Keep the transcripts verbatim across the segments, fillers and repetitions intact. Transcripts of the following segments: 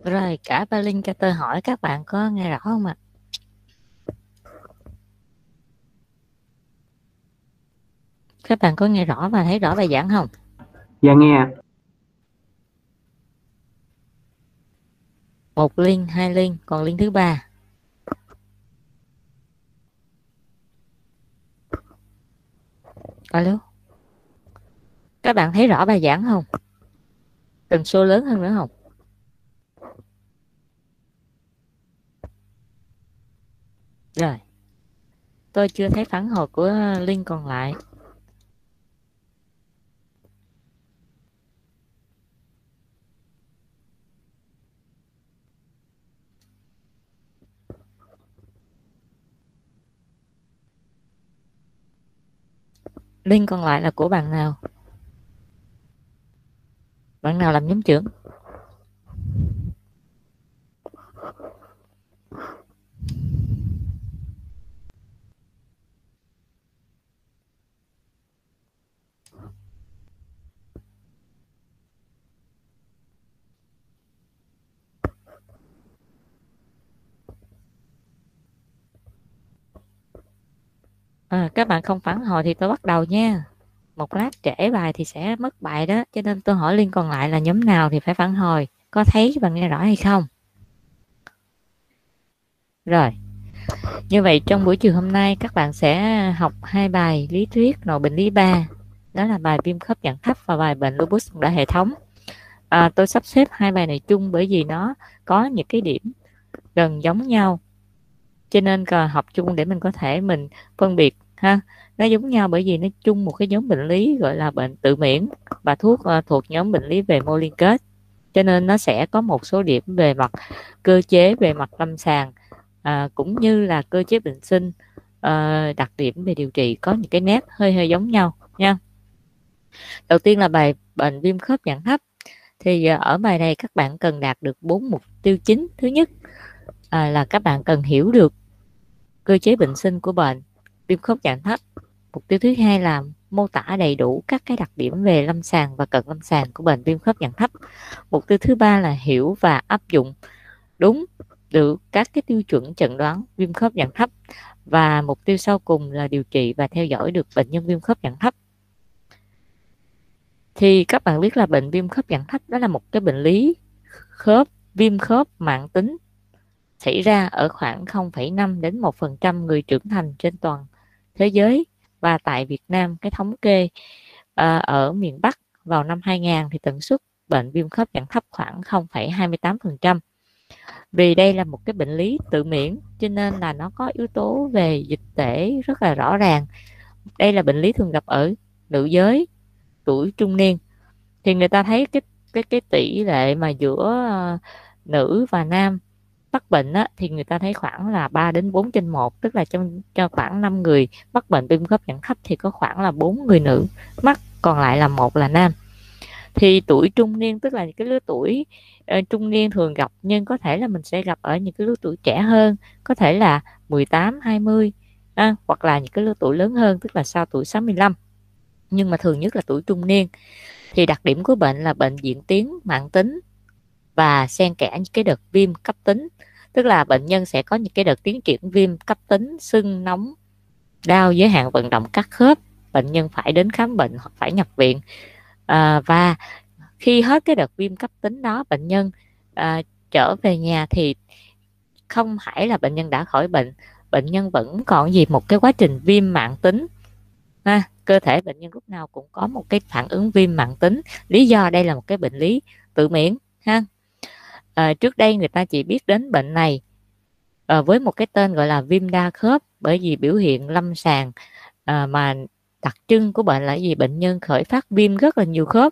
Rồi, cả ba link cho tôi hỏi các bạn có nghe rõ không ạ? Các bạn có nghe rõ và thấy rõ bài giảng không? Dạ nghe. Một link, hai link, còn link thứ ba. Alo, các bạn thấy rõ bài giảng không? Tần số lớn hơn nữa không? Rồi, tôi chưa thấy phản hồi của link còn lại. Link còn lại là của bạn nào? Bạn nào làm nhóm trưởng? À, các bạn không phản hồi thì tôi bắt đầu nha. Một lát trễ bài thì sẽ mất bài đó, cho nên tôi hỏi link còn lại là nhóm nào thì phải phản hồi. Có thấy và nghe rõ hay không? Rồi, như vậy trong buổi chiều hôm nay các bạn sẽ học hai bài lý thuyết nội bệnh lý ba. Đó là bài viêm khớp dạng thấp và bài bệnh lupus đa hệ thống. À, tôi sắp xếp hai bài này chung bởi vì nó có những cái điểm gần giống nhau, cho nên cần học chung để mình có thể mình phân biệt ha. Nó giống nhau bởi vì nó chung một cái nhóm bệnh lý gọi là bệnh tự miễn và thuốc uh, thuộc nhóm bệnh lý về mô liên kết, cho nên nó sẽ có một số điểm về mặt cơ chế, về mặt lâm sàng, à, cũng như là cơ chế bệnh sinh, à, đặc điểm về điều trị có những cái nét hơi hơi giống nhau nha. Đầu tiên là bài bệnh viêm khớp dạng thấp. Thì ở bài này các bạn cần đạt được bốn mục tiêu chính. Thứ nhất à, là các bạn cần hiểu được cơ chế bệnh sinh của bệnh viêm khớp dạng thấp. Mục tiêu thứ hai là mô tả đầy đủ các cái đặc điểm về lâm sàng và cận lâm sàng của bệnh viêm khớp dạng thấp. Mục tiêu thứ ba là hiểu và áp dụng đúng được các cái tiêu chuẩn chẩn đoán viêm khớp dạng thấp. Và mục tiêu sau cùng là điều trị và theo dõi được bệnh nhân viêm khớp dạng thấp. Thì các bạn biết là bệnh viêm khớp dạng thấp đó là một cái bệnh lý khớp, viêm khớp mãn tính xảy ra ở khoảng không phẩy năm đến một phần trăm người trưởng thành trên toàn thế giới. Và tại Việt Nam, cái thống kê à, ở miền Bắc vào năm hai nghìn thì tần suất bệnh viêm khớp dạng thấp khoảng không phẩy hai mươi tám phần trăm. Vì đây là một cái bệnh lý tự miễn cho nên là nó có yếu tố về dịch tễ rất là rõ ràng. Đây là bệnh lý thường gặp ở nữ giới, tuổi trung niên. Thì người ta thấy cái cái cái tỷ lệ mà giữa uh, nữ và nam mắc bệnh á, thì người ta thấy khoảng là ba đến bốn trên một, tức là trong cho khoảng năm người mắc bệnh viêm khớp dạng thấp thì có khoảng là bốn người nữ mắc, còn lại là một là nam. Thì tuổi trung niên tức là những cái lứa tuổi uh, trung niên thường gặp, nhưng có thể là mình sẽ gặp ở những cái lứa tuổi trẻ hơn, có thể là mười tám, hai mươi à, hoặc là những cái lứa tuổi lớn hơn, tức là sau tuổi sáu mươi lăm, nhưng mà thường nhất là tuổi trung niên. Thì đặc điểm của bệnh là bệnh diễn tiến mãn tính và xen kẽ những cái đợt viêm cấp tính, tức là bệnh nhân sẽ có những cái đợt tiến triển viêm cấp tính, sưng nóng, đau giới hạn vận động các khớp, bệnh nhân phải đến khám bệnh hoặc phải nhập viện. À, và khi hết cái đợt viêm cấp tính đó, bệnh nhân à, trở về nhà thì không phải là bệnh nhân đã khỏi bệnh, bệnh nhân vẫn còn gì một cái quá trình viêm mãn tính. Ha, cơ thể bệnh nhân lúc nào cũng có một cái phản ứng viêm mãn tính, lý do đây là một cái bệnh lý tự miễn ha. À, trước đây người ta chỉ biết đến bệnh này à, với một cái tên gọi là viêm đa khớp, bởi vì biểu hiện lâm sàng à, mà đặc trưng của bệnh là gì, bệnh nhân khởi phát viêm rất là nhiều khớp,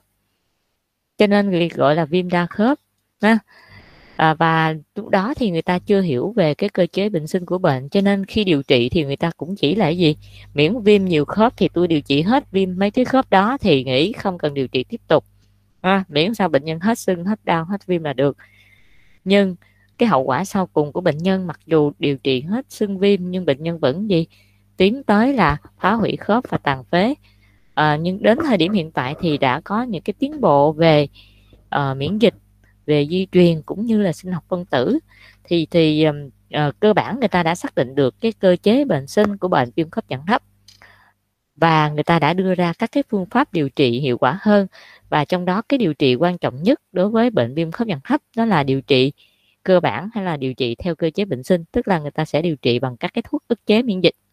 cho nên người gọi là viêm đa khớp ha. À, và lúc đó thì người ta chưa hiểu về cái cơ chế bệnh sinh của bệnh, cho nên khi điều trị thì người ta cũng chỉ là cái gì, miễn viêm nhiều khớp thì tôi điều trị hết viêm mấy cái khớp đó thì nghỉ, không cần điều trị tiếp tục à, miễn sao bệnh nhân hết sưng, hết đau, hết viêm là được. Nhưng cái hậu quả sau cùng của bệnh nhân, mặc dù điều trị hết sưng viêm nhưng bệnh nhân vẫn gì, tiến tới là phá hủy khớp và tàn phế. À, nhưng đến thời điểm hiện tại thì đã có những cái tiến bộ về uh, miễn dịch về di truyền cũng như là sinh học phân tử, thì thì uh, cơ bản người ta đã xác định được cái cơ chế bệnh sinh của bệnh viêm khớp dạng thấp, và người ta đã đưa ra các cái phương pháp điều trị hiệu quả hơn. Và trong đó cái điều trị quan trọng nhất đối với bệnh viêm khớp dạng thấp đó là điều trị cơ bản hay là điều trị theo cơ chế bệnh sinh, tức là người ta sẽ điều trị bằng các cái thuốc ức chế miễn dịch.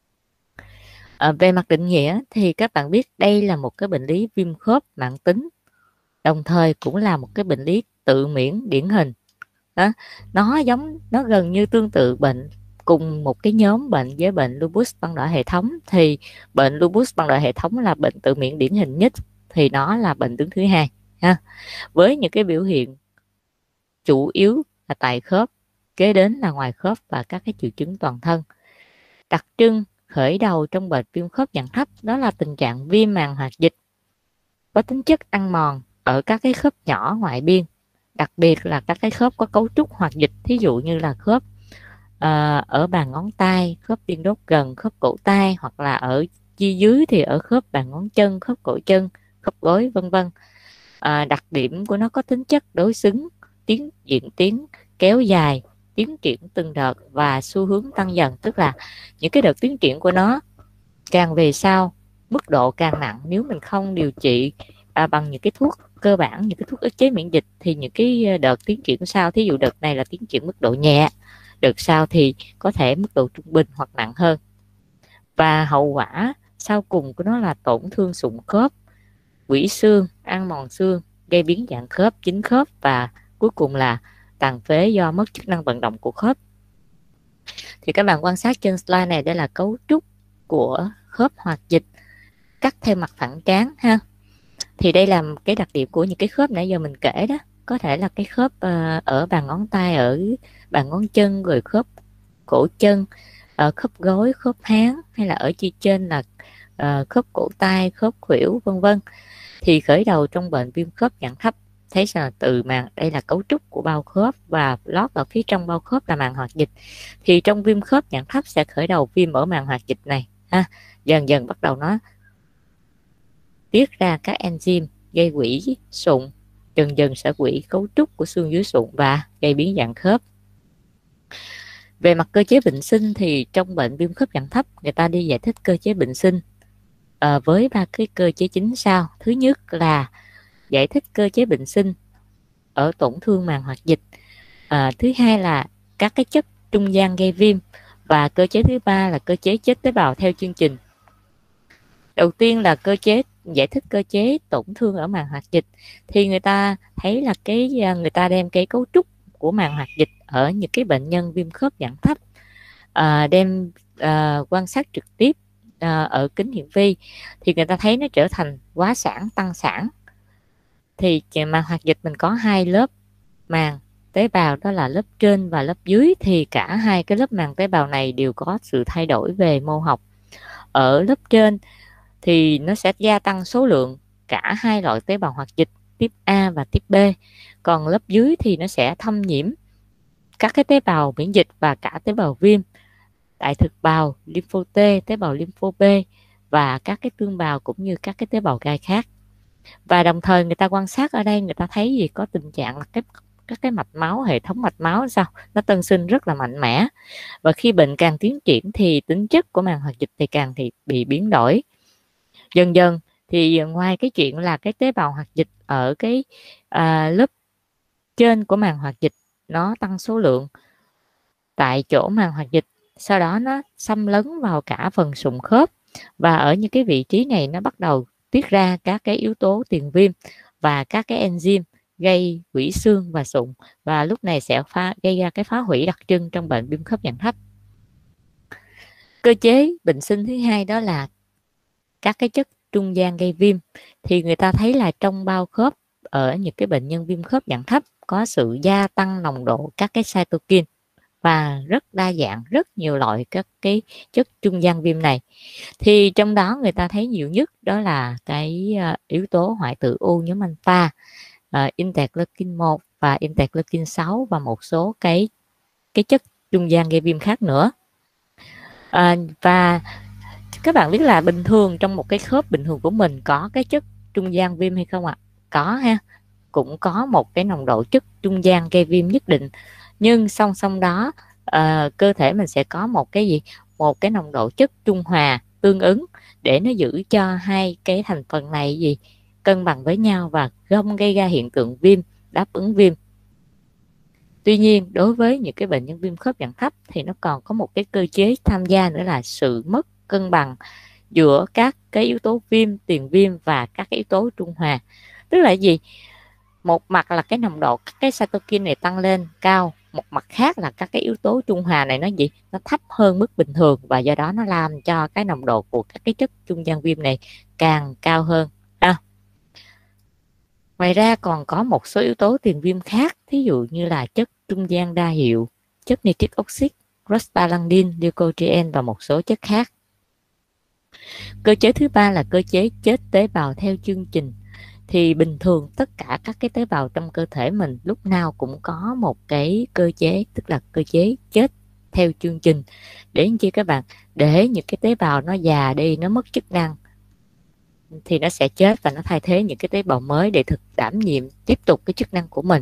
À, về mặt định nghĩa thì các bạn biết đây là một cái bệnh lý viêm khớp mãn tính, đồng thời cũng là một cái bệnh lý tự miễn điển hình. Đó, nó giống nó gần như tương tự bệnh cùng một cái nhóm bệnh với bệnh lupus băng đỏ hệ thống, thì bệnh lupus băng đỏ hệ thống là bệnh tự miễn điển hình nhất, thì nó là bệnh đứng thứ hai ha, với những cái biểu hiện chủ yếu là tại khớp, kế đến là ngoài khớp và các cái triệu chứng toàn thân. Đặc trưng khởi đầu trong bệnh viêm khớp dạng thấp đó là tình trạng viêm màng hoạt dịch có tính chất ăn mòn ở các cái khớp nhỏ ngoại biên, đặc biệt là các cái khớp có cấu trúc hoạt dịch, thí dụ như là khớp uh, ở bàn ngón tay, khớp tiên đốt gần, khớp cổ tay, hoặc là ở chi dưới thì ở khớp bàn ngón chân, khớp cổ chân, khớp gối, vân vân. Uh, đặc điểm của nó có tính chất đối xứng, tiến diễn tiến kéo dài, tiến triển từng đợt và xu hướng tăng dần, tức là những cái đợt tiến triển của nó càng về sau mức độ càng nặng, nếu mình không điều trị à, bằng những cái thuốc cơ bản, những cái thuốc ức chế miễn dịch, thì những cái đợt tiến triển sau, thí dụ đợt này là tiến triển mức độ nhẹ, đợt sau thì có thể mức độ trung bình hoặc nặng hơn. Và hậu quả sau cùng của nó là tổn thương sụn khớp, quỹ xương, ăn mòn xương, gây biến dạng khớp, dính khớp, và cuối cùng là tàn phế do mất chức năng vận động của khớp. Thì các bạn quan sát trên slide này, đây là cấu trúc của khớp hoạt dịch cắt theo mặt phẳng trán ha. Thì đây là cái đặc điểm của những cái khớp nãy giờ mình kể đó, có thể là cái khớp uh, ở bàn ngón tay, ở bàn ngón chân, rồi khớp cổ chân, ở khớp gối, khớp háng, hay là ở chi trên là uh, khớp cổ tay, khớp khuỷu, vân vân. Thì khởi đầu trong bệnh viêm khớp dạng thấp, thấy là từ màng, đây là cấu trúc của bao khớp, và lót ở phía trong bao khớp là màng hoạt dịch. Thì trong viêm khớp dạng thấp sẽ khởi đầu viêm ở màng hoạt dịch này ha, dần dần bắt đầu nó tiết ra các enzyme gây quỹ sụn, dần dần sẽ quỹ cấu trúc của xương dưới sụn và gây biến dạng khớp. Về mặt cơ chế bệnh sinh thì trong bệnh viêm khớp dạng thấp, người ta đi giải thích cơ chế bệnh sinh à, với ba cái cơ chế chính sau. Thứ nhất là giải thích cơ chế bệnh sinh ở tổn thương màng hoạt dịch. À, thứ hai là các cái chất trung gian gây viêm, và cơ chế thứ ba là cơ chế chết tế bào theo chương trình. Đầu tiên là cơ chế giải thích cơ chế tổn thương ở màng hoạt dịch, thì người ta thấy là cái người ta đem cái cấu trúc của màng hoạt dịch ở những cái bệnh nhân viêm khớp dạng thấp, à, đem à, quan sát trực tiếp à, ở kính hiển vi, thì người ta thấy nó trở thành quá sản, tăng sản. Thì màng hoạt dịch mình có hai lớp màng tế bào, đó là lớp trên và lớp dưới, thì cả hai cái lớp màng tế bào này đều có sự thay đổi về mô học. Ở lớp trên thì nó sẽ gia tăng số lượng cả hai loại tế bào hoạt dịch tiếp A và tiếp B, còn lớp dưới thì nó sẽ thâm nhiễm các cái tế bào miễn dịch và cả tế bào viêm, đại thực bào, lympho T, tế bào lympho B và các cái tương bào cũng như các cái tế bào gai khác. Và đồng thời người ta quan sát ở đây, người ta thấy gì có tình trạng là cái các cái mạch máu, hệ thống mạch máu sao nó tân sinh rất là mạnh mẽ, và khi bệnh càng tiến triển thì tính chất của màng hoạt dịch thì càng thì bị biến đổi. Dần dần thì ngoài cái chuyện là cái tế bào hoạt dịch ở cái à, lớp trên của màng hoạt dịch nó tăng số lượng tại chỗ màng hoạt dịch, sau đó nó xâm lấn vào cả phần sụn khớp, và ở những cái vị trí này nó bắt đầu tiết ra các cái yếu tố tiền viêm và các cái enzyme gây hủy xương và sụn, và lúc này sẽ phá, gây ra cái phá hủy đặc trưng trong bệnh viêm khớp dạng thấp. Cơ chế bệnh sinh thứ hai đó là các cái chất trung gian gây viêm, thì người ta thấy là trong bao khớp ở những cái bệnh nhân viêm khớp dạng thấp có sự gia tăng nồng độ các cái cytokine, và rất đa dạng, rất nhiều loại các cái chất trung gian viêm này. Thì trong đó người ta thấy nhiều nhất đó là cái yếu tố hoại tử U nhóm alpha, uh, interleukin một và interleukin sáu, và một số cái cái chất trung gian gây viêm khác nữa. À, và các bạn biết là bình thường trong một cái khớp bình thường của mình có cái chất trung gian viêm hay không ạ? À? Có ha. cũng có một cái nồng độ chất trung gian gây viêm nhất định, nhưng song song đó uh, cơ thể mình sẽ có một cái gì, một cái nồng độ chất trung hòa tương ứng để nó giữ cho hai cái thành phần này gì cân bằng với nhau và không gây ra hiện tượng viêm, đáp ứng viêm. Tuy nhiên đối với những cái bệnh nhân viêm khớp dạng thấp thì nó còn có một cái cơ chế tham gia nữa là sự mất cân bằng giữa các cái yếu tố viêm, tiền viêm và các cái yếu tố trung hòa. Tức là gì? Một mặt là cái nồng độ các cái cytokine này tăng lên cao, một mặt khác là các cái yếu tố trung hòa này nó gì, nó thấp hơn mức bình thường, và do đó nó làm cho cái nồng độ của các cái chất trung gian viêm này càng cao hơn. À, ngoài ra còn có một số yếu tố tiền viêm khác, thí dụ như là chất trung gian đa hiệu, chất nitric oxide, prostaglandin, leukotriene và một số chất khác. Cơ chế thứ ba là cơ chế chết tế bào theo chương trình. Thì bình thường tất cả các cái tế bào trong cơ thể mình lúc nào cũng có một cái cơ chế, tức là cơ chế chết theo chương trình. Để làm chi các bạn? Để những cái tế bào nó già đi, nó mất chức năng thì nó sẽ chết và nó thay thế những cái tế bào mới để thực đảm nhiệm tiếp tục cái chức năng của mình.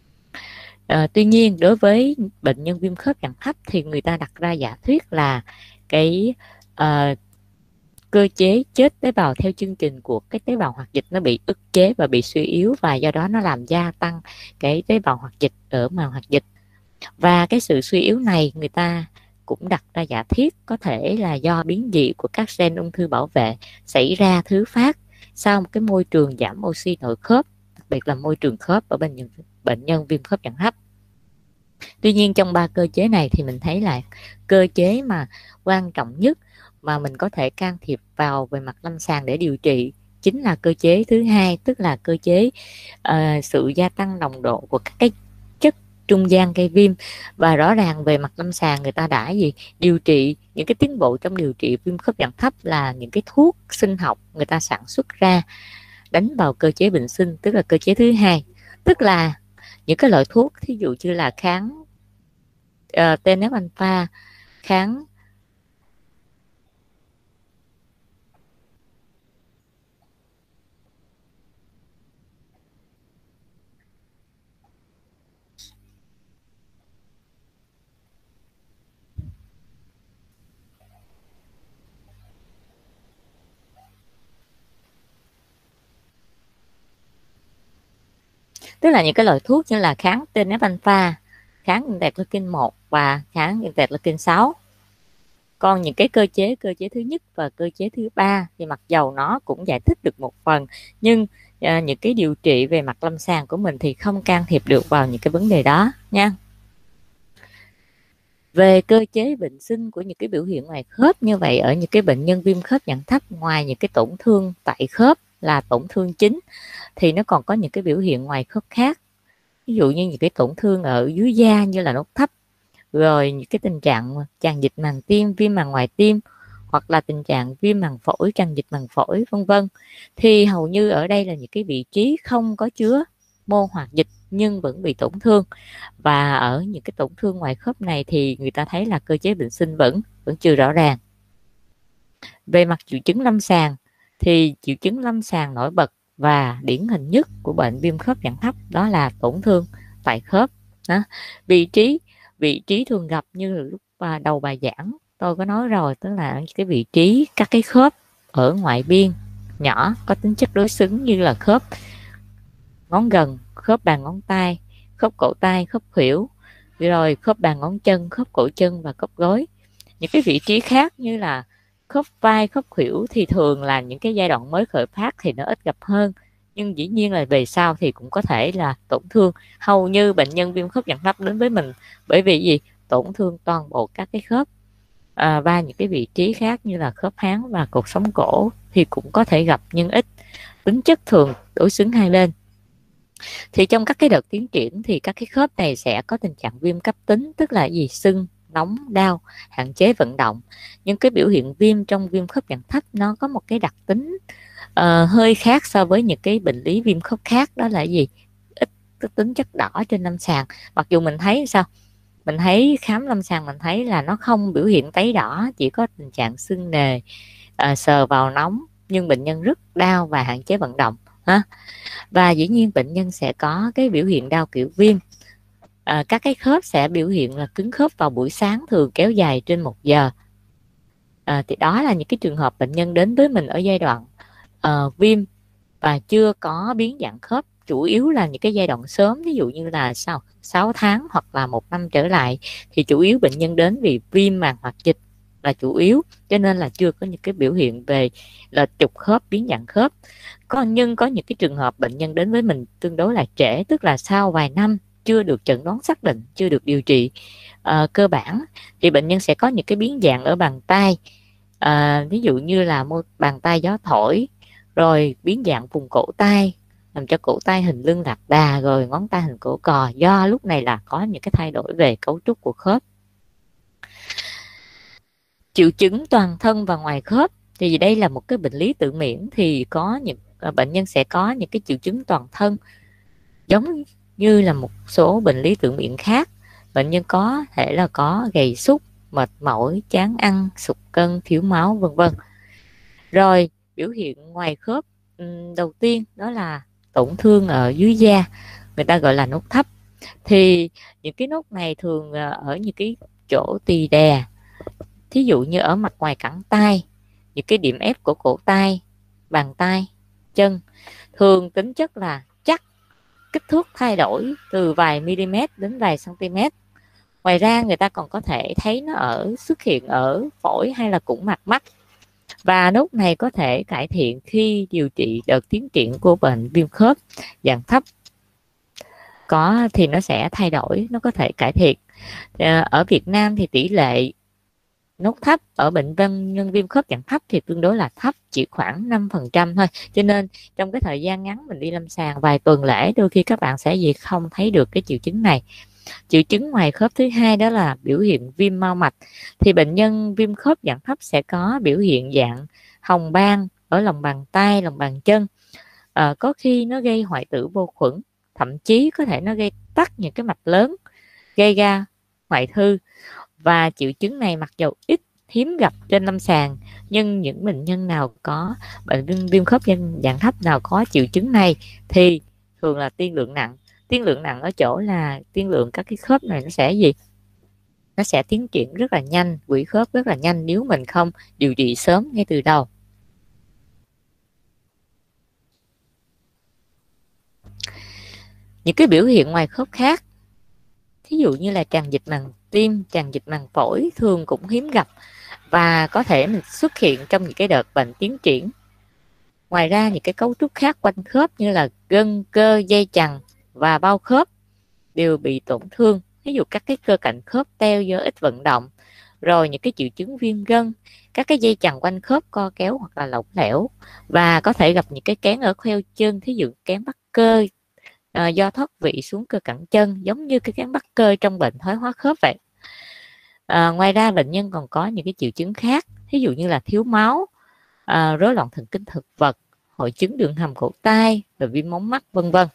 À, tuy nhiên đối với bệnh nhân viêm khớp dạng thấp thì người ta đặt ra giả thuyết là cái uh, cơ chế chết tế bào theo chương trình của cái tế bào hoạt dịch nó bị ức chế và bị suy yếu, và do đó nó làm gia tăng cái tế bào hoạt dịch ở màng hoạt dịch. Và cái sự suy yếu này người ta cũng đặt ra giả thuyết có thể là do biến dị của các gen ung thư bảo vệ xảy ra thứ phát sau một cái môi trường giảm oxy nội khớp, đặc biệt là môi trường khớp ở bệnh nhân, bệnh nhân viêm khớp dạng thấp. Tuy nhiên trong ba cơ chế này thì mình thấy là cơ chế mà quan trọng nhất mà mình có thể can thiệp vào về mặt lâm sàng để điều trị chính là cơ chế thứ hai, tức là cơ chế uh, sự gia tăng nồng độ của các cái chất trung gian gây viêm. Và rõ ràng về mặt lâm sàng người ta đã gì điều trị những cái tiến bộ trong điều trị viêm khớp dạng thấp là những cái thuốc sinh học người ta sản xuất ra đánh vào cơ chế bệnh sinh, tức là cơ chế thứ hai, tức là những cái loại thuốc thí dụ như là kháng uh, tê en ép alpha, kháng tức là những cái loại thuốc như là kháng tê en ép alpha, kháng interleukin một và kháng interleukin sáu. Còn những cái cơ chế cơ chế thứ nhất và cơ chế thứ ba thì mặc dầu nó cũng giải thích được một phần, nhưng à, những cái điều trị về mặt lâm sàng của mình thì không can thiệp được vào những cái vấn đề đó nha. Về cơ chế bệnh sinh của những cái biểu hiện ngoài khớp như vậy, ở những cái bệnh nhân viêm khớp dạng thấp, ngoài những cái tổn thương tại khớp là tổn thương chính thì nó còn có những cái biểu hiện ngoài khớp khác. Ví dụ như những cái tổn thương ở dưới da như là nốt thấp, rồi những cái tình trạng tràn dịch màng tim, viêm màng ngoài tim, hoặc là tình trạng viêm màng phổi, tràn dịch màng phổi, vân vân. Thì hầu như ở đây là những cái vị trí không có chứa mô hoạt dịch nhưng vẫn bị tổn thương. Và ở những cái tổn thương ngoài khớp này thì người ta thấy là cơ chế bệnh sinh vẫn vẫn chưa rõ ràng. Về mặt triệu chứng lâm sàng thì triệu chứng lâm sàng nổi bật và điển hình nhất của bệnh viêm khớp dạng thấp đó là tổn thương tại khớp. Đó. Vị trí vị trí thường gặp như là lúc đầu bài giảng tôi có nói rồi, tức là cái vị trí các cái khớp ở ngoại biên nhỏ có tính chất đối xứng như là khớp ngón gần, khớp bàn ngón tay, khớp cổ tay, khớp khuỷu, rồi khớp bàn ngón chân, khớp cổ chân và khớp gối. Những cái vị trí khác như là khớp vai, khớp khuỷu thì thường là những cái giai đoạn mới khởi phát thì nó ít gặp hơn, nhưng dĩ nhiên là về sau thì cũng có thể là tổn thương. Hầu như bệnh nhân viêm khớp dạng thấp đến với mình bởi vì gì? Tổn thương toàn bộ các cái khớp à, và những cái vị trí khác như là khớp háng và cột sống cổ thì cũng có thể gặp nhưng ít, tính chất thường đối xứng hai bên. Thì trong các cái đợt tiến triển thì các cái khớp này sẽ có tình trạng viêm cấp tính, tức là gì? Sưng, nóng, đau, hạn chế vận động. Nhưng cái biểu hiện viêm trong viêm khớp dạng thấp nó có một cái đặc tính uh, hơi khác so với những cái bệnh lý viêm khớp khác, đó là gì? Ít cái tính chất đỏ trên lâm sàng. Mặc dù mình thấy sao? Mình thấy khám lâm sàng mình thấy là nó không biểu hiện tấy đỏ, chỉ có tình trạng sưng nề, uh, sờ vào nóng, nhưng bệnh nhân rất đau và hạn chế vận động. ha. Và dĩ nhiên bệnh nhân sẽ có cái biểu hiện đau kiểu viêm. À, các cái khớp sẽ biểu hiện là cứng khớp vào buổi sáng, thường kéo dài trên một giờ. À, thì đó là những cái trường hợp bệnh nhân đến với mình ở giai đoạn uh, viêm và chưa có biến dạng khớp, chủ yếu là những cái giai đoạn sớm, ví dụ như là sau sáu tháng hoặc là một năm trở lại, thì chủ yếu bệnh nhân đến vì viêm màng hoặc dịch là chủ yếu, cho nên là chưa có những cái biểu hiện về là trục khớp, biến dạng khớp. Có nhưng có những cái trường hợp bệnh nhân đến với mình tương đối là trễ, tức là sau vài năm chưa được chẩn đoán xác định, chưa được điều trị uh, cơ bản, thì bệnh nhân sẽ có những cái biến dạng ở bàn tay, à, ví dụ như là một bàn tay gió thổi, rồi biến dạng vùng cổ tay, làm cho cổ tay hình lưng lạc đà, rồi ngón tay hình cổ cò, do lúc này là có những cái thay đổi về cấu trúc của khớp. Triệu chứng toàn thân và ngoài khớp thì đây là một cái bệnh lý tự miễn, thì có những à, bệnh nhân sẽ có những cái triệu chứng toàn thân giống như là một số bệnh lý tự miễn khác. Bệnh nhân có thể là có gầy sút, mệt mỏi, chán ăn, sụt cân, thiếu máu, vân vân. Rồi biểu hiện ngoài khớp đầu tiên đó là tổn thương ở dưới da, người ta gọi là nốt thấp. Thì những cái nốt này thường ở những cái chỗ tì đè, thí dụ như ở mặt ngoài cẳng tay, những cái điểm ép của cổ tay, bàn tay, chân, thường tính chất là chắc, kích thước thay đổi từ vài mm đến vài cm. Ngoài ra người ta còn có thể thấy nó ở xuất hiện ở phổi hay là cũng mặt mắt. Và nốt này có thể cải thiện khi điều trị đợt tiến triển của bệnh viêm khớp dạng thấp. Có thì nó sẽ thay đổi, nó có thể cải thiện. Ở Việt Nam thì tỷ lệ nốt thấp ở bệnh nhân viêm khớp dạng thấp thì tương đối là thấp, chỉ khoảng năm phần trăm thôi. Cho nên trong cái thời gian ngắn mình đi lâm sàng vài tuần lễ, đôi khi các bạn sẽ gì không thấy được cái triệu chứng này. Triệu chứng ngoài khớp thứ hai đó là biểu hiện viêm mao mạch. Thì bệnh nhân viêm khớp dạng thấp sẽ có biểu hiện dạng hồng ban ở lòng bàn tay, lòng bàn chân. À, có khi nó gây hoại tử vô khuẩn, thậm chí có thể nó gây tắc những cái mạch lớn, gây ra hoại thư. Và triệu chứng này mặc dù ít hiếm gặp trên lâm sàng, nhưng những bệnh nhân nào có bệnh viêm khớp dạng thấp nào có triệu chứng này thì thường là tiên lượng nặng. Tiên lượng nặng ở chỗ là tiên lượng các cái khớp này nó sẽ gì? Nó sẽ tiến triển rất là nhanh, quỷ khớp rất là nhanh nếu mình không điều trị sớm ngay từ đầu. Những cái biểu hiện ngoài khớp khác, thí dụ như là tràn dịch màng tim, tràn dịch màng phổi thường cũng hiếm gặp và có thể mình xuất hiện trong những cái đợt bệnh tiến triển. Ngoài ra những cái cấu trúc khác quanh khớp như là gân, cơ, dây chằng và bao khớp đều bị tổn thương. Ví dụ các cái cơ cạnh khớp teo do ít vận động. Rồi những cái triệu chứng viêm gân, các cái dây chằng quanh khớp co kéo hoặc là lỏng lẻo, và có thể gặp những cái kén ở kheo chân, thí dụ kén bắt cơ à, do thoát vị xuống cơ cẳng chân, giống như cái kén bắt cơ trong bệnh thoái hóa khớp vậy. À, ngoài ra bệnh nhân còn có những cái triệu chứng khác, ví dụ như là thiếu máu, à, rối loạn thần kinh thực vật, hội chứng đường hầm cổ tay, rồi viêm mống mắt, vân vân.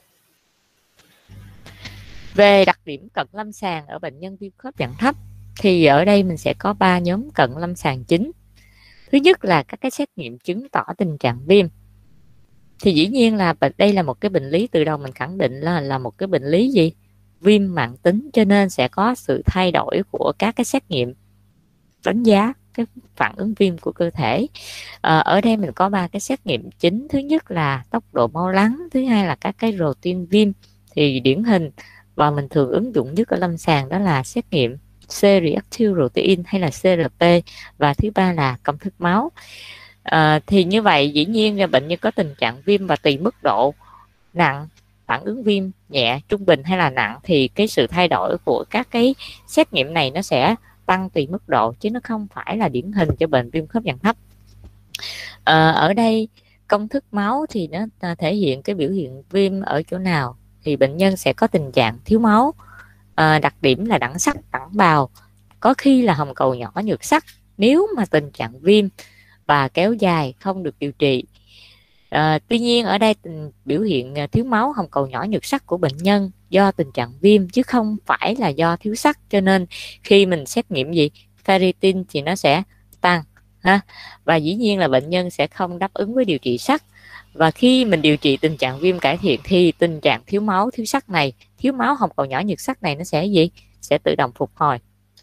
Về đặc điểm cận lâm sàng ở bệnh nhân viêm khớp dạng thấp thì ở đây mình sẽ có ba nhóm cận lâm sàng chính. Thứ nhất là các cái xét nghiệm chứng tỏ tình trạng viêm. Thì dĩ nhiên là đây là một cái bệnh lý từ đầu mình khẳng định là là một cái bệnh lý gì? Viêm mãn tính, cho nên sẽ có sự thay đổi của các cái xét nghiệm đánh giá cái phản ứng viêm của cơ thể. À, ở đây mình có ba cái xét nghiệm chính. Thứ nhất là tốc độ máu lắng, thứ hai là các cái protein viêm. Thì điển hình và mình thường ứng dụng nhất ở lâm sàng đó là xét nghiệm C-reactive protein hay là xê rờ pê, và thứ ba là công thức máu. À, thì như vậy dĩ nhiên là bệnh nhân có tình trạng viêm và tùy mức độ nặng, phản ứng viêm nhẹ, trung bình hay là nặng, thì cái sự thay đổi của các cái xét nghiệm này nó sẽ tăng tùy mức độ, chứ nó không phải là điển hình cho bệnh viêm khớp dạng thấp. À, ở đây công thức máu thì nó thể hiện cái biểu hiện viêm ở chỗ nào, thì bệnh nhân sẽ có tình trạng thiếu máu, à, đặc điểm là đẳng sắc, đẳng bào, có khi là hồng cầu nhỏ nhược sắc nếu mà tình trạng viêm và kéo dài không được điều trị. À, tuy nhiên ở đây tình, biểu hiện thiếu máu, hồng cầu nhỏ nhược sắc của bệnh nhân do tình trạng viêm chứ không phải là do thiếu sắt, cho nên khi mình xét nghiệm gì ferritin thì nó sẽ tăng ha. Và dĩ nhiên là bệnh nhân sẽ không đáp ứng với điều trị sắt. Và khi mình điều trị tình trạng viêm cải thiện thì tình trạng thiếu máu, thiếu sắt này, thiếu máu hồng cầu nhỏ nhược sắt này nó sẽ gì? Sẽ tự động phục hồi.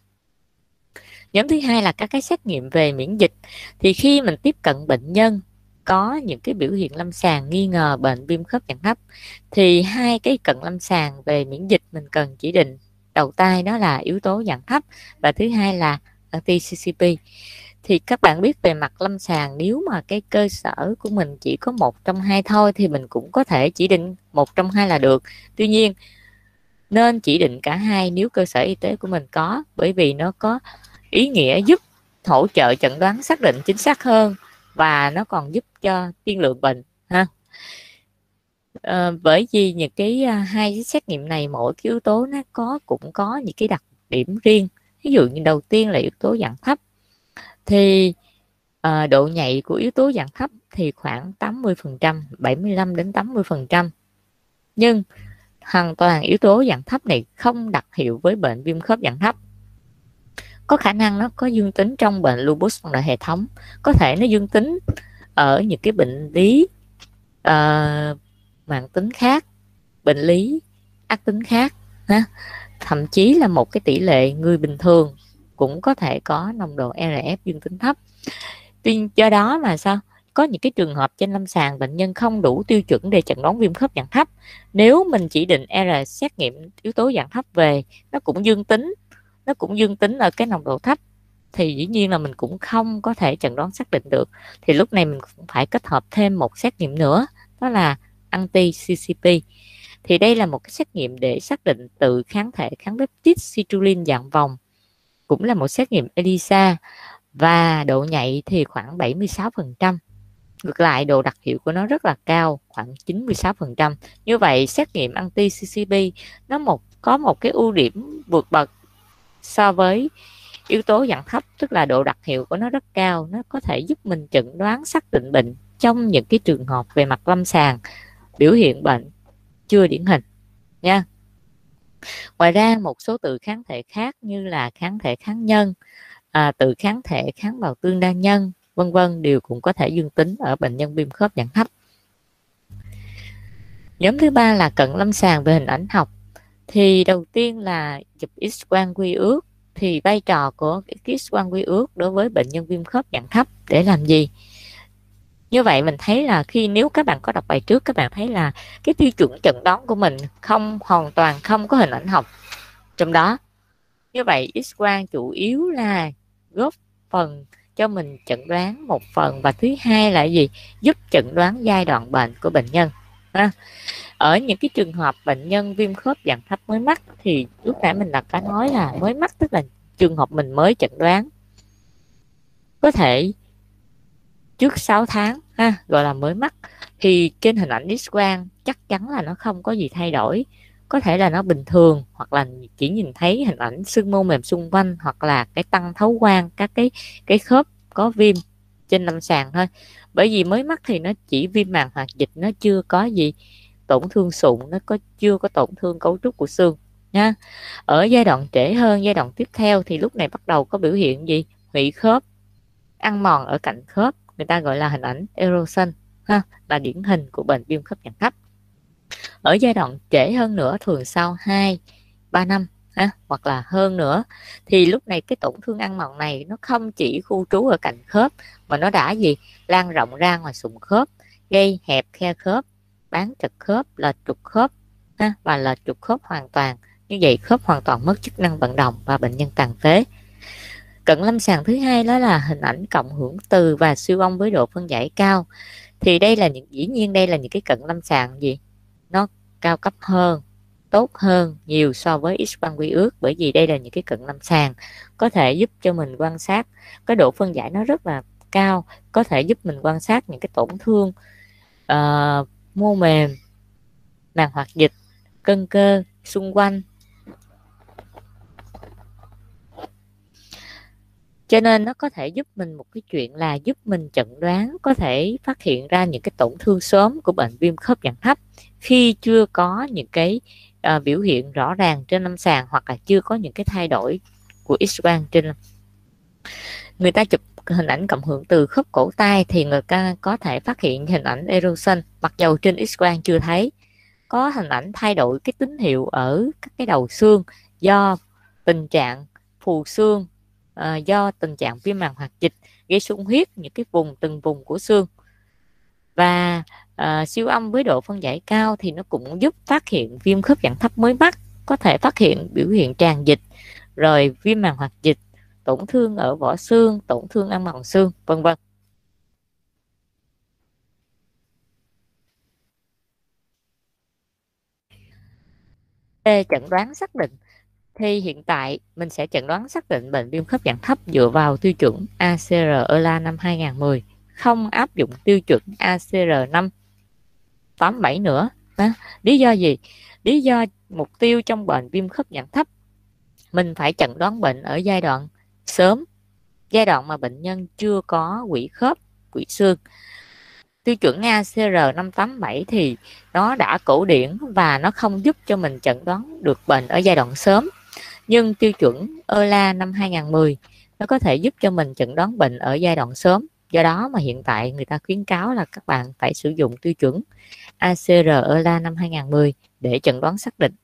Nhóm thứ hai là các cái xét nghiệm về miễn dịch. Thì khi mình tiếp cận bệnh nhân có những cái biểu hiện lâm sàng nghi ngờ bệnh viêm khớp dạng thấp thì hai cái cận lâm sàng về miễn dịch mình cần chỉ định đầu tay đó là yếu tố dạng thấp và thứ hai là anti xê xê pê. Thì các bạn biết về mặt lâm sàng, nếu mà cái cơ sở của mình chỉ có một trong hai thôi thì mình cũng có thể chỉ định một trong hai là được. Tuy nhiên nên chỉ định cả hai nếu cơ sở y tế của mình có, bởi vì nó có ý nghĩa giúp hỗ trợ chẩn đoán xác định chính xác hơn và nó còn giúp cho tiên lượng bệnh ha. À, bởi vì những cái hai cái xét nghiệm này mỗi cái yếu tố nó có cũng có những cái đặc điểm riêng. Ví dụ như đầu tiên là yếu tố dạng thấp thì à, độ nhạy của yếu tố dạng thấp thì khoảng tám mươi phần trăm, bảy mươi lăm đến tám mươi phần trăm. Nhưng hoàn toàn yếu tố dạng thấp này không đặc hiệu với bệnh viêm khớp dạng thấp. Có khả năng nó có dương tính trong bệnh lupus bằng đại hệ thống, có thể nó dương tính ở những cái bệnh lý uh, mãn tính khác, bệnh lý ác tính khác ha. Thậm chí là một cái tỷ lệ người bình thường cũng có thể có nồng độ e rờ ép dương tính thấp. Tuy do đó mà sao có những cái trường hợp trên lâm sàng bệnh nhân không đủ tiêu chuẩn để chẩn đoán viêm khớp dạng thấp, nếu mình chỉ định e rờ xét nghiệm yếu tố dạng thấp về nó cũng dương tính nó cũng dương tính ở cái nồng độ thấp thì dĩ nhiên là mình cũng không có thể chẩn đoán xác định được. Thì lúc này mình cũng phải kết hợp thêm một xét nghiệm nữa, đó là anti xê xê pê. Thì đây là một cái xét nghiệm để xác định tự kháng thể kháng peptide citrulline dạng vòng, cũng là một xét nghiệm ELISA và độ nhạy thì khoảng bảy mươi sáu phần trăm. Ngược lại độ đặc hiệu của nó rất là cao, khoảng chín mươi sáu phần trăm. Như vậy xét nghiệm anti xê xê pê nó một có một cái ưu điểm vượt bậc so với yếu tố dạng thấp, tức là độ đặc hiệu của nó rất cao, nó có thể giúp mình chẩn đoán xác định bệnh trong những cái trường hợp về mặt lâm sàng biểu hiện bệnh chưa điển hình nha. Ngoài ra một số tự kháng thể khác như là kháng thể kháng nhân, à, tự kháng thể kháng bào tương đa nhân vân vân đều cũng có thể dương tính ở bệnh nhân viêm khớp dạng thấp. Nhóm thứ ba là cận lâm sàng về hình ảnh học. Thì đầu tiên là chụp X quang quy ước. Thì vai trò của X quang quy ước đối với bệnh nhân viêm khớp dạng thấp để làm gì? Như vậy mình thấy là khi nếu các bạn có đọc bài trước, các bạn thấy là cái tiêu chuẩn chẩn đoán của mình không hoàn toàn không có hình ảnh học trong đó. Như vậy X quang chủ yếu là góp phần cho mình chẩn đoán một phần, và thứ hai là gì? Giúp chẩn đoán giai đoạn bệnh của bệnh nhân. Ha. Ở những cái trường hợp bệnh nhân viêm khớp dạng thấp mới mắc thì lúc nãy mình đã có nói là mới mắc, tức là trường hợp mình mới chẩn đoán, có thể trước sáu tháng ha, gọi là mới mắc, thì trên hình ảnh X quang chắc chắn là nó không có gì thay đổi, có thể là nó bình thường, hoặc là chỉ nhìn thấy hình ảnh xương mô mềm xung quanh, hoặc là cái tăng thấu quang các cái cái khớp có viêm trên lâm sàng thôi. Bởi vì mới mắc thì nó chỉ viêm màng hoạt dịch, nó chưa có gì tổn thương sụn, nó có chưa có tổn thương cấu trúc của xương nha. Ở giai đoạn trễ hơn, giai đoạn tiếp theo thì lúc này bắt đầu có biểu hiện gì? Hủy khớp, ăn mòn ở cạnh khớp, người ta gọi là hình ảnh erosion ha, là điển hình của bệnh viêm khớp dạng thấp. Ở giai đoạn trễ hơn nữa, thường sau hai ba năm ha, hoặc là hơn nữa, thì lúc này cái tổn thương ăn mòn này nó không chỉ khu trú ở cạnh khớp mà nó đã gì? Lan rộng ra ngoài sụn khớp, gây hẹp khe khớp, bán trật khớp, lệch trục khớp ha, và lệch trục khớp hoàn toàn. Như vậy khớp hoàn toàn mất chức năng vận động và bệnh nhân tàn phế. Cận lâm sàng thứ hai đó là hình ảnh cộng hưởng từ và siêu âm với độ phân giải cao. Thì đây là những dĩ nhiên đây là những cái cận lâm sàng gì? Nó cao cấp hơn, tốt hơn nhiều so với X quang quy ước, bởi vì đây là những cái cận lâm sàng có thể giúp cho mình quan sát, cái độ phân giải nó rất là cao, có thể giúp mình quan sát những cái tổn thương uh, mô mềm, màng hoạt dịch, cân cơ xung quanh. Cho nên nó có thể giúp mình một cái chuyện là giúp mình chẩn đoán, có thể phát hiện ra những cái tổn thương sớm của bệnh viêm khớp dạng thấp khi chưa có những cái uh, biểu hiện rõ ràng trên lâm sàng, hoặc là chưa có những cái thay đổi của X quang trên. Người ta chụp hình ảnh cộng hưởng từ khớp cổ tay thì người ta có thể phát hiện hình ảnh erosion, mặc dầu trên X-quang chưa thấy. Có hình ảnh thay đổi cái tín hiệu ở các cái đầu xương do tình trạng phù xương, à, do tình trạng viêm màng hoặc dịch gây sung huyết những cái vùng từng vùng của xương. Và à, siêu âm với độ phân giải cao thì nó cũng giúp phát hiện viêm khớp dạng thấp mới mắc, có thể phát hiện biểu hiện tràn dịch, rồi viêm màng hoặc dịch, tổn thương ở vỏ xương, tổn thương ăn mòn xương, vân vân. Về chẩn đoán xác định thì hiện tại mình sẽ chẩn đoán xác định bệnh viêm khớp dạng thấp dựa vào tiêu chuẩn a xê rờ e lờ a năm hai không một không, không áp dụng tiêu chuẩn a xê rờ năm tám bảy nữa. Đó. Lý do gì? Lý do mục tiêu trong bệnh viêm khớp dạng thấp mình phải chẩn đoán bệnh ở giai đoạn sớm, giai đoạn mà bệnh nhân chưa có quỷ khớp, quỷ xương. Tiêu chuẩn a xê rờ năm tám bảy thì nó đã cổ điển và nó không giúp cho mình chẩn đoán được bệnh ở giai đoạn sớm. Nhưng tiêu chuẩn e lờ a năm hai không một không nó có thể giúp cho mình chẩn đoán bệnh ở giai đoạn sớm. Do đó mà hiện tại người ta khuyến cáo là các bạn phải sử dụng tiêu chuẩn a xê rờ e lờ a năm hai không một không để chẩn đoán xác định.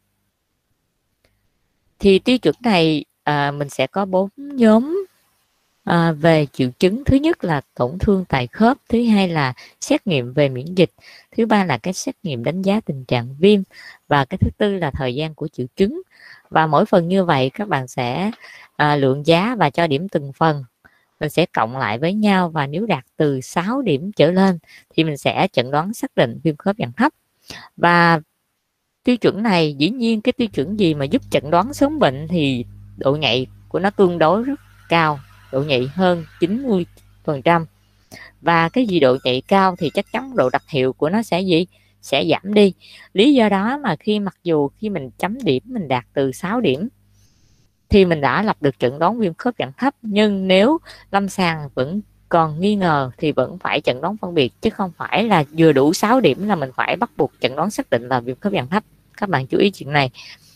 Thì tiêu chuẩn này à, mình sẽ có bốn nhóm à, về triệu chứng. Thứ nhất là tổn thương tại khớp, thứ hai là xét nghiệm về miễn dịch, thứ ba là cái xét nghiệm đánh giá tình trạng viêm, và cái thứ tư là thời gian của triệu chứng. Và mỗi phần như vậy các bạn sẽ à, lượng giá và cho điểm từng phần, mình sẽ cộng lại với nhau, và nếu đạt từ sáu điểm trở lên thì mình sẽ chẩn đoán xác định viêm khớp dạng thấp. Và tiêu chuẩn này, dĩ nhiên cái tiêu chuẩn gì mà giúp chẩn đoán sớm bệnh thì độ nhạy của nó tương đối rất cao, độ nhạy hơn chín mươi phần trăm. Và cái gì độ nhạy cao thì chắc chắn độ đặc hiệu của nó sẽ gì? Sẽ giảm đi. Lý do đó mà khi mặc dù khi mình chấm điểm mình đạt từ sáu điểm thì mình đã lập được chẩn đoán viêm khớp dạng thấp, nhưng nếu lâm sàng vẫn còn nghi ngờ thì vẫn phải chẩn đoán phân biệt, chứ không phải là vừa đủ sáu điểm là mình phải bắt buộc chẩn đoán xác định là viêm khớp dạng thấp. Các bạn chú ý chuyện này.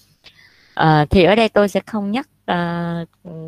À, thì ở đây tôi sẽ không nhắc à,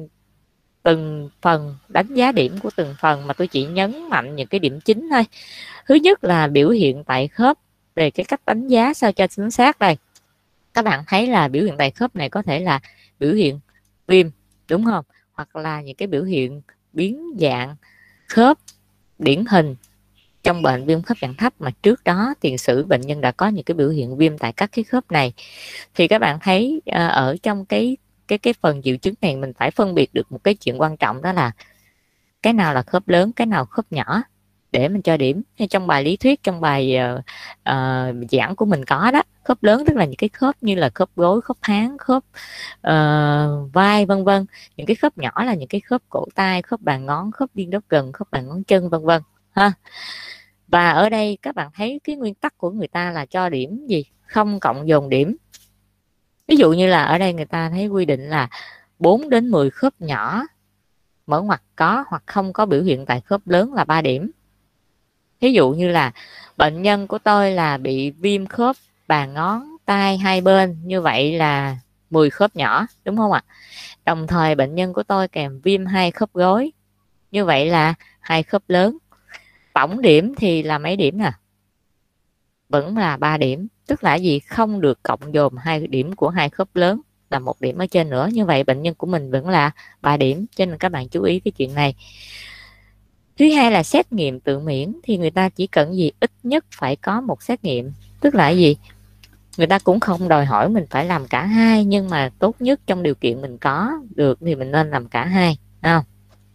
từng phần, đánh giá điểm của từng phần, mà tôi chỉ nhấn mạnh những cái điểm chính thôi. Thứ nhất là biểu hiện tại khớp. Về cái cách đánh giá sao cho chính xác đây, các bạn thấy là biểu hiện tại khớp này có thể là biểu hiện viêm, đúng không, hoặc là những cái biểu hiện biến dạng khớp điển hình trong bệnh viêm khớp dạng thấp mà trước đó tiền sử bệnh nhân đã có những cái biểu hiện viêm tại các cái khớp này. Thì các bạn thấy à, ở trong cái cái cái phần triệu chứng này mình phải phân biệt được một cái chuyện quan trọng, đó là cái nào là khớp lớn, cái nào khớp nhỏ để mình cho điểm. Hay trong bài lý thuyết, trong bài uh, uh, giảng của mình có đó, khớp lớn tức là những cái khớp như là khớp gối, khớp háng, khớp uh, vai, vân vân. Những cái khớp nhỏ là những cái khớp cổ tay, khớp bàn ngón, khớp viên đốt gần, khớp bàn ngón chân, vân vân ha. Và ở đây các bạn thấy cái nguyên tắc của người ta là cho điểm gì? Không cộng dồn điểm. Ví dụ như là ở đây người ta thấy quy định là bốn đến mười khớp nhỏ mở ngoặt có hoặc không có biểu hiện tại khớp lớn là ba điểm. Ví dụ như là bệnh nhân của tôi là bị viêm khớp bàn ngón tay hai bên, như vậy là mười khớp nhỏ, đúng không ạ? Đồng thời bệnh nhân của tôi kèm viêm hai khớp gối, như vậy là hai khớp lớn. Tổng điểm thì là mấy điểm nè? Vẫn là ba điểm. Tức là gì? Không được cộng dồn hai điểm của hai khớp lớn là một điểm ở trên nữa. Như vậy bệnh nhân của mình vẫn là ba điểm. Cho nên các bạn chú ý cái chuyện này. Thứ hai là xét nghiệm tự miễn. Thì người ta chỉ cần gì? Ít nhất phải có một xét nghiệm. Tức là gì? Người ta cũng không đòi hỏi mình phải làm cả hai, nhưng mà tốt nhất trong điều kiện mình có được thì mình nên làm cả hai, không?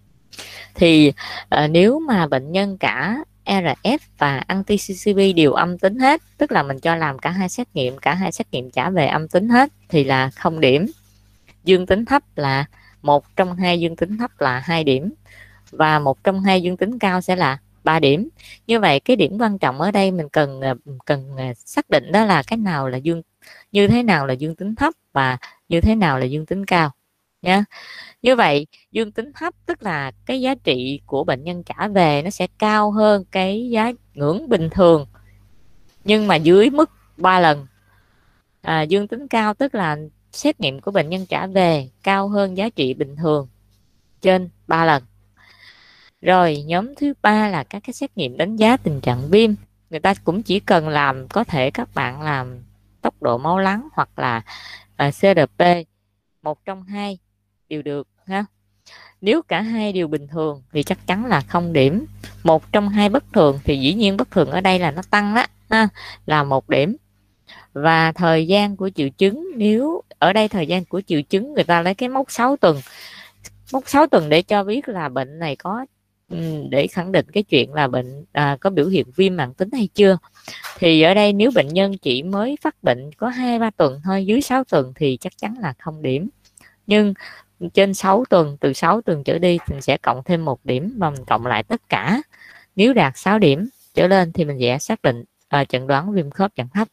Thì uh, nếu mà bệnh nhân cả rờ ép và anti xê xê pê đều âm tính hết, tức là mình cho làm cả hai xét nghiệm, cả hai xét nghiệm trả về âm tính hết thì là không điểm. Dương tính thấp là một trong hai dương tính thấp là hai điểm, và một trong hai dương tính cao sẽ là ba điểm. Như vậy cái điểm quan trọng ở đây mình cần cần xác định đó là cái nào là dương, như thế nào là dương tính thấp và như thế nào là dương tính cao nha. Như vậy dương tính thấp tức là cái giá trị của bệnh nhân trả về nó sẽ cao hơn cái giá ngưỡng bình thường, nhưng mà dưới mức ba lần. À, dương tính cao tức là xét nghiệm của bệnh nhân trả về cao hơn giá trị bình thường trên ba lần. Rồi nhóm thứ ba là các cái xét nghiệm đánh giá tình trạng viêm. Người ta cũng chỉ cần làm, có thể các bạn làm tốc độ máu lắng hoặc là à, xê rờ pê, một trong hai đều được ha. Nếu cả hai đều bình thường thì chắc chắn là không điểm. Một trong hai bất thường thì dĩ nhiên bất thường ở đây là nó tăng đó ha, là một điểm. Và thời gian của triệu chứng, nếu ở đây thời gian của triệu chứng người ta lấy cái mốc sáu tuần, mốc sáu tuần để cho biết là bệnh này có, để khẳng định cái chuyện là bệnh à, có biểu hiện viêm mãn tính hay chưa. Thì ở đây nếu bệnh nhân chỉ mới phát bệnh có hai ba tuần thôi, dưới sáu tuần thì chắc chắn là không điểm. Nhưng trên sáu tuần, từ sáu tuần trở đi mình sẽ cộng thêm một điểm và mình cộng lại tất cả. Nếu đạt sáu điểm trở lên thì mình sẽ xác định à, chẩn đoán viêm khớp dạng thấp.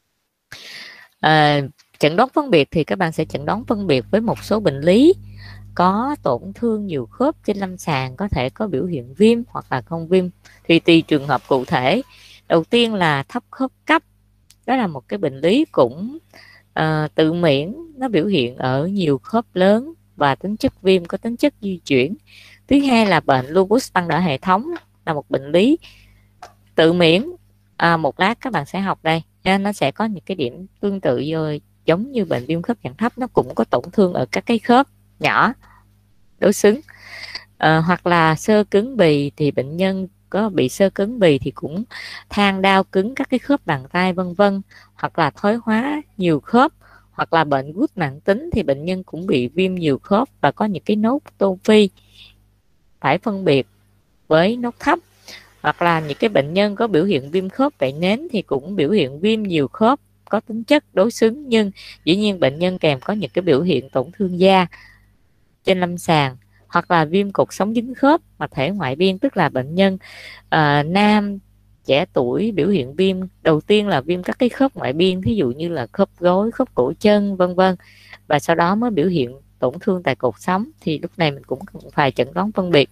À, chẩn đoán phân biệt thì các bạn sẽ chẩn đoán phân biệt với một số bệnh lý có tổn thương nhiều khớp trên lâm sàng, có thể có biểu hiện viêm hoặc là không viêm, thì tùy trường hợp cụ thể. Đầu tiên là thấp khớp cấp, đó là một cái bệnh lý cũng uh, tự miễn, nó biểu hiện ở nhiều khớp lớn và tính chất viêm có tính chất di chuyển. Thứ hai là bệnh lupus tăng đỡ hệ thống, là một bệnh lý tự miễn. À, một lát các bạn sẽ học đây nha, nó sẽ có những cái điểm tương tự rồi, giống như bệnh viêm khớp dạng thấp, nó cũng có tổn thương ở các cái khớp nhỏ đối xứng. À, hoặc là xơ cứng bì, thì bệnh nhân có bị xơ cứng bì thì cũng than đau cứng các cái khớp bàn tay vân vân, hoặc là thoái hóa nhiều khớp, hoặc là bệnh gút mãn tính thì bệnh nhân cũng bị viêm nhiều khớp và có những cái nốt tô phi, phải phân biệt với nốt thấp. Hoặc là những cái bệnh nhân có biểu hiện viêm khớp vảy nến thì cũng biểu hiện viêm nhiều khớp có tính chất đối xứng, nhưng dĩ nhiên bệnh nhân kèm có những cái biểu hiện tổn thương da trên lâm sàng. Hoặc là viêm cột sống dính khớp mà thể ngoại biên, tức là bệnh nhân uh, nam trẻ tuổi biểu hiện viêm đầu tiên là viêm các cái khớp ngoại biên, ví dụ như là khớp gối, khớp cổ chân vân vân, và sau đó mới biểu hiện tổn thương tại cột sống, thì lúc này mình cũng phải chẩn đoán phân biệt.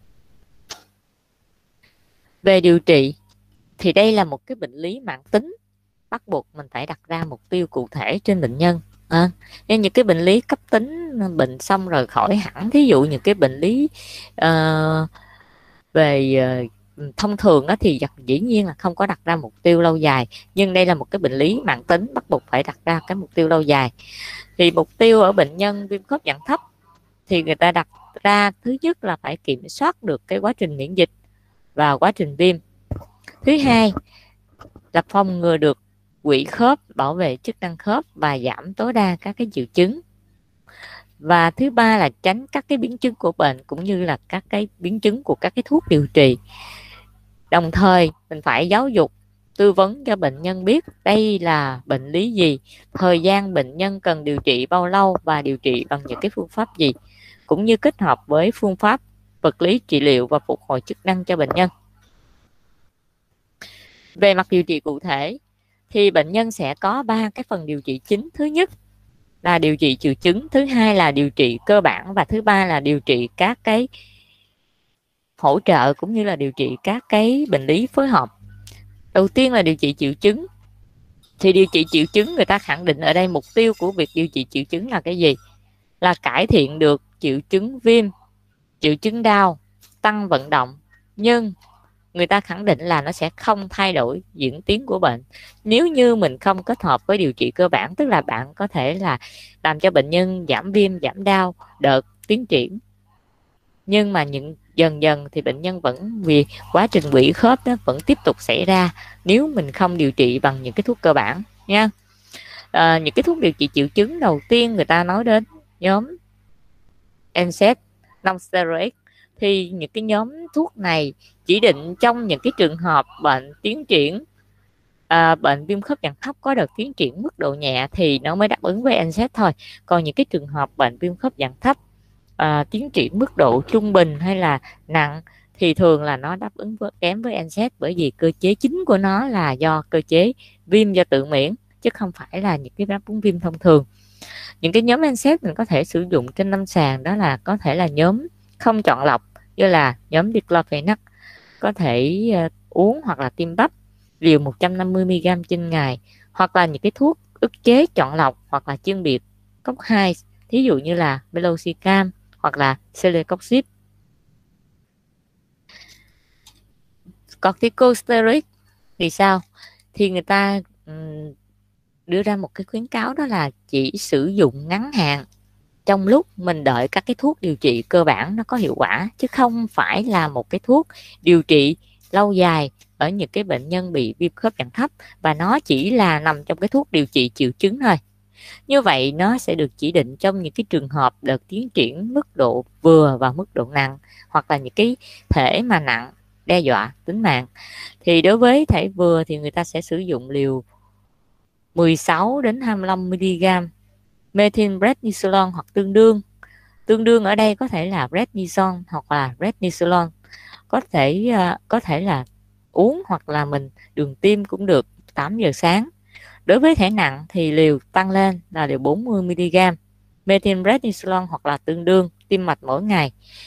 Về điều trị thì đây là một cái bệnh lý mãn tính, bắt buộc mình phải đặt ra mục tiêu cụ thể trên bệnh nhân. À, nên những cái bệnh lý cấp tính bệnh xong rồi khỏi hẳn, thí dụ những cái bệnh lý uh, về uh, thông thường đó thì dĩ nhiên là không có đặt ra mục tiêu lâu dài, nhưng đây là một cái bệnh lý mãn tính, bắt buộc phải đặt ra cái mục tiêu lâu dài. Thì mục tiêu ở bệnh nhân viêm khớp dạng thấp thì người ta đặt ra, thứ nhất là phải kiểm soát được cái quá trình miễn dịch và quá trình viêm. Thứ hai là phòng ngừa được quỵ khớp, bảo vệ chức năng khớp và giảm tối đa các cái triệu chứng. Và thứ ba là tránh các cái biến chứng của bệnh cũng như là các cái biến chứng của các cái thuốc điều trị. Đồng thời mình phải giáo dục, tư vấn cho bệnh nhân biết đây là bệnh lý gì, thời gian bệnh nhân cần điều trị bao lâu và điều trị bằng những cái phương pháp gì, cũng như kết hợp với phương pháp vật lý trị liệu và phục hồi chức năng cho bệnh nhân. Về mặt điều trị cụ thể thì bệnh nhân sẽ có ba cái phần điều trị chính. Thứ nhất là điều trị triệu chứng, thứ hai là điều trị cơ bản, và thứ ba là điều trị các cái hỗ trợ cũng như là điều trị các cái bệnh lý phối hợp. Đầu tiên là điều trị triệu chứng. Thì điều trị triệu chứng, người ta khẳng định ở đây mục tiêu của việc điều trị triệu chứng là cái gì? Là cải thiện được triệu chứng viêm, triệu chứng đau, tăng vận động, nhưng người ta khẳng định là nó sẽ không thay đổi diễn tiến của bệnh. Nếu như mình không kết hợp với điều trị cơ bản, tức là bạn có thể là làm cho bệnh nhân giảm viêm, giảm đau, đợt tiến triển, nhưng mà những dần dần thì bệnh nhân vẫn, vì quá trình quỵ khớp nó vẫn tiếp tục xảy ra nếu mình không điều trị bằng những cái thuốc cơ bản nha. À, những cái thuốc điều trị triệu chứng đầu tiên người ta nói đến nhóm en sét, non-steroid. Thì những cái nhóm thuốc này chỉ định trong những cái trường hợp bệnh tiến triển à, bệnh viêm khớp dạng thấp có đợt tiến triển mức độ nhẹ thì nó mới đáp ứng với en sét thôi. Còn những cái trường hợp bệnh viêm khớp dạng thấp à, tiến triển mức độ trung bình hay là nặng thì thường là nó đáp ứng với, kém với en sét, bởi vì cơ chế chính của nó là do cơ chế viêm do tự miễn, chứ không phải là những cái đáp ứng viêm thông thường. Những cái nhóm en sét mình có thể sử dụng trên lâm sàng đó là có thể là nhóm không chọn lọc, như là nhóm diclofenac, có thể uh, uống hoặc là tiêm bắp liều một trăm năm mươi mi-li-gam trên ngày, hoặc là những cái thuốc ức chế chọn lọc hoặc là chuyên biệt cốc hai, thí dụ như là meloxicam hoặc là celecoxib. Corticosteroid thì sao? Thì người ta um, đưa ra một cái khuyến cáo, đó là chỉ sử dụng ngắn hạn trong lúc mình đợi các cái thuốc điều trị cơ bản nó có hiệu quả, chứ không phải là một cái thuốc điều trị lâu dài ở những cái bệnh nhân bị viêm khớp dạng thấp, và nó chỉ là nằm trong cái thuốc điều trị triệu chứng thôi. Như vậy nó sẽ được chỉ định trong những cái trường hợp đợt tiến triển mức độ vừa và mức độ nặng, hoặc là những cái thể mà nặng đe dọa tính mạng. Thì đối với thể vừa thì người ta sẽ sử dụng liều mười sáu đến hai mươi lăm mi-li-gam methylprednisolone hoặc tương đương. Tương đương ở đây có thể là prednisone hoặc là prednisolone. Có thể uh, có thể là uống hoặc là mình đường tiêm cũng được, tám giờ sáng. Đối với thể nặng thì liều tăng lên là liều bốn mươi mi-li-gam methylprednisolone hoặc là tương đương tiêm mạch mỗi ngày.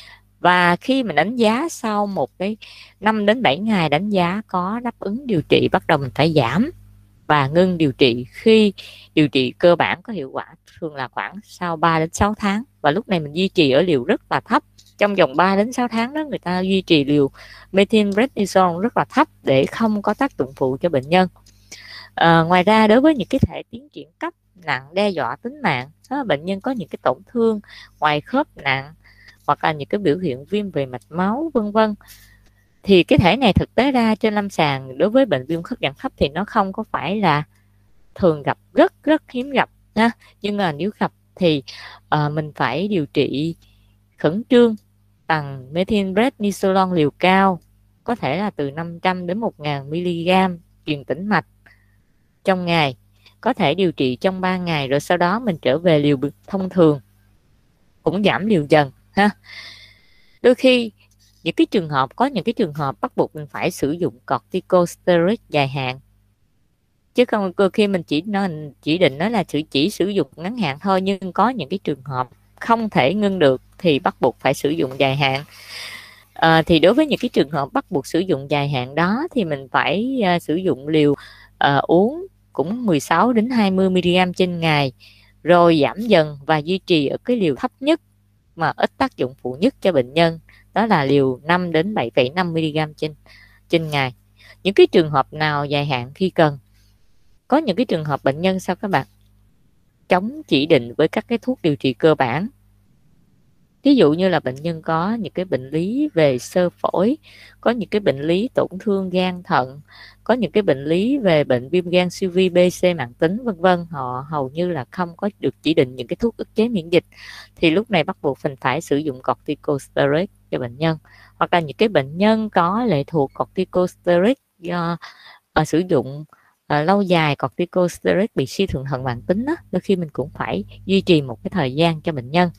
Và khi mình đánh giá sau một cái năm đến bảy ngày đánh giá có đáp ứng điều trị, bắt đầu mình phải giảm và ngưng điều trị khi điều trị cơ bản có hiệu quả, thường là khoảng sau ba đến sáu tháng. Và lúc này mình duy trì ở liều rất là thấp. Trong vòng ba đến sáu tháng đó, người ta duy trì liều methylprednisolone rất là thấp để không có tác dụng phụ cho bệnh nhân. À, ngoài ra đối với những cái thể tiến triển cấp nặng đe dọa tính mạng đó, bệnh nhân có những cái tổn thương ngoài khớp nặng hoặc là những cái biểu hiện viêm về mạch máu vân vân, thì cái thể này thực tế ra trên lâm sàng đối với bệnh viêm khớp dạng thấp thì nó không có phải là thường gặp, rất rất hiếm gặp ha. Nhưng mà nếu gặp thì uh, mình phải điều trị khẩn trương bằng methylprednisolone liều cao, có thể là từ năm trăm đến một nghìn mi-li-gam truyền tĩnh mạch trong ngày, có thể điều trị trong ba ngày rồi sau đó mình trở về liều thông thường, cũng giảm liều dần ha. Đôi khi những cái trường hợp có những cái trường hợp bắt buộc mình phải sử dụng corticosteroid dài hạn, chứ không khi mình chỉ nó chỉ định nó là chỉ, chỉ sử dụng ngắn hạn thôi, nhưng có những cái trường hợp không thể ngưng được thì bắt buộc phải sử dụng dài hạn. À, thì đối với những cái trường hợp bắt buộc sử dụng dài hạn đó thì mình phải uh, sử dụng liều uh, uống cũng mười sáu đến hai mươi mi-li-gam trên ngày, rồi giảm dần và duy trì ở cái liều thấp nhất mà ít tác dụng phụ nhất cho bệnh nhân, đó là liều năm đến bảy phẩy năm mi-li-gam trên trên ngày. Những cái trường hợp nào dài hạn khi cần. Có những cái trường hợp bệnh nhân sao các bạn chống chỉ định với các cái thuốc điều trị cơ bản. Ví dụ như là bệnh nhân có những cái bệnh lý về xơ phổi, có những cái bệnh lý tổn thương gan thận, có những cái bệnh lý về bệnh viêm gan siêu vi B C mãn tính vân vân, họ hầu như là không có được chỉ định những cái thuốc ức chế miễn dịch, thì lúc này bắt buộc mình phải sử dụng corticosteroid cho bệnh nhân. Hoặc là những cái bệnh nhân có lệ thuộc corticosteroid do uh, sử dụng uh, lâu dài corticosteroid bị suy thượng thận mãn tính đó, đôi khi mình cũng phải duy trì một cái thời gian cho bệnh nhân.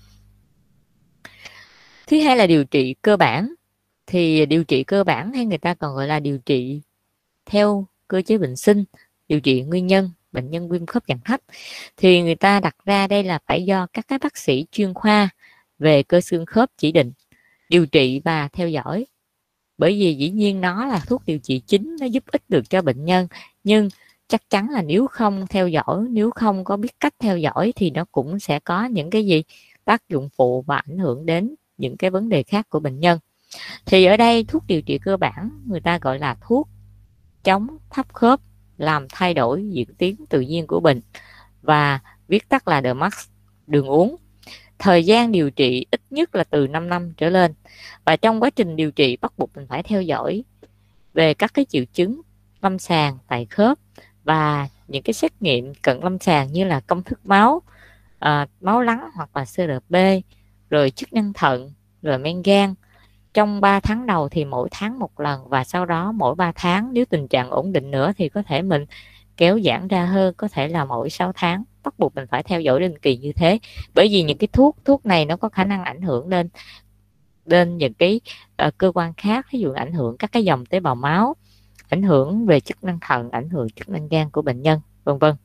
Thứ hai là điều trị cơ bản. Thì điều trị cơ bản hay người ta còn gọi là điều trị theo cơ chế bệnh sinh, điều trị nguyên nhân bệnh nhân viêm khớp dạng thấp, thì người ta đặt ra đây là phải do các cái bác sĩ chuyên khoa về cơ xương khớp chỉ định, điều trị và theo dõi. Bởi vì dĩ nhiên nó là thuốc điều trị chính, nó giúp ích được cho bệnh nhân, nhưng chắc chắn là nếu không theo dõi, nếu không có biết cách theo dõi thì nó cũng sẽ có những cái gì tác dụng phụ và ảnh hưởng đến những cái vấn đề khác của bệnh nhân. Thì ở đây thuốc điều trị cơ bản người ta gọi là thuốc chống thấp khớp, làm thay đổi diễn tiến tự nhiên của bệnh, và viết tắt là đê em a xê, đường uống. Thời gian điều trị ít nhất là từ năm năm trở lên, và trong quá trình điều trị bắt buộc mình phải theo dõi về các cái triệu chứng lâm sàng tại khớp và những cái xét nghiệm cận lâm sàng như là công thức máu, à, máu lắng hoặc là xê rờ pê, rồi chức năng thận, rồi men gan. Trong ba tháng đầu thì mỗi tháng một lần, và sau đó mỗi ba tháng, nếu tình trạng ổn định nữa thì có thể mình kéo giãn ra hơn, có thể là mỗi sáu tháng. Bắt buộc mình phải theo dõi định kỳ như thế, bởi vì những cái thuốc thuốc này nó có khả năng ảnh hưởng lên lên những cái uh, cơ quan khác, ví dụ ảnh hưởng các cái dòng tế bào máu, ảnh hưởng về chức năng thận, ảnh hưởng chức năng gan của bệnh nhân, vân vân.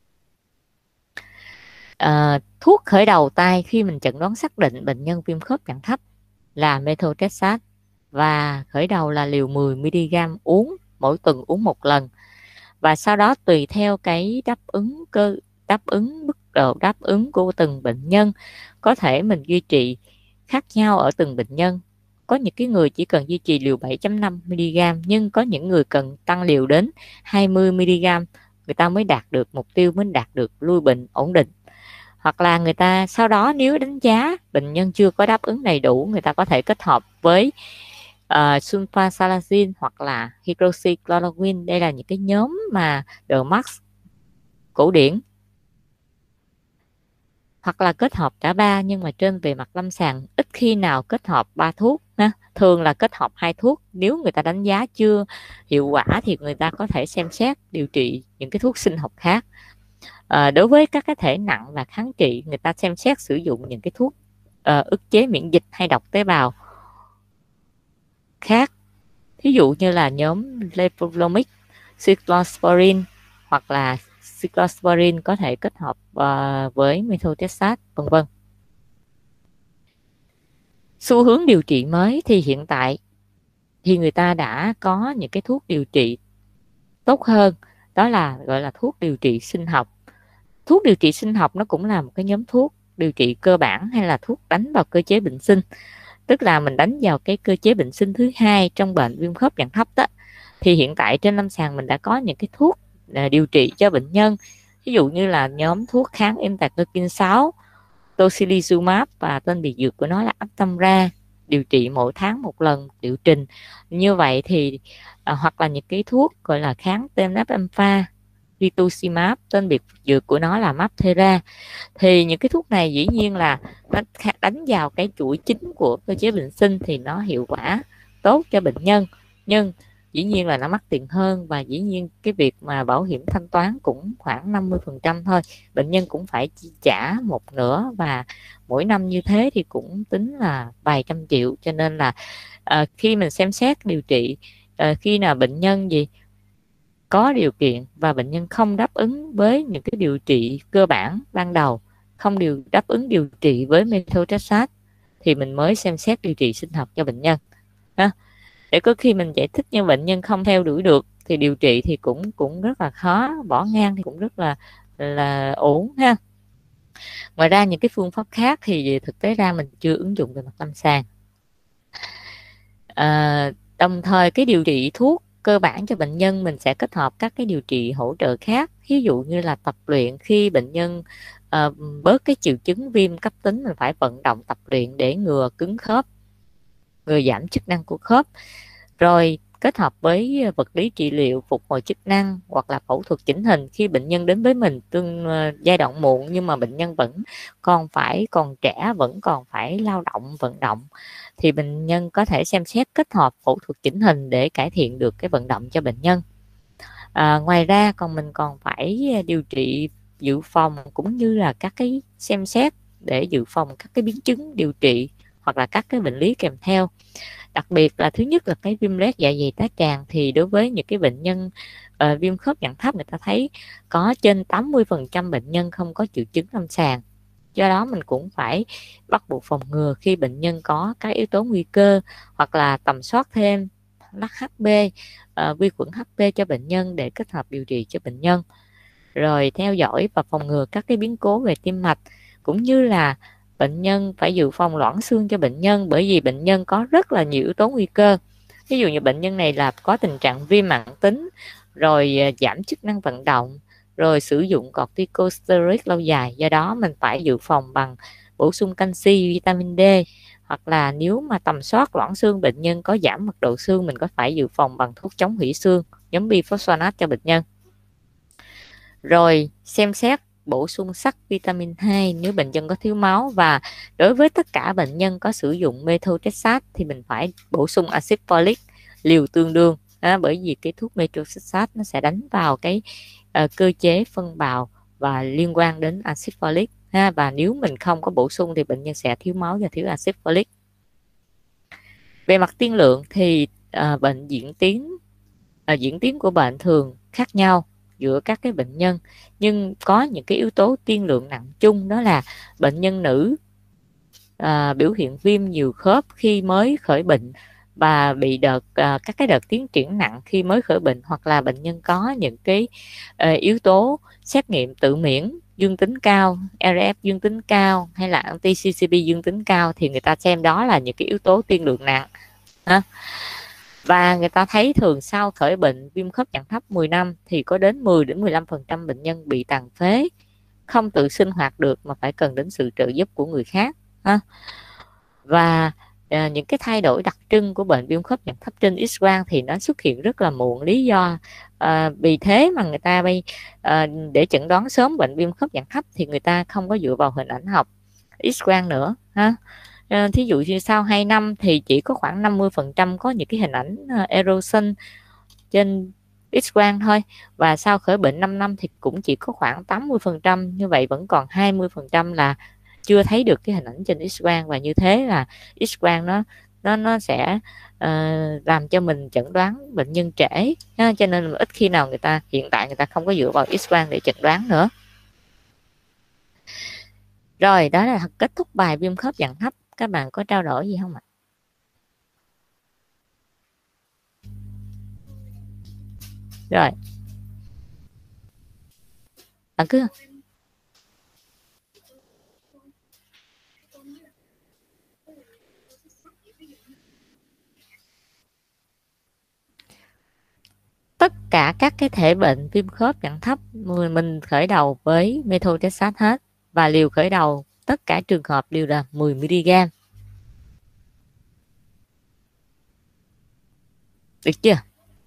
Uh, thuốc khởi đầu tay khi mình chẩn đoán xác định bệnh nhân viêm khớp dạng thấp là methotrexate, và khởi đầu là liều mười mi-li-gam uống mỗi tuần, uống một lần, và sau đó tùy theo cái đáp ứng cơ đáp ứng mức độ đáp ứng của từng bệnh nhân, có thể mình duy trì khác nhau ở từng bệnh nhân. có những cái người chỉ cần duy trì liều bảy phẩy năm mi-li-gam, nhưng có những người cần tăng liều đến hai mươi mi-li-gam người ta mới đạt được mục tiêu, mới đạt được lui bệnh ổn định. Hoặc là người ta sau đó nếu đánh giá bệnh nhân chưa có đáp ứng đầy đủ, người ta có thể kết hợp với uh, sulfasalazine hoặc là hydroxychloroquine. Đây là những cái nhóm mà The Max cổ điển, hoặc là kết hợp cả ba, nhưng mà trên về mặt lâm sàng ít khi nào kết hợp ba thuốc ha. Thường là kết hợp hai thuốc. Nếu người ta đánh giá chưa hiệu quả thì người ta có thể xem xét điều trị những cái thuốc sinh học khác. À, đối với các cái thể nặng và kháng trị, người ta xem xét sử dụng những cái thuốc uh, ức chế miễn dịch hay độc tế bào khác, ví dụ như là nhóm levodomic, cyclosporin hoặc là cyclosporin có thể kết hợp uh, với methotrexate, vân vân. Xu hướng điều trị mới thì hiện tại thì người ta đã có những cái thuốc điều trị tốt hơn, đó là gọi là thuốc điều trị sinh học. Thuốc điều trị sinh học nó cũng là một cái nhóm thuốc điều trị cơ bản hay là thuốc đánh vào cơ chế bệnh sinh, tức là mình đánh vào cái cơ chế bệnh sinh thứ hai trong bệnh viêm khớp dạng thấp đó. Thì hiện tại trên lâm sàng mình đã có những cái thuốc điều trị cho bệnh nhân, ví dụ như là nhóm thuốc kháng interleukin sáu, tocilizumab, và tên biệt dược của nó là Actemra, điều trị mỗi tháng một lần liệu trình. Như vậy thì à, hoặc là những cái thuốc gọi là kháng tê en ép alpha, rituximab, tên biệt dược của nó là Mapthera. Thì những cái thuốc này dĩ nhiên là nó đánh vào cái chuỗi chính của cơ chế bệnh sinh thì nó hiệu quả tốt cho bệnh nhân, nhưng dĩ nhiên là nó mắc tiền hơn, và dĩ nhiên cái việc mà bảo hiểm thanh toán cũng khoảng năm mươi phần trăm thôi, bệnh nhân cũng phải chi trả một nửa, và mỗi năm như thế thì cũng tính là vài trăm triệu. Cho nên là à, khi mình xem xét điều trị, à, khi nào bệnh nhân gì có điều kiện và bệnh nhân không đáp ứng với những cái điều trị cơ bản ban đầu, không điều đáp ứng điều trị với methotrexate, thì mình mới xem xét điều trị sinh học cho bệnh nhân ha. Để có khi mình giải thích nhưng bệnh nhân không theo đuổi được thì điều trị thì cũng cũng rất là khó, bỏ ngang thì cũng rất là là ổn ha. Ngoài ra những cái phương pháp khác thì thực tế ra mình chưa ứng dụng về mặt lâm sàng. À, đồng thời cái điều trị thuốc cơ bản cho bệnh nhân mình sẽ kết hợp các cái điều trị hỗ trợ khác, ví dụ như là tập luyện. Khi bệnh nhân uh, bớt cái triệu chứng viêm cấp tính, mình phải vận động tập luyện để ngừa cứng khớp, ngừa giảm chức năng của khớp. Rồi kết hợp với vật lý trị liệu phục hồi chức năng hoặc là phẫu thuật chỉnh hình. Khi bệnh nhân đến với mình tương uh, giai đoạn muộn nhưng mà bệnh nhân vẫn còn phải còn trẻ, vẫn còn phải lao động vận động, thì bệnh nhân có thể xem xét kết hợp phẫu thuật chỉnh hình để cải thiện được cái vận động cho bệnh nhân. À, ngoài ra còn mình còn phải điều trị dự phòng cũng như là các cái xem xét để dự phòng các cái biến chứng điều trị hoặc là các cái bệnh lý kèm theo. Đặc biệt là thứ nhất là cái viêm loét dạ dày tá tràng, thì đối với những cái bệnh nhân uh, viêm khớp dạng thấp, người ta thấy có trên tám mươi phần trăm bệnh nhân không có triệu chứng lâm sàng. Do đó mình cũng phải bắt buộc phòng ngừa khi bệnh nhân có các yếu tố nguy cơ, hoặc là tầm soát thêm hát pê, uh, vi khuẩn hát pê cho bệnh nhân để kết hợp điều trị cho bệnh nhân. Rồi theo dõi và phòng ngừa các cái biến cố về tim mạch, cũng như là bệnh nhân phải dự phòng loãng xương cho bệnh nhân, bởi vì bệnh nhân có rất là nhiều yếu tố nguy cơ. Ví dụ như bệnh nhân này là có tình trạng viêm mãn tính, rồi giảm chức năng vận động, rồi sử dụng corticosteroid lâu dài. Do đó mình phải dự phòng bằng bổ sung canxi, vitamin D, hoặc là nếu mà tầm soát loãng xương bệnh nhân có giảm mật độ xương, mình có phải dự phòng bằng thuốc chống hủy xương nhóm biphosphonate cho bệnh nhân. Rồi xem xét bổ sung sắt, vitamin hai nếu bệnh nhân có thiếu máu, và đối với tất cả bệnh nhân có sử dụng methotrexate thì mình phải bổ sung axit folic liều tương đương, à, bởi vì cái thuốc methotrexate nó sẽ đánh vào cái uh, cơ chế phân bào và liên quan đến axit folic ha, và nếu mình không có bổ sung thì bệnh nhân sẽ thiếu máu và thiếu axit folic. Về mặt tiên lượng thì uh, bệnh diễn tiến uh, diễn tiến của bệnh thường khác nhau giữa các cái bệnh nhân, nhưng có những cái yếu tố tiên lượng nặng chung, đó là bệnh nhân nữ à, biểu hiện viêm nhiều khớp khi mới khởi bệnh và bị đợt à, các cái đợt tiến triển nặng khi mới khởi bệnh, hoặc là bệnh nhân có những cái à, yếu tố xét nghiệm tự miễn dương tính cao, rờ ép dương tính cao hay là anti xê xê pê dương tính cao thì người ta xem đó là những cái yếu tố tiên lượng nặng. Và người ta thấy thường sau khởi bệnh viêm khớp dạng thấp mười năm thì có đến mười đến mười lăm phần trăm bệnh nhân bị tàn phế, không tự sinh hoạt được mà phải cần đến sự trợ giúp của người khác. Và à, những cái thay đổi đặc trưng của bệnh viêm khớp dạng thấp trên X quang thì nó xuất hiện rất là muộn. Lý do à, vì thế mà người ta bây à, để chẩn đoán sớm bệnh viêm khớp dạng thấp thì người ta không có dựa vào hình ảnh học X quang nữa ha. À, thí dụ như sau hai năm thì chỉ có khoảng năm mươi phần trăm có những cái hình ảnh uh, erosion trên X quang thôi, và sau khởi bệnh năm năm thì cũng chỉ có khoảng tám mươi phần trăm. Như vậy vẫn còn hai mươi phần trăm là chưa thấy được cái hình ảnh trên X quang, và như thế là X quang nó nó nó sẽ uh, làm cho mình chẩn đoán bệnh nhân trễ ha. Cho nên ít khi nào người ta hiện tại người ta không có dựa vào X quang để chẩn đoán nữa. Rồi, đó là kết thúc bài viêm khớp dạng thấp. Các bạn có trao đổi gì không ạ? Rồi, bạn cứ tất cả các cái thể bệnh viêm khớp dạng thấp mình khởi đầu với methotrexate hết, và liều khởi đầu tất cả trường hợp đều là mười mi li gam. Được chưa?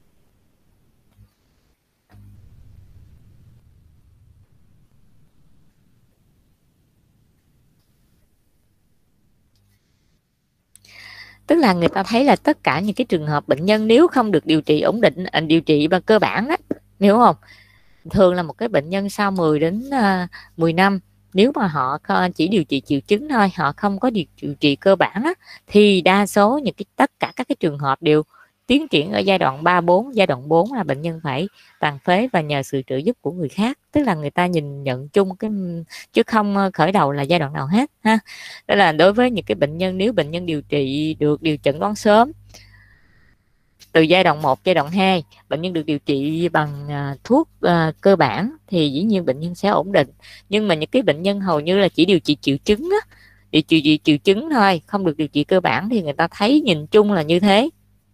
Tức là người ta thấy là tất cả những cái trường hợp bệnh nhân nếu không được điều trị ổn định, điều trị bằng cơ bản đó, hiểu không? Thường là một cái bệnh nhân sau mười đến mười năm, nếu mà họ chỉ điều trị triệu chứng thôi, họ không có điều, điều trị cơ bản á, thì đa số những cái tất cả các cái trường hợp đều tiến triển ở giai đoạn ba bốn. Giai đoạn bốn là bệnh nhân phải tàn phế và nhờ sự trợ giúp của người khác. Tức là người ta nhìn nhận chung cái chứ không khởi đầu là giai đoạn nào hết ha. Đó là đối với những cái bệnh nhân, nếu bệnh nhân điều trị được, điều chẩn đoán sớm từ giai đoạn một, giai đoạn hai, bệnh nhân được điều trị bằng uh, thuốc uh, cơ bản thì dĩ nhiên bệnh nhân sẽ ổn định. Nhưng mà những cái bệnh nhân hầu như là chỉ điều trị triệu chứng á, điều trị triệu chứng thôi, không được điều trị cơ bản thì người ta thấy nhìn chung là như thế.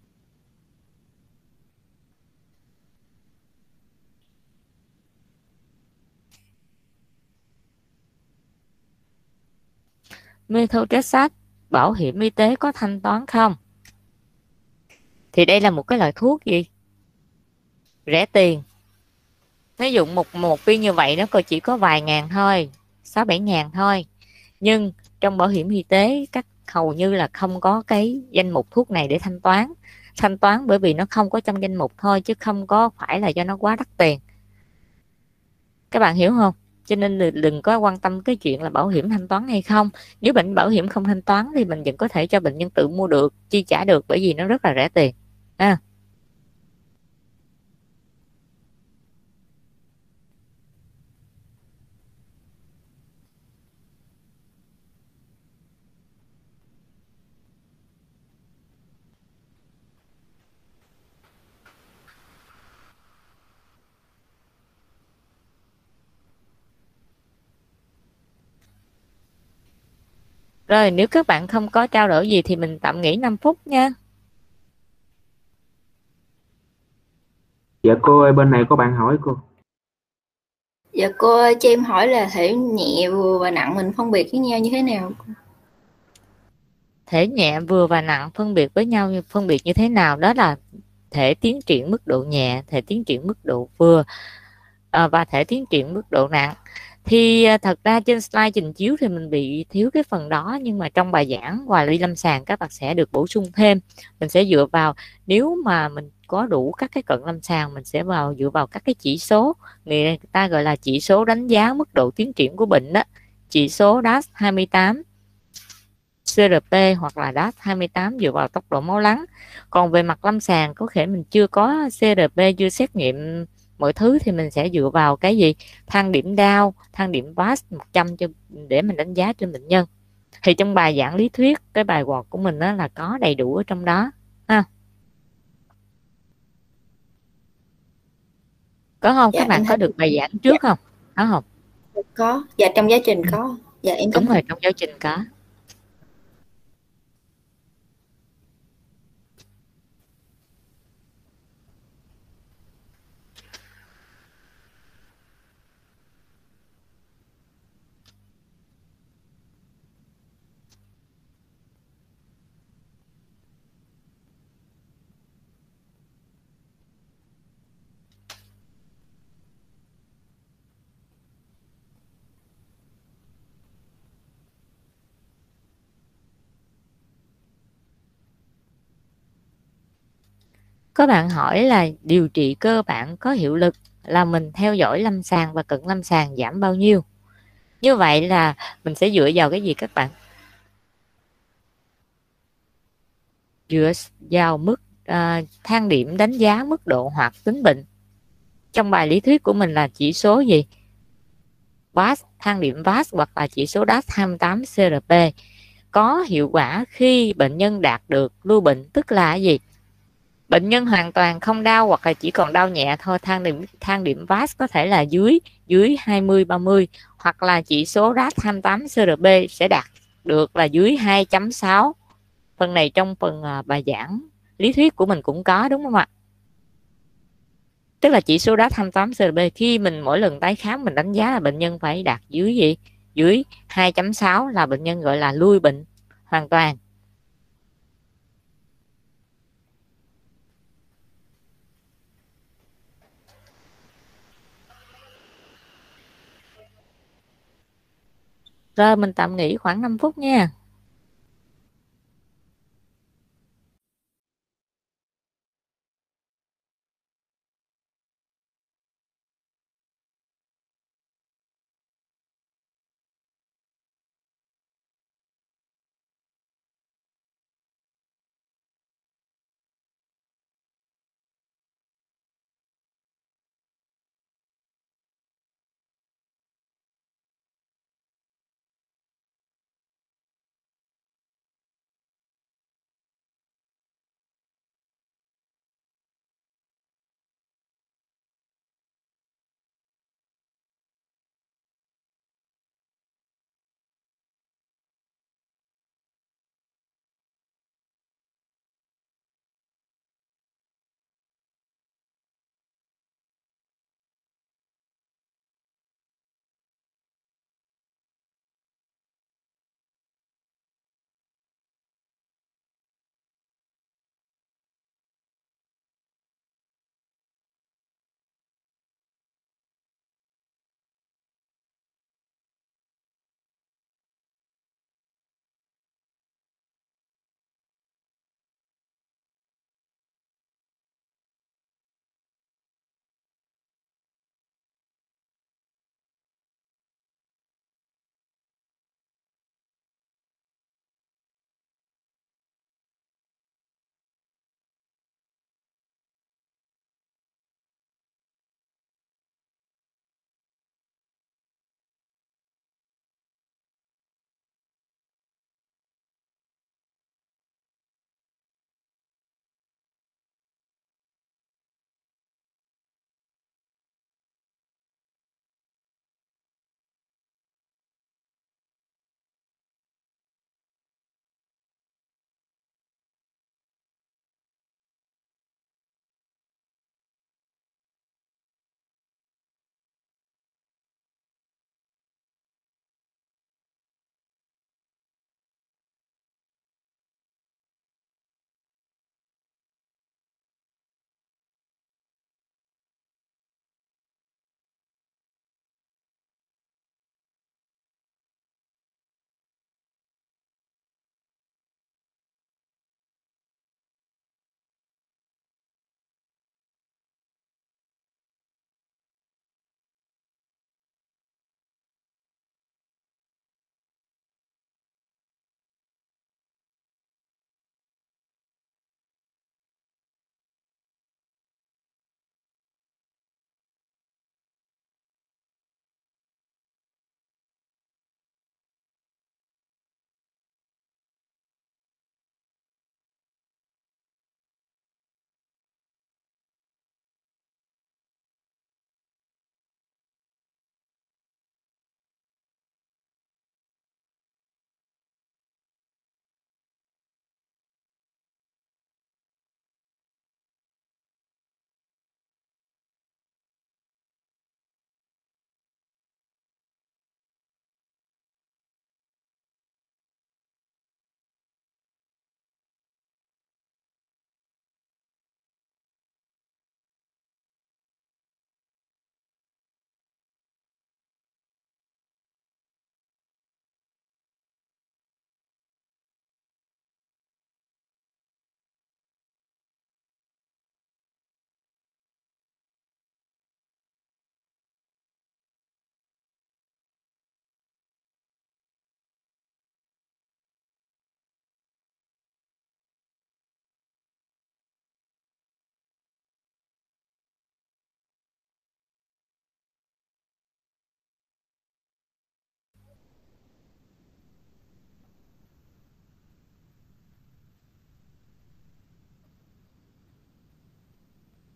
Methotrexate bảo hiểm y tế có thanh toán không? Thì đây là một cái loại thuốc gì rẻ tiền. Ví dụ một một viên như vậy nó chỉ có vài ngàn thôi, sáu bảy ngàn thôi. Nhưng trong bảo hiểm y tế các hầu như là không có cái danh mục thuốc này để thanh toán. Thanh toán bởi vì nó không có trong danh mục thôi, chứ không có phải là do nó quá đắt tiền. Các bạn hiểu không? Cho nên đừng có quan tâm cái chuyện là bảo hiểm thanh toán hay không. Nếu bệnh bảo hiểm không thanh toán thì mình vẫn có thể cho bệnh nhân tự mua được, chi trả được, bởi vì nó rất là rẻ tiền à. Rồi, nếu các bạn không có trao đổi gì thì mình tạm nghỉ năm phút nha. Dạ cô ơi, bên này có bạn hỏi cô. Dạ cô ơi, cho em hỏi là thể nhẹ, vừa và nặng mình phân biệt với nhau như thế nào? Thể nhẹ, vừa và nặng phân biệt với nhau phân biệt như thế nào? Đó là thể tiến triển mức độ nhẹ, thể tiến triển mức độ vừa à, và thể tiến triển mức độ nặng. Thì à, thật ra trên slide trình chiếu thì mình bị thiếu cái phần đó, nhưng mà trong bài giảng và đi lâm sàng các bạn sẽ được bổ sung thêm. Mình sẽ dựa vào, nếu mà mình có đủ các cái cận lâm sàng, mình sẽ vào dựa vào các cái chỉ số người ta gọi là chỉ số đánh giá mức độ tiến triển của bệnh đó, chỉ số đát hai mươi tám, xê rờ pê hoặc là đát hai mươi tám dựa vào tốc độ máu lắng. Còn về mặt lâm sàng có thể mình chưa có xê rờ pê, chưa xét nghiệm mọi thứ, thì mình sẽ dựa vào cái gì, thang điểm đau, thang điểm vát một trăm cho để mình đánh giá trên bệnh nhân. Thì trong bài giảng lý thuyết, cái bài Word của mình đó là có đầy đủ ở trong đó ha. Có không? Dạ, Các bạn em có thấy. được bài giảng Dạ, trước không? Có không? Có, dạ trong giáo trình Ừm. có. Dạ em cảm Đúng ơn. rồi, trong giáo trình có. Có bạn hỏi là điều trị cơ bản có hiệu lực là mình theo dõi lâm sàng và cận lâm sàng giảm bao nhiêu? Như vậy là mình sẽ dựa vào cái gì các bạn? Dựa vào mức à, thang điểm đánh giá mức độ hoạt tính bệnh. Trong bài lý thuyết của mình là chỉ số gì? vát, thang điểm vát hoặc là chỉ số đát hai mươi tám C R P có hiệu quả khi bệnh nhân đạt được lưu bệnh, tức là gì? Bệnh nhân hoàn toàn không đau hoặc là chỉ còn đau nhẹ thôi, thang điểm thang điểm vát có thể là dưới dưới hai mươi ba mươi, hoặc là chỉ số đát hai mươi tám C R P sẽ đạt được là dưới hai chấm sáu. Phần này trong phần à, bài giảng lý thuyết của mình cũng có, đúng không ạ? Tức là chỉ số đát hai mươi tám C R P khi mình mỗi lần tái khám mình đánh giá là bệnh nhân phải đạt dưới gì? Dưới hai chấm sáu là bệnh nhân gọi là lui bệnh hoàn toàn. Rồi mình tạm nghỉ khoảng năm phút nha.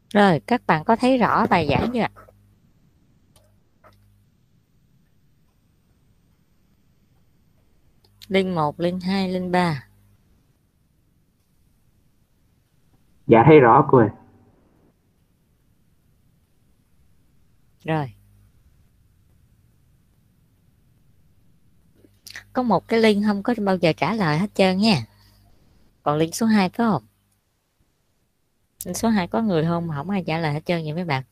Rồi, các bạn có thấy rõ bài giảng chưa ạ? Link một, link hai, link ba. Dạ thấy rõ cô ơi. Rồi. Có một cái link không có bao giờ trả lời hết trơn nha. Còn link số hai có không? Link số hai có người không? Không ai trả lời hết trơn vậy mấy bạn.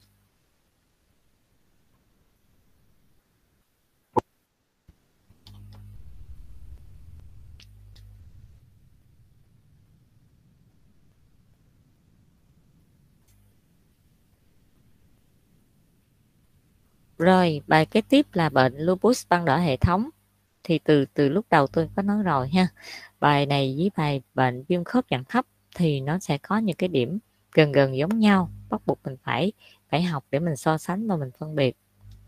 Rồi, bài kế tiếp là bệnh lupus băng đỏ hệ thống. Thì từ từ lúc đầu tôi có nói rồi ha. Bài này với bài bệnh viêm khớp dạng thấp thì nó sẽ có những cái điểm gần gần giống nhau, bắt buộc mình phải phải học để mình so sánh và mình phân biệt.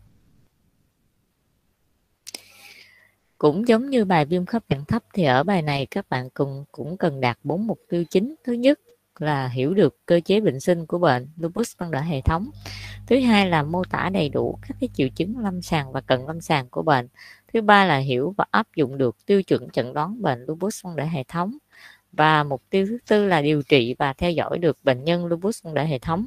Cũng giống như bài viêm khớp dạng thấp thì ở bài này các bạn cùng cũng cần đạt bốn mục tiêu chính. Thứ nhất là hiểu được cơ chế bệnh sinh của bệnh lupus băng đỏ hệ thống. Thứ hai là mô tả đầy đủ các cái triệu chứng lâm sàng và cận lâm sàng của bệnh. Thứ ba là hiểu và áp dụng được tiêu chuẩn chẩn đoán bệnh lupus băng đỏ hệ thống. Và mục tiêu thứ tư là điều trị và theo dõi được bệnh nhân lupus băng đỏ hệ thống.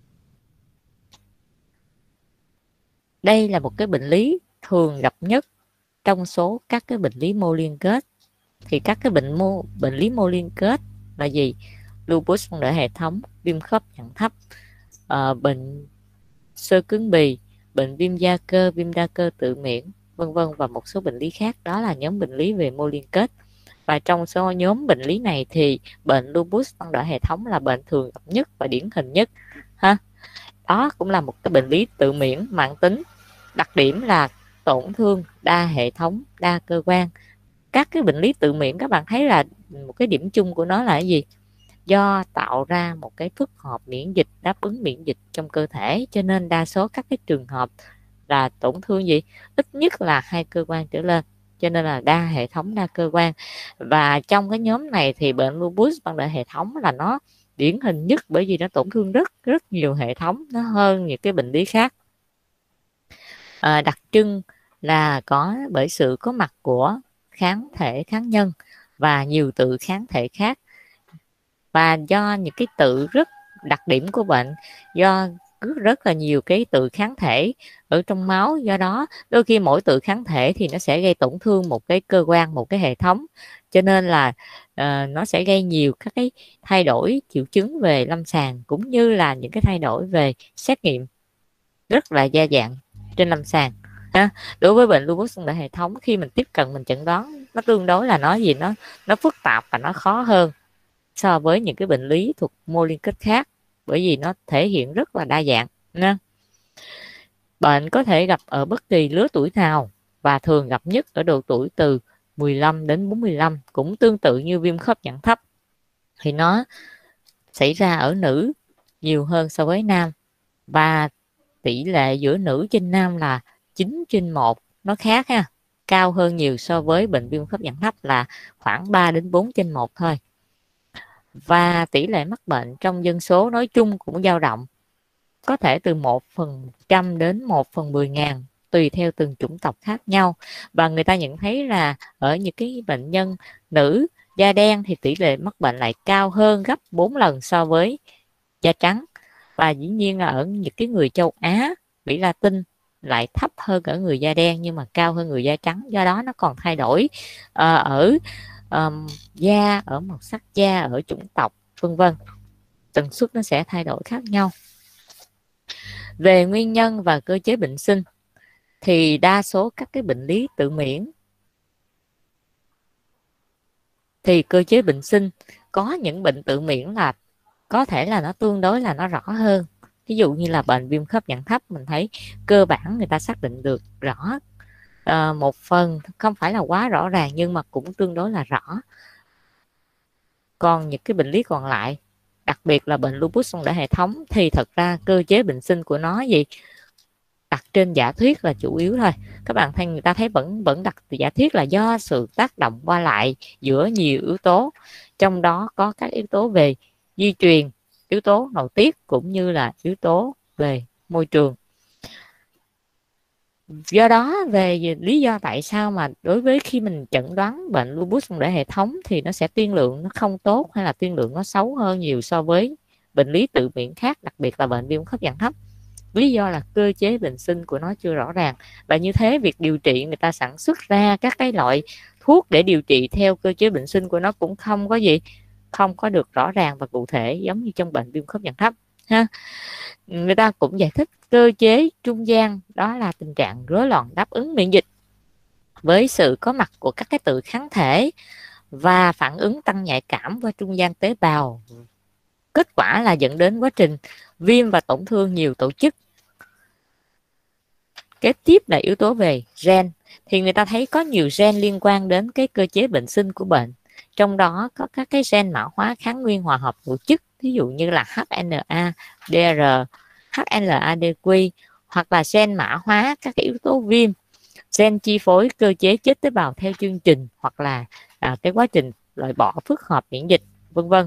Đây là một cái bệnh lý thường gặp nhất trong số các cái bệnh lý mô liên kết. Thì các cái bệnh mô bệnh lý mô liên kết là gì? Lupus băng đỏ hệ thống, viêm khớp dạng thấp, uh, bệnh xơ cứng bì, bệnh viêm da cơ, viêm đa cơ tự miễn, vân vân và một số bệnh lý khác. Đó là nhóm bệnh lý về mô liên kết. Và trong số nhóm bệnh lý này thì bệnh lupus băng đỏ hệ thống là bệnh thường gặp nhất và điển hình nhất ha. Đó cũng là một cái bệnh lý tự miễn mãn tính. Đặc điểm là tổn thương đa hệ thống, đa cơ quan. Các cái bệnh lý tự miễn các bạn thấy là một cái điểm chung của nó là cái gì? Do tạo ra một cái phức hợp miễn dịch, đáp ứng miễn dịch trong cơ thể, cho nên đa số các cái trường hợp là tổn thương gì? Ít nhất là hai cơ quan trở lên, cho nên là đa hệ thống, đa cơ quan. Và trong cái nhóm này thì bệnh lupus băng đỏ hệ thống là nó điển hình nhất, bởi vì nó tổn thương rất rất nhiều hệ thống, nó hơn những cái bệnh lý khác. À, đặc trưng là có bởi sự có mặt của kháng thể kháng nhân và nhiều tự kháng thể khác. Và do những cái tự rất đặc điểm của bệnh, do rất, rất là nhiều cái tự kháng thể ở trong máu, do đó đôi khi mỗi tự kháng thể thì nó sẽ gây tổn thương một cái cơ quan, một cái hệ thống, cho nên là uh, nó sẽ gây nhiều các cái thay đổi triệu chứng về lâm sàng cũng như là những cái thay đổi về xét nghiệm rất là đa dạng trên lâm sàng. Đối với bệnh lupus băng đỏ hệ thống, khi mình tiếp cận mình chẩn đoán, nó tương đối là nó gì nó nó phức tạp và nó khó hơn so với những cái bệnh lý thuộc mô liên kết khác, bởi vì nó thể hiện rất là đa dạng nha. Bệnh có thể gặp ở bất kỳ lứa tuổi nào và thường gặp nhất ở độ tuổi từ mười lăm đến bốn mươi lăm, cũng tương tự như viêm khớp dạng thấp thì nó xảy ra ở nữ nhiều hơn so với nam, và tỷ lệ giữa nữ trên nam là chín trên một, nó khác ha, cao hơn nhiều so với bệnh viêm khớp dạng thấp là khoảng ba đến bốn trên một thôi. Và tỷ lệ mắc bệnh trong dân số nói chung cũng dao động, có thể từ một phần trăm đến một phần mười ngàn, tùy theo từng chủng tộc khác nhau. Và người ta nhận thấy là ở những cái bệnh nhân nữ da đen thì tỷ lệ mắc bệnh lại cao hơn gấp bốn lần so với da trắng. Và dĩ nhiên là ở những cái người châu Á, Mỹ Latin lại thấp hơn ở người da đen nhưng mà cao hơn người da trắng. Do đó nó còn thay đổi uh, ở um, da, ở màu sắc da, ở chủng tộc, vân vân. Tần suất nó sẽ thay đổi khác nhau. Về nguyên nhân và cơ chế bệnh sinh thì đa số các cái bệnh lý tự miễn thì cơ chế bệnh sinh có những bệnh tự miễn là có thể là nó tương đối là nó rõ hơn. Ví dụ như là bệnh viêm khớp dạng thấp, mình thấy cơ bản người ta xác định được rõ à, một phần, không phải là quá rõ ràng nhưng mà cũng tương đối là rõ. Còn những cái bệnh lý còn lại, đặc biệt là bệnh lupus băng đỏ hệ thống, thì thật ra cơ chế bệnh sinh của nó gì đặt trên giả thuyết là chủ yếu thôi. Các bạn thấy người ta thấy vẫn vẫn đặt giả thuyết là do sự tác động qua lại giữa nhiều yếu tố, trong đó có các yếu tố về di truyền, yếu tố nội tiết cũng như là yếu tố về môi trường. Do đó, về lý do tại sao mà đối với khi mình chẩn đoán bệnh lupus quần thể hệ thống thì nó sẽ tiên lượng nó không tốt hay là tiên lượng nó xấu hơn nhiều so với bệnh lý tự miễn khác, đặc biệt là bệnh viêm khớp dạng thấp. Lý do là cơ chế bệnh sinh của nó chưa rõ ràng, và như thế việc điều trị người ta sản xuất ra các cái loại thuốc để điều trị theo cơ chế bệnh sinh của nó cũng không có gì không có được rõ ràng và cụ thể giống như trong bệnh viêm khớp dạng thấp ha. Người ta cũng giải thích cơ chế trung gian đó là tình trạng rối loạn đáp ứng miễn dịch với sự có mặt của các cái tự kháng thể và phản ứng tăng nhạy cảm qua trung gian tế bào. Kết quả là dẫn đến quá trình viêm và tổn thương nhiều tổ chức. Kế tiếp là yếu tố về gen. Thì người ta thấy có nhiều gen liên quan đến cái cơ chế bệnh sinh của bệnh. Trong đó có các cái gen mã hóa kháng nguyên hòa hợp tổ chức, ví dụ như là hát en a, đê rờ, hát lờ a đê quy, hoặc là gen mã hóa các cái yếu tố viêm, gen chi phối cơ chế chết tế bào theo chương trình, hoặc là à, cái quá trình loại bỏ phức hợp miễn dịch, vân vân.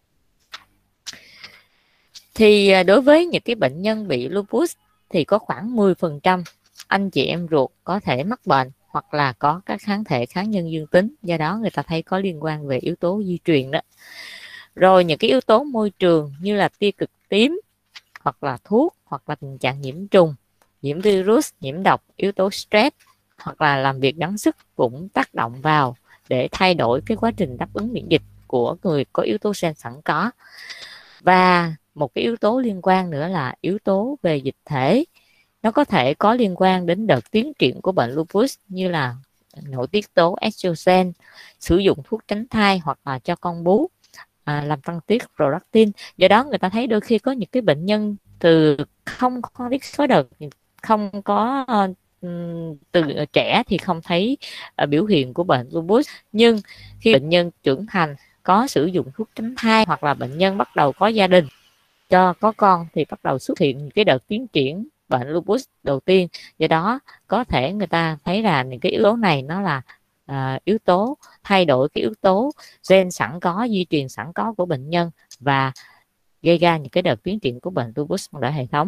Thì đối với những cái bệnh nhân bị lupus thì có khoảng mười phần trăm anh chị em ruột có thể mắc bệnh hoặc là có các kháng thể kháng nhân dương tính, do đó người ta thấy có liên quan về yếu tố di truyền đó. Rồi những cái yếu tố môi trường như là tia cực tím, hoặc là thuốc, hoặc là tình trạng nhiễm trùng, nhiễm virus, nhiễm độc, yếu tố stress, hoặc là làm việc gắng sức cũng tác động vào để thay đổi cái quá trình đáp ứng miễn dịch của người có yếu tố gen sẵn có. Và một cái yếu tố liên quan nữa là yếu tố về dịch thể. Nó có thể có liên quan đến đợt tiến triển của bệnh lupus như là nội tiết tố estrogen, sử dụng thuốc tránh thai hoặc là cho con bú, à, làm tăng tiết prolactin. Do đó người ta thấy đôi khi có những cái bệnh nhân từ không có biết số đợt, không có uh, từ trẻ thì không thấy uh, biểu hiện của bệnh lupus, nhưng khi bệnh nhân trưởng thành có sử dụng thuốc tránh thai hoặc là bệnh nhân bắt đầu có gia đình, cho có con thì bắt đầu xuất hiện cái đợt tiến triển bệnh lupus đầu tiên. Do đó có thể người ta thấy là những cái yếu tố này nó là à, yếu tố thay đổi cái yếu tố gen sẵn có, di truyền sẵn có của bệnh nhân và gây ra những cái đợt tiến triển của bệnh lupus quần thể hệ thống.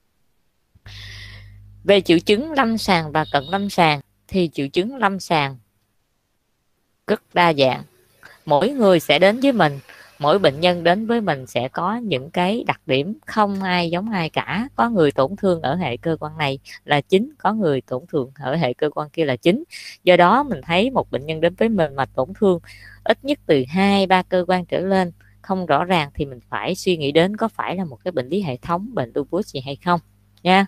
Về triệu chứng lâm sàng và cận lâm sàng thì triệu chứng lâm sàng rất đa dạng. Mỗi người sẽ đến với mình, mỗi bệnh nhân đến với mình sẽ có những cái đặc điểm không ai giống ai cả. Có người tổn thương ở hệ cơ quan này là chính, có người tổn thương ở hệ cơ quan kia là chính. Do đó mình thấy một bệnh nhân đến với mình mà tổn thương ít nhất từ hai ba cơ quan trở lên không rõ ràng thì mình phải suy nghĩ đến có phải là một cái bệnh lý hệ thống, bệnh lupus gì hay không nha.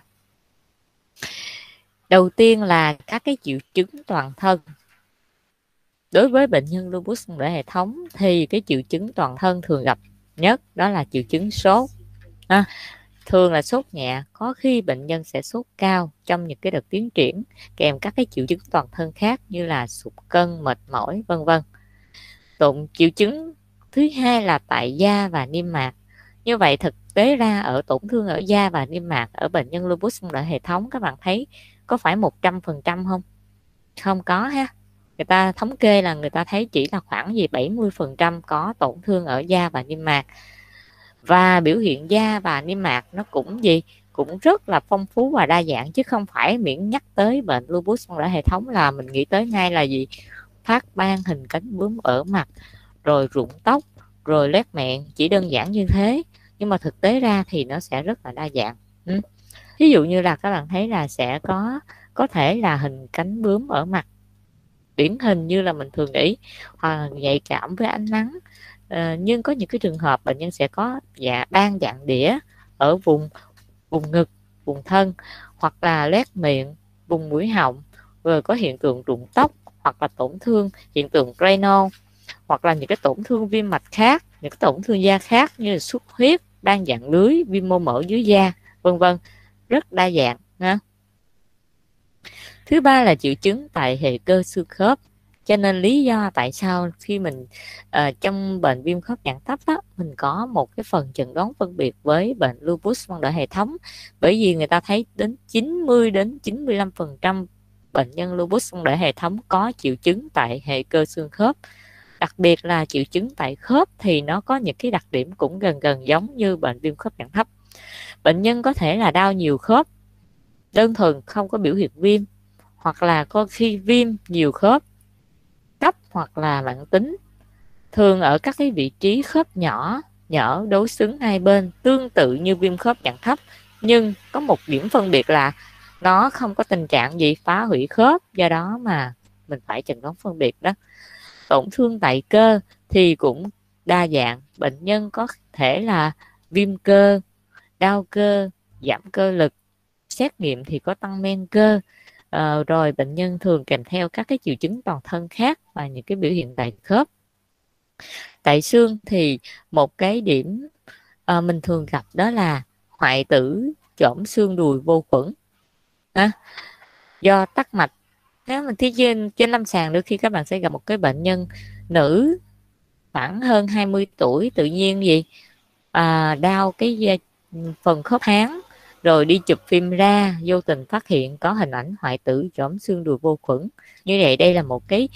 Đầu tiên là các cái triệu chứng toàn thân. Đối với bệnh nhân lupus quần thể hệ thống thì cái triệu chứng toàn thân thường gặp nhất đó là triệu chứng sốt. À, thường là sốt nhẹ, có khi bệnh nhân sẽ sốt cao trong những cái đợt tiến triển, kèm các cái triệu chứng toàn thân khác như là sụt cân, mệt mỏi, vân vân. Tụng triệu chứng thứ hai là tại da và niêm mạc. Như vậy thực tế ra ở tổn thương ở da và niêm mạc ở bệnh nhân lupus quần thể hệ thống, các bạn thấy có phải một trăm phần trăm không? Không có ha. Người ta thống kê là người ta thấy chỉ là khoảng gì bảy mươi phần trăm có tổn thương ở da và niêm mạc. Và biểu hiện da và niêm mạc nó cũng gì cũng rất là phong phú và đa dạng, chứ không phải miễn nhắc tới bệnh lupus quần thể hệ thống là mình nghĩ tới ngay là gì phát ban hình cánh bướm ở mặt, rồi rụng tóc, rồi loét miệng, chỉ đơn giản như thế. Nhưng mà thực tế ra thì nó sẽ rất là đa dạng. ừ. Ví dụ như là các bạn thấy là sẽ có có thể là hình cánh bướm ở mặt điển hình như là mình thường nghĩ, hoặc nhạy cảm với ánh nắng. À, nhưng có những cái trường hợp bệnh nhân sẽ có dạ ban dạng đĩa ở vùng vùng ngực, vùng thân, hoặc là loét miệng, vùng mũi họng, rồi có hiện tượng rụng tóc, hoặc là tổn thương hiện tượng Raynaud, hoặc là những cái tổn thương viêm mạch khác, những cái tổn thương da khác như là xuất huyết, ban dạng lưới, viêm mô mỡ dưới da, vân vân, rất đa dạng ha. Thứ ba là triệu chứng tại hệ cơ xương khớp. Cho nên lý do tại sao khi mình uh, trong bệnh viêm khớp dạng thấp á, mình có một cái phần chẩn đoán phân biệt với bệnh lupus quần thể hệ thống, bởi vì người ta thấy đến chín mươi đến chín mươi lăm phần trăm bệnh nhân lupus quần thể hệ thống có triệu chứng tại hệ cơ xương khớp. Đặc biệt là triệu chứng tại khớp thì nó có những cái đặc điểm cũng gần gần giống như bệnh viêm khớp dạng thấp. Bệnh nhân có thể là đau nhiều khớp, đơn thuần không có biểu hiện viêm, hoặc là có khi viêm nhiều khớp, cấp hoặc là mãn tính, thường ở các cái vị trí khớp nhỏ, nhỡ, đối xứng hai bên, tương tự như viêm khớp dạng thấp, nhưng có một điểm phân biệt là nó không có tình trạng gì phá hủy khớp, do đó mà mình phải chẩn đoán phân biệt đó. Tổn thương tại cơ thì cũng đa dạng, bệnh nhân có thể là viêm cơ, đau cơ, giảm cơ lực, xét nghiệm thì có tăng men cơ. À, rồi bệnh nhân thường kèm theo các cái triệu chứng toàn thân khác và những cái biểu hiện tại khớp. Tại xương thì một cái điểm à, mình thường gặp đó là hoại tử chỏm xương đùi vô khuẩn à, do tắc mạch. Nếu mình thấy trên, trên lâm sàng đôi khi các bạn sẽ gặp một cái bệnh nhân nữ khoảng hơn hai mươi tuổi, tự nhiên gì à, đau cái phần khớp háng, rồi đi chụp phim ra vô tình phát hiện có hình ảnh hoại tử chỏm xương đùi vô khuẩn. Như vậy đây là một cái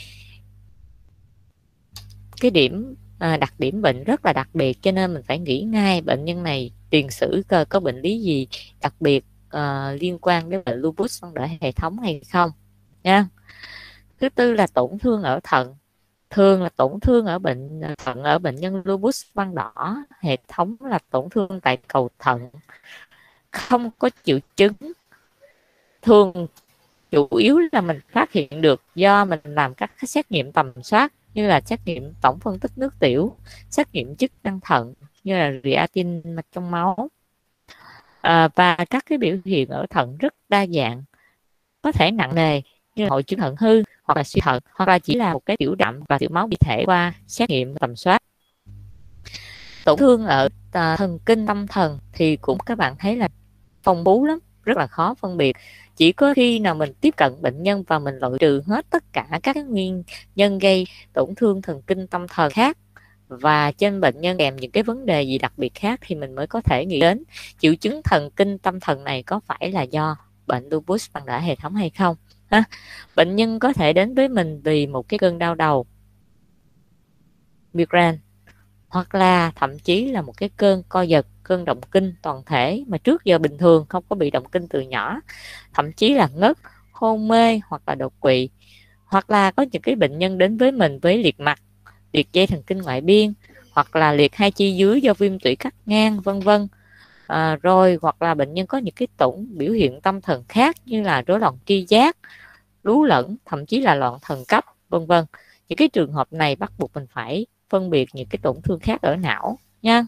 cái điểm à, đặc điểm bệnh rất là đặc biệt, cho nên mình phải nghĩ ngay bệnh nhân này tiền sử có, có bệnh lý gì đặc biệt à, liên quan đến bệnh lupus phân đỡ hệ thống hay không nha. Thứ tư là tổn thương ở thận, thường là tổn thương ở bệnh thận ở bệnh nhân lupus văn đỏ hệ thống là tổn thương tại cầu thận, không có triệu chứng, thường chủ yếu là mình phát hiện được do mình làm các cái xét nghiệm tầm soát như là xét nghiệm tổng phân tích nước tiểu, xét nghiệm chức năng thận như là creatinine mạch trong máu à, và các cái biểu hiện ở thận rất đa dạng, có thể nặng nề như là hội chứng thận hư hoặc là suy thận, hoặc là chỉ là một cái tiểu đạm và tiểu máu bị thể qua xét nghiệm tầm soát. Tổn thương ở à, thần kinh tâm thần thì cũng các bạn thấy là phong phú lắm, rất là khó phân biệt. Chỉ có khi nào mình tiếp cận bệnh nhân và mình loại trừ hết tất cả các nguyên nhân gây tổn thương thần kinh tâm thần khác và trên bệnh nhân kèm những cái vấn đề gì đặc biệt khác thì mình mới có thể nghĩ đến triệu chứng thần kinh tâm thần này có phải là do bệnh lupus phân đỡ hệ thống hay không ha. Bệnh nhân có thể đến với mình vì một cái cơn đau đầu, migraine, hoặc là thậm chí là một cái cơn co giật, cơn động kinh toàn thể mà trước giờ bình thường không có bị động kinh từ nhỏ, thậm chí là ngất, hôn mê hoặc là đột quỵ, hoặc là có những cái bệnh nhân đến với mình với liệt mặt, liệt dây thần kinh ngoại biên, hoặc là liệt hai chi dưới do viêm tủy cắt ngang, vân vân. À, rồi hoặc là bệnh nhân có những cái tổn biểu hiện tâm thần khác như là rối loạn tri giác, lú lẫn, thậm chí là loạn thần cấp, vân vân. Những cái trường hợp này bắt buộc mình phải phân biệt những cái tổn thương khác ở não nha.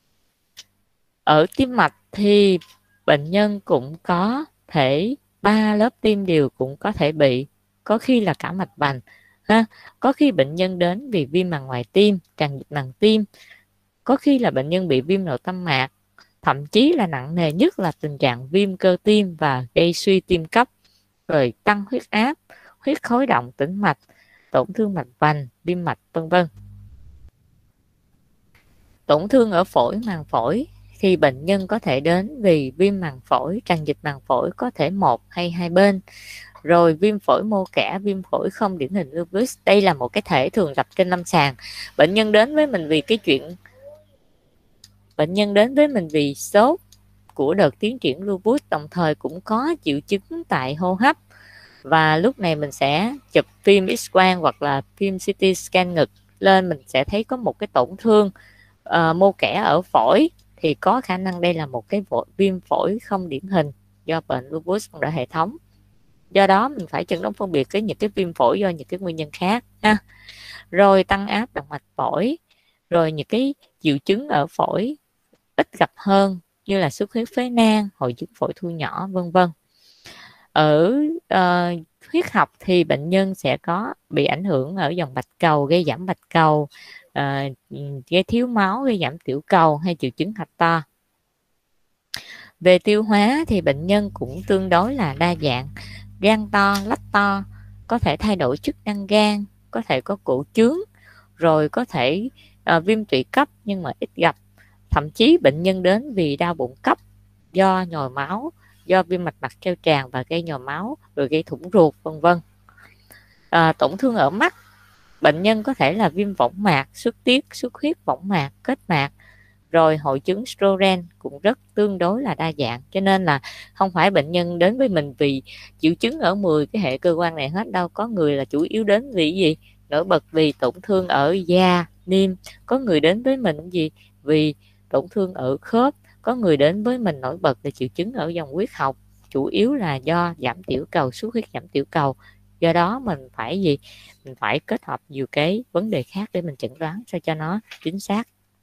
Ở tim mạch thì bệnh nhân cũng có thể ba lớp tim đều cũng có thể bị, có khi là cả mạch vành ha. Có khi bệnh nhân đến vì viêm màng ngoài tim, tràn dịch màng tim, có khi là bệnh nhân bị viêm nội tâm mạc, thậm chí là nặng nề nhất là tình trạng viêm cơ tim và gây suy tim cấp, rồi tăng huyết áp, huyết khối động tĩnh mạch, tổn thương mạch vành, viêm mạch, vân vân. Tổn thương ở phổi, màng phổi thì bệnh nhân có thể đến vì viêm màng phổi, tràn dịch màng phổi có thể một hay hai bên, rồi viêm phổi mô kẽ, viêm phổi không điển hình lupus. Đây là một cái thể thường gặp trên lâm sàng. Bệnh nhân đến với mình vì cái chuyện bệnh nhân đến với mình vì sốt của đợt tiến triển lupus, đồng thời cũng có triệu chứng tại hô hấp, và lúc này mình sẽ chụp phim X-quang hoặc là phim xê tê scan ngực lên, mình sẽ thấy có một cái tổn thương uh, mô kẽ ở phổi, thì có khả năng đây là một cái viêm phổi không điển hình do bệnh lupus phân đỡ hệ thống. Do đó mình phải chẩn đoán phân biệt với những cái viêm phổi do những cái nguyên nhân khác ha. Rồi tăng áp động mạch phổi, rồi những cái triệu chứng ở phổi ít gặp hơn như là xuất huyết phế nang, hội chứng phổi thu nhỏ, vân vân. Ở uh, huyết học thì bệnh nhân sẽ có bị ảnh hưởng ở dòng bạch cầu, gây giảm bạch cầu, uh, gây thiếu máu, gây giảm tiểu cầu hay triệu chứng hạch to. Về tiêu hóa thì bệnh nhân cũng tương đối là đa dạng, gan to, lách to, có thể thay đổi chức năng gan, có thể có cổ chướng, rồi có thể uh, viêm tụy cấp nhưng mà ít gặp. Thậm chí bệnh nhân đến vì đau bụng cấp do nhồi máu, do viêm mạch mặt treo tràn và gây nhồi máu, rồi gây thủng ruột, vân vân. À, tổn thương ở mắt Bệnh nhân có thể là viêm võng mạc, xuất tiết, xuất huyết võng mạc, kết mạc, rồi hội chứng Sjögren cũng rất tương đối là đa dạng. Cho nên là không phải bệnh nhân đến với mình vì triệu chứng ở mười cái hệ cơ quan này hết đâu. Có người là chủ yếu đến vì gì? Nổi bật vì tổn thương ở da, niêm. Có người đến với mình gì? Vì tổn thương ở khớp. Có người đến với mình nổi bật là triệu chứng ở dòng huyết học, chủ yếu là do giảm tiểu cầu, xuất huyết giảm tiểu cầu. Do đó mình phải gì? Mình phải kết hợp nhiều cái vấn đề khác để mình chẩn đoán sao cho nó chính xác.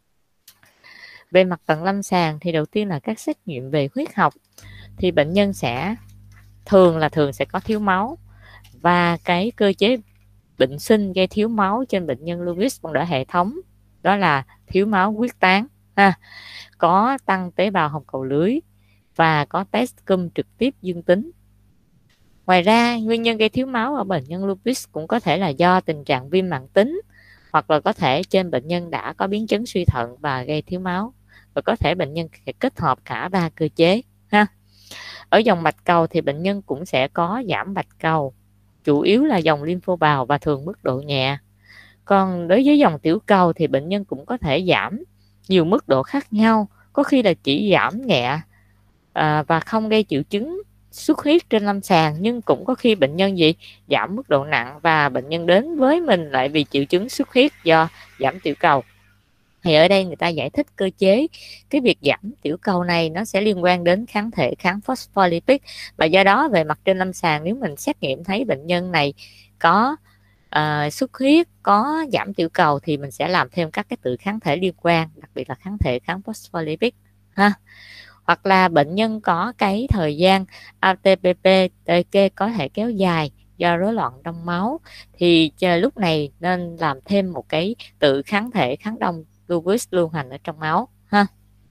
Về mặt cận lâm sàng thì đầu tiên là các xét nghiệm về huyết học, thì bệnh nhân sẽ thường là thường sẽ có thiếu máu, và cái cơ chế bệnh sinh gây thiếu máu trên bệnh nhân lupus bằng đỡ hệ thống đó là thiếu máu huyết tán ha, có tăng tế bào hồng cầu lưới và có test cum trực tiếp dương tính. Ngoài ra, nguyên nhân gây thiếu máu ở bệnh nhân lupus cũng có thể là do tình trạng viêm mãn tính, hoặc là có thể trên bệnh nhân đã có biến chứng suy thận và gây thiếu máu, và có thể bệnh nhân sẽ kết hợp cả ba cơ chế ha. Ở dòng bạch cầu thì bệnh nhân cũng sẽ có giảm bạch cầu, chủ yếu là dòng lympho bào và thường mức độ nhẹ. Còn đối với dòng tiểu cầu thì bệnh nhân cũng có thể giảm nhiều mức độ khác nhau, có khi là chỉ giảm nhẹ à, và không gây triệu chứng xuất huyết trên lâm sàng, nhưng cũng có khi bệnh nhân gì giảm mức độ nặng và bệnh nhân đến với mình lại vì triệu chứng xuất huyết do giảm tiểu cầu. Thì ở đây người ta giải thích cơ chế cái việc giảm tiểu cầu này nó sẽ liên quan đến kháng thể kháng phospholipid, và do đó về mặt trên lâm sàng nếu mình xét nghiệm thấy bệnh nhân này có uh, xuất huyết, có giảm tiểu cầu thì mình sẽ làm thêm các cái tự kháng thể liên quan, đặc biệt là kháng thể kháng phospholipid ha. Hoặc là bệnh nhân có cái thời gian a tê pê pê tê ca có thể kéo dài do rối loạn đông máu, thì lúc này nên làm thêm một cái tự kháng thể kháng đông lupus lưu hành ở trong máu ha.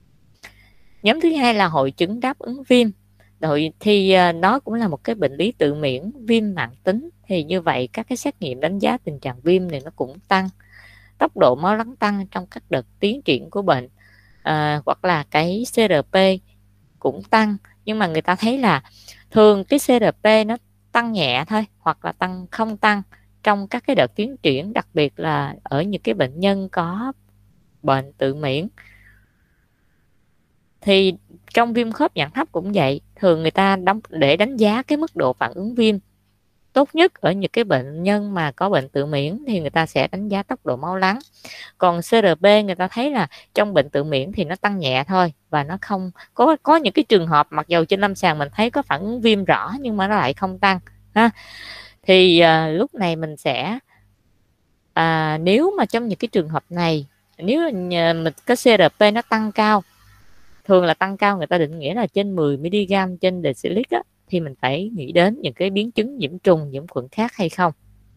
Nhóm thứ hai là hội chứng đáp ứng viêm, rồi thì nó cũng là một cái bệnh lý tự miễn viêm mãn tính. Thì như vậy các cái xét nghiệm đánh giá tình trạng viêm này nó cũng tăng, tốc độ máu lắng tăng trong các đợt tiến triển của bệnh, à, hoặc là cái xê rờ pê cũng tăng, nhưng mà người ta thấy là thường cái xê rờ pê nó tăng nhẹ thôi, hoặc là tăng không tăng trong các cái đợt tiến triển, đặc biệt là ở những cái bệnh nhân có bệnh tự miễn. Thì trong viêm khớp dạng thấp cũng vậy, thường người ta đóng để đánh giá cái mức độ phản ứng viêm tốt nhất ở những cái bệnh nhân mà có bệnh tự miễn thì người ta sẽ đánh giá tốc độ máu lắng. Còn xê rờ pê người ta thấy là trong bệnh tự miễn thì nó tăng nhẹ thôi, và nó không có có những cái trường hợp mặc dầu trên lâm sàng mình thấy có phản ứng viêm rõ nhưng mà nó lại không tăng ha. Thì à, lúc này mình sẽ à, nếu mà trong những cái trường hợp này, nếu mình cái xê rờ pê nó tăng cao, thường là tăng cao người ta định nghĩa là trên mười mi-li-gam trên decilit á, thì mình phải nghĩ đến những cái biến chứng nhiễm trùng, nhiễm khuẩn khác hay không.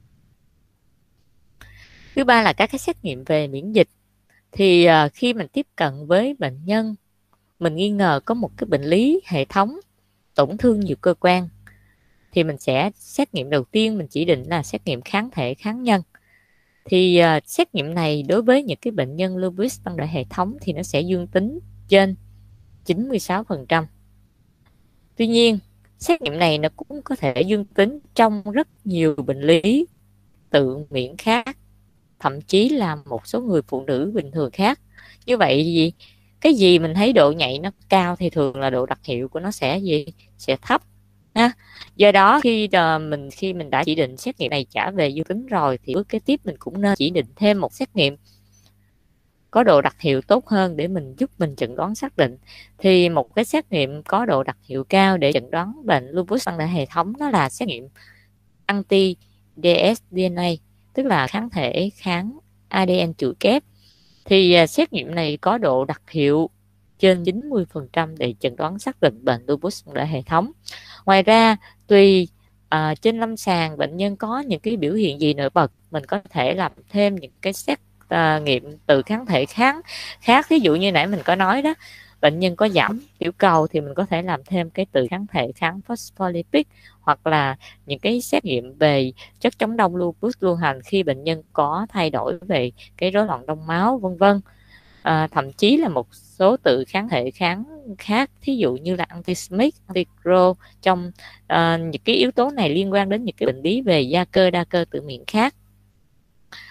Thứ ba là các cái xét nghiệm về miễn dịch. Thì uh, khi mình tiếp cận với bệnh nhân, mình nghi ngờ có một cái bệnh lý hệ thống tổn thương nhiều cơ quan, thì mình sẽ xét nghiệm đầu tiên mình chỉ định là xét nghiệm kháng thể kháng nhân. Thì uh, xét nghiệm này đối với những cái bệnh nhân lupus tăng đại hệ thống thì nó sẽ dương tính trên chín mươi sáu phần trăm. Tuy nhiên xét nghiệm này nó cũng có thể dương tính trong rất nhiều bệnh lý tự miễn khác, thậm chí là một số người phụ nữ bình thường khác. Như vậy gì cái gì mình thấy độ nhạy nó cao thì thường là độ đặc hiệu của nó sẽ gì sẽ thấp ha. Do đó khi uh, mình khi mình đã chỉ định xét nghiệm này trả về dương tính rồi, thì bước kế tiếp mình cũng nên chỉ định thêm một xét nghiệm có độ đặc hiệu tốt hơn để mình giúp mình chẩn đoán xác định. Thì một cái xét nghiệm có độ đặc hiệu cao để chẩn đoán bệnh lupus tăng đại hệ thống đó là xét nghiệm anti đê ét đê en a, tức là kháng thể kháng a đê en chuỗi kép. Thì uh, xét nghiệm này có độ đặc hiệu trên chín mươi phần trăm để chẩn đoán xác định bệnh lupus tăng đại hệ thống. Ngoài ra tùy uh, trên lâm sàng bệnh nhân có những cái biểu hiện gì nổi bật, mình có thể làm thêm những cái xét uh, nghiệm từ kháng thể kháng khác. Ví dụ như nãy mình có nói đó, bệnh nhân có giảm tiểu cầu thì mình có thể làm thêm cái từ kháng thể kháng phospholipid, hoặc là những cái xét nghiệm về chất chống đông lupus lưu hành khi bệnh nhân có thay đổi về cái rối loạn đông máu vân vân. À, thậm chí là một số tự kháng thể kháng khác, thí dụ như là anti-Smith, anti-Gro, trong uh, những cái yếu tố này liên quan đến những cái bệnh lý về da cơ đa cơ tự miễn khác.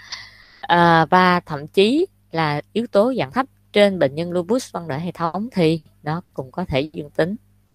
à, và thậm chí là yếu tố dạng thấp trên bệnh nhân lupus phân đỡ hệ thống thì nó cũng có thể dương tính.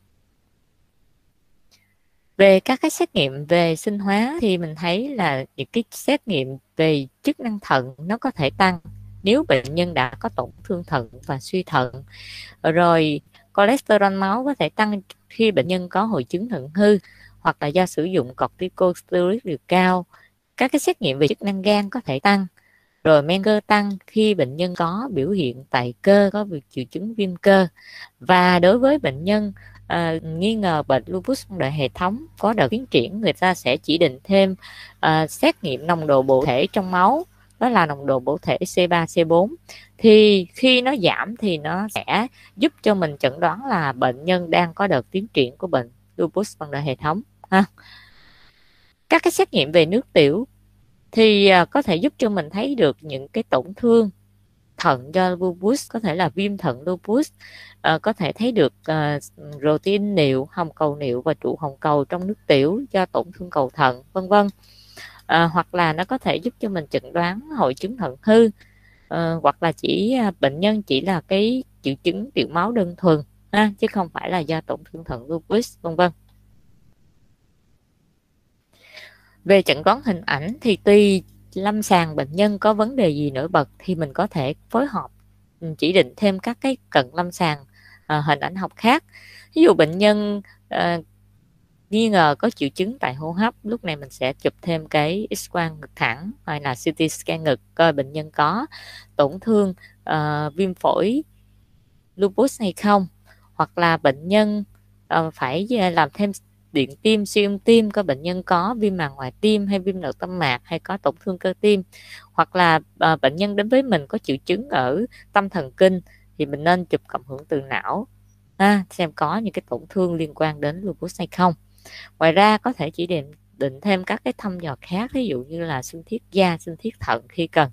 Về các cái xét nghiệm về sinh hóa thì mình thấy là những cái xét nghiệm về chức năng thận nó có thể tăng nếu bệnh nhân đã có tổn thương thận và suy thận. Rồi cholesterol máu có thể tăng khi bệnh nhân có hội chứng thận hư hoặc là do sử dụng corticosteroid liều cao. Các cái xét nghiệm về chức năng gan có thể tăng. Rồi men cơ tăng khi bệnh nhân có biểu hiện tại cơ, có triệu chứng viêm cơ. Và đối với bệnh nhân à, nghi ngờ bệnh lupus phân đỡ hệ thống có đợt tiến triển, người ta sẽ chỉ định thêm à, xét nghiệm nồng độ bổ thể trong máu, đó là nồng độ bổ thể C ba C bốn. Thì khi nó giảm thì nó sẽ giúp cho mình chẩn đoán là bệnh nhân đang có đợt tiến triển của bệnh lupus phân đỡ hệ thống ha. Các cái xét nghiệm về nước tiểu thì à, có thể giúp cho mình thấy được những cái tổn thương thận do lupus, có thể là viêm thận lupus, à, có thể thấy được à, protein niệu, hồng cầu niệu và trụ hồng cầu trong nước tiểu do tổn thương cầu thận, vân vân. À, hoặc là nó có thể giúp cho mình chẩn đoán hội chứng thận hư, à, hoặc là chỉ à, bệnh nhân chỉ là cái triệu chứng tiểu máu đơn thuần ha, chứ không phải là do tổn thương thận lupus, vân vân. Về chẩn đoán hình ảnh thì tùy lâm sàng bệnh nhân có vấn đề gì nổi bật thì mình có thể phối hợp chỉ định thêm các cái cận lâm sàng à, hình ảnh học khác. Ví dụ bệnh nhân à, nghi ngờ có triệu chứng tại hô hấp, lúc này mình sẽ chụp thêm cái X-quang ngực thẳng hay là xê tê scan ngực coi bệnh nhân có tổn thương à, viêm phổi lupus hay không, hoặc là bệnh nhân à, phải làm thêm điện tim, siêu âm tim coi bệnh nhân có viêm màng ngoài tim hay viêm nội tâm mạc hay có tổn thương cơ tim, hoặc là à, bệnh nhân đến với mình có triệu chứng ở tâm thần kinh thì mình nên chụp cộng hưởng từ não à, xem có những cái tổn thương liên quan đến lupus hay không. Ngoài ra có thể chỉ định định thêm các cái thăm dò khác, ví dụ như là sinh thiết da, sinh thiết thận khi cần.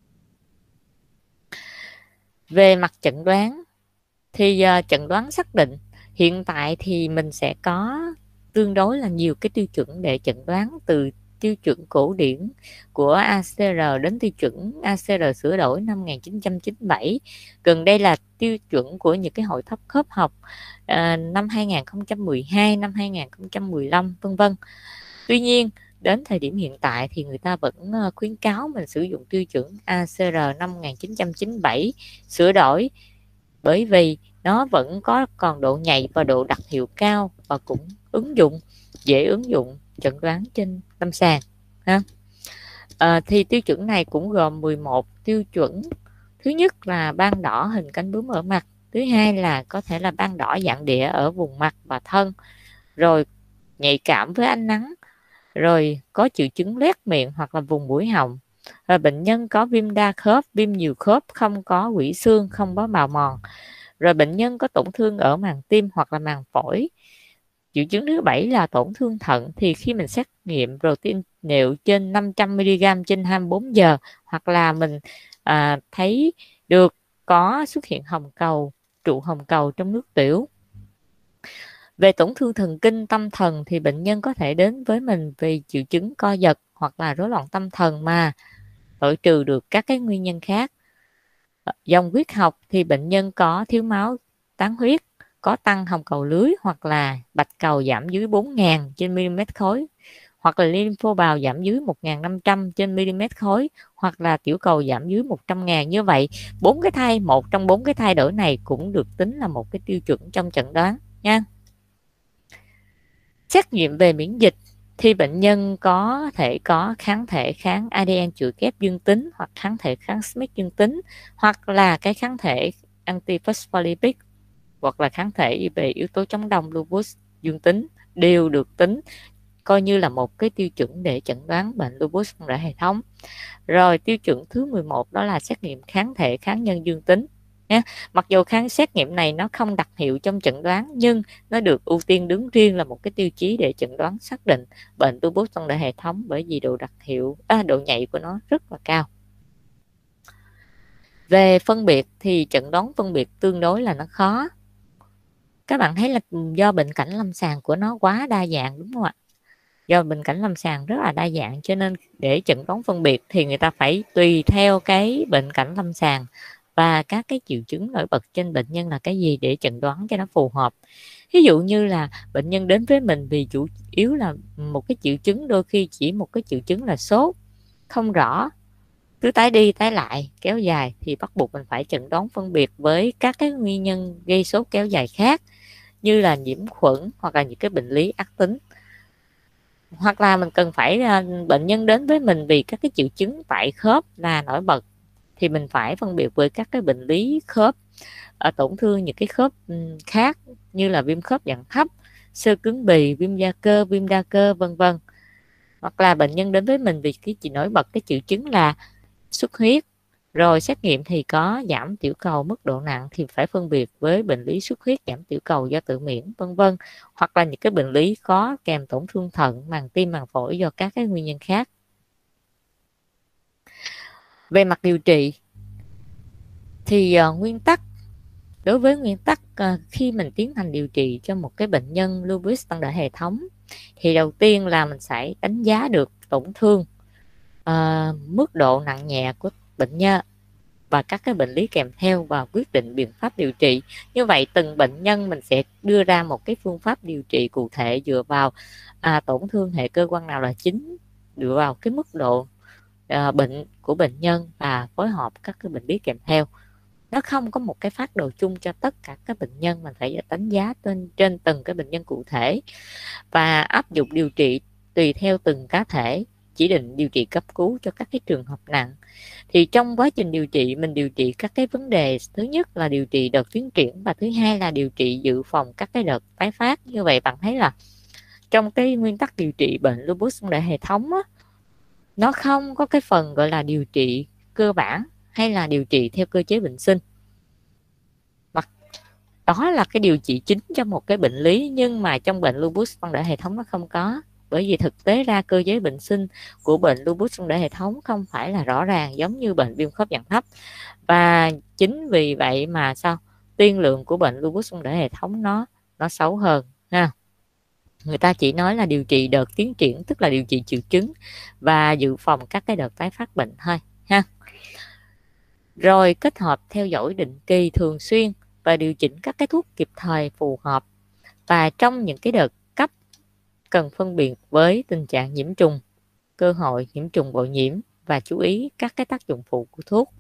Về mặt chẩn đoán thì uh, chẩn đoán xác định hiện tại thì mình sẽ có tương đối là nhiều cái tiêu chuẩn để chẩn đoán, từ tiêu chuẩn cổ điển của a xê rờ đến tiêu chuẩn a xê rờ sửa đổi năm một nghìn chín trăm chín mươi bảy. Gần đây là tiêu chuẩn của những cái hội thấp khớp học à, năm hai nghìn không trăm mười hai, năm hai nghìn không trăm mười lăm, vân vân. Tuy nhiên đến thời điểm hiện tại thì người ta vẫn khuyến cáo mình sử dụng tiêu chuẩn a xê rờ năm một nghìn chín trăm chín mươi bảy sửa đổi, bởi vì nó vẫn có còn độ nhạy và độ đặc hiệu cao và cũng ứng dụng dễ ứng dụng chẩn đoán trên lâm sàng ha. À, thì tiêu chuẩn này cũng gồm mười một tiêu chuẩn. Thứ nhất là ban đỏ hình cánh bướm ở mặt, thứ hai là có thể là ban đỏ dạng địa ở vùng mặt và thân, rồi nhạy cảm với ánh nắng, rồi có triệu chứng loét miệng hoặc là vùng mũi họng, và bệnh nhân có viêm đa khớp, viêm nhiều khớp, không có quỹ xương, không có bào mòn, rồi bệnh nhân có tổn thương ở màng tim hoặc là màng phổi. Triệu chứng thứ bảy là tổn thương thận, thì khi mình xét nghiệm protein niệu trên năm trăm mi li gam trên hai mươi bốn giờ, hoặc là mình à, thấy được có xuất hiện hồng cầu, trụ hồng cầu trong nước tiểu. Về tổn thương thần kinh tâm thần thì bệnh nhân có thể đến với mình vì triệu chứng co giật hoặc là rối loạn tâm thần mà loại trừ được các cái nguyên nhân khác. Dòng huyết học thì bệnh nhân có thiếu máu tán huyết, có tăng hồng cầu lưới hoặc là bạch cầu giảm dưới bốn nghìn trên mm khối, hoặc là lympho bào giảm dưới một nghìn năm trăm trên mm khối, hoặc là tiểu cầu giảm dưới một trăm nghìn. Như vậy bốn cái thay một trong bốn cái thay đổi này cũng được tính là một cái tiêu chuẩn trong chẩn đoán nha. Xét nghiệm về miễn dịch thì bệnh nhân có thể có kháng thể kháng a đê en chữa kép dương tính, hoặc kháng thể kháng Smith dương tính, hoặc là cái kháng thể antiphospholipid, hoặc là kháng thể về yếu tố chống đông lupus dương tính, đều được tính coi như là một cái tiêu chuẩn để chẩn đoán bệnh lupus phân đỡ hệ thống. Rồi tiêu chuẩn thứ mười một đó là xét nghiệm kháng thể kháng nhân dương tính. Mặc dù kháng xét nghiệm này nó không đặc hiệu trong chẩn đoán, nhưng nó được ưu tiên đứng riêng là một cái tiêu chí để chẩn đoán xác định bệnh lupus phân đỡ hệ thống, bởi vì độ đặc hiệu, à, độ nhạy của nó rất là cao. Về phân biệt thì chẩn đoán phân biệt tương đối là nó khó. Các bạn thấy là do bệnh cảnh lâm sàng của nó quá đa dạng, đúng không ạ? Do bệnh cảnh lâm sàng rất là đa dạng, cho nên để chẩn đoán phân biệt thì người ta phải tùy theo cái bệnh cảnh lâm sàng và các cái triệu chứng nổi bật trên bệnh nhân là cái gì để chẩn đoán cho nó phù hợp. Ví dụ như là bệnh nhân đến với mình vì chủ yếu là một cái triệu chứng, đôi khi chỉ một cái triệu chứng là sốt không rõ, cứ tái đi tái lại kéo dài, thì bắt buộc mình phải chẩn đoán phân biệt với các cái nguyên nhân gây sốt kéo dài khác, như là nhiễm khuẩn hoặc là những cái bệnh lý ác tính. Hoặc là mình cần phải bệnh nhân đến với mình vì các cái triệu chứng tại khớp là nổi bật, thì mình phải phân biệt với các cái bệnh lý khớp, ở tổn thương những cái khớp khác như là viêm khớp dạng thấp, xơ cứng bì, viêm da cơ, viêm đa cơ, vân vân. Hoặc là bệnh nhân đến với mình vì cái chỉ nổi bật cái triệu chứng là xuất huyết, rồi xét nghiệm thì có giảm tiểu cầu mức độ nặng, thì phải phân biệt với bệnh lý xuất huyết giảm tiểu cầu do tự miễn, vân vân. Hoặc là những cái bệnh lý có kèm tổn thương thận, màng tim, màng phổi do các cái nguyên nhân khác. Về mặt điều trị thì uh, nguyên tắc đối với nguyên tắc uh, khi mình tiến hành điều trị cho một cái bệnh nhân lupus tăng đỡ hệ thống, thì đầu tiên là mình sẽ đánh giá được tổn thương, uh, mức độ nặng nhẹ của bệnh nhân và các cái bệnh lý kèm theo, và quyết định biện pháp điều trị. Như vậy từng bệnh nhân mình sẽ đưa ra một cái phương pháp điều trị cụ thể dựa vào à, tổn thương hệ cơ quan nào là chính, dựa vào cái mức độ à, bệnh của bệnh nhân và phối hợp các cái bệnh lý kèm theo. Nó không có một cái phác đồ chung cho tất cả các bệnh nhân, mình phải đánh giá trên, trên từng cái bệnh nhân cụ thể và áp dụng điều trị tùy theo từng cá thể, chỉ định điều trị cấp cứu cho các cái trường hợp nặng. Thì trong quá trình điều trị mình điều trị các cái vấn đề, thứ nhất là điều trị đợt tiến triển, và thứ hai là điều trị dự phòng các cái đợt tái phát. Như vậy bạn thấy là trong cái nguyên tắc điều trị bệnh lupus tăng đỡ hệ thống á, nó không có cái phần gọi là điều trị cơ bản hay là điều trị theo cơ chế bệnh sinh. Đó là cái điều trị chính cho một cái bệnh lý, nhưng mà trong bệnh lupus tăng đỡ hệ thống nó không có. Bởi vì thực tế ra cơ chế bệnh sinh của bệnh lupus tăng đỡ hệ thống không phải là rõ ràng giống như bệnh viêm khớp dạng thấp. Và chính vì vậy mà sao tiên lượng của bệnh lupus tăng đỡ hệ thống nó nó xấu hơn ha. Người ta chỉ nói là điều trị đợt tiến triển, tức là điều trị triệu chứng và dự phòng các cái đợt tái phát bệnh thôi ha. Rồi kết hợp theo dõi định kỳ thường xuyên và điều chỉnh các cái thuốc kịp thời phù hợp. Và trong những cái đợt cấp cần phân biệt với tình trạng nhiễm trùng, cơ hội nhiễm trùng bội nhiễm và chú ý các cái tác dụng phụ của thuốc.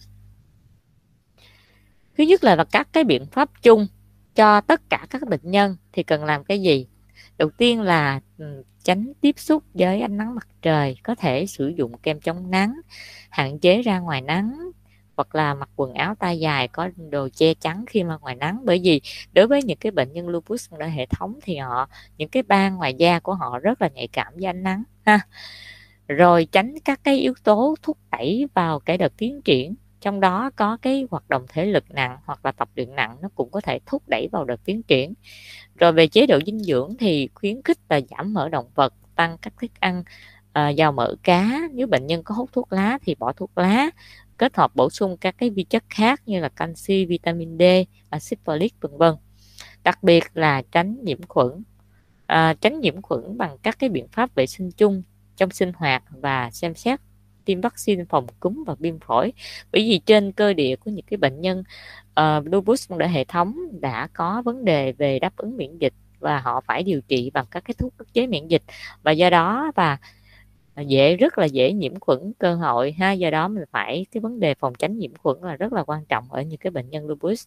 Thứ nhất là, là các cái biện pháp chung cho tất cả các bệnh nhân thì cần làm cái gì? Đầu tiên là tránh tiếp xúc với ánh nắng mặt trời, có thể sử dụng kem chống nắng, hạn chế ra ngoài nắng, hoặc là mặc quần áo tay dài có đồ che chắn khi mà ngoài nắng. Bởi vì đối với những cái bệnh nhân lupus tăng đỡ hệ thống thì họ những cái ban ngoài da của họ rất là nhạy cảm với ánh nắng ha. Rồi tránh các cái yếu tố thúc đẩy vào cái đợt tiến triển, trong đó có cái hoạt động thể lực nặng hoặc là tập luyện nặng, nó cũng có thể thúc đẩy vào đợt tiến triển. Rồi về chế độ dinh dưỡng thì khuyến khích là giảm mỡ động vật, tăng các thức ăn uh, giàu mỡ cá. Nếu bệnh nhân có hút thuốc lá thì bỏ thuốc lá, kết hợp bổ sung các cái vi chất khác như là canxi, vitamin D, axit folic vân vân. Đặc biệt là tránh nhiễm khuẩn, à, tránh nhiễm khuẩn bằng các cái biện pháp vệ sinh chung trong sinh hoạt và xem xét tiêm vaccine phòng cúm và viêm phổi. Bởi vì trên cơ địa của những cái bệnh nhân uh, lupus tăng đỡ hệ thống đã có vấn đề về đáp ứng miễn dịch và họ phải điều trị bằng các cái thuốc ức chế miễn dịch, và do đó và dễ rất là dễ nhiễm khuẩn cơ hội ha. Do đó mình phải cái vấn đề phòng tránh nhiễm khuẩn là rất là quan trọng ở những cái bệnh nhân lupus.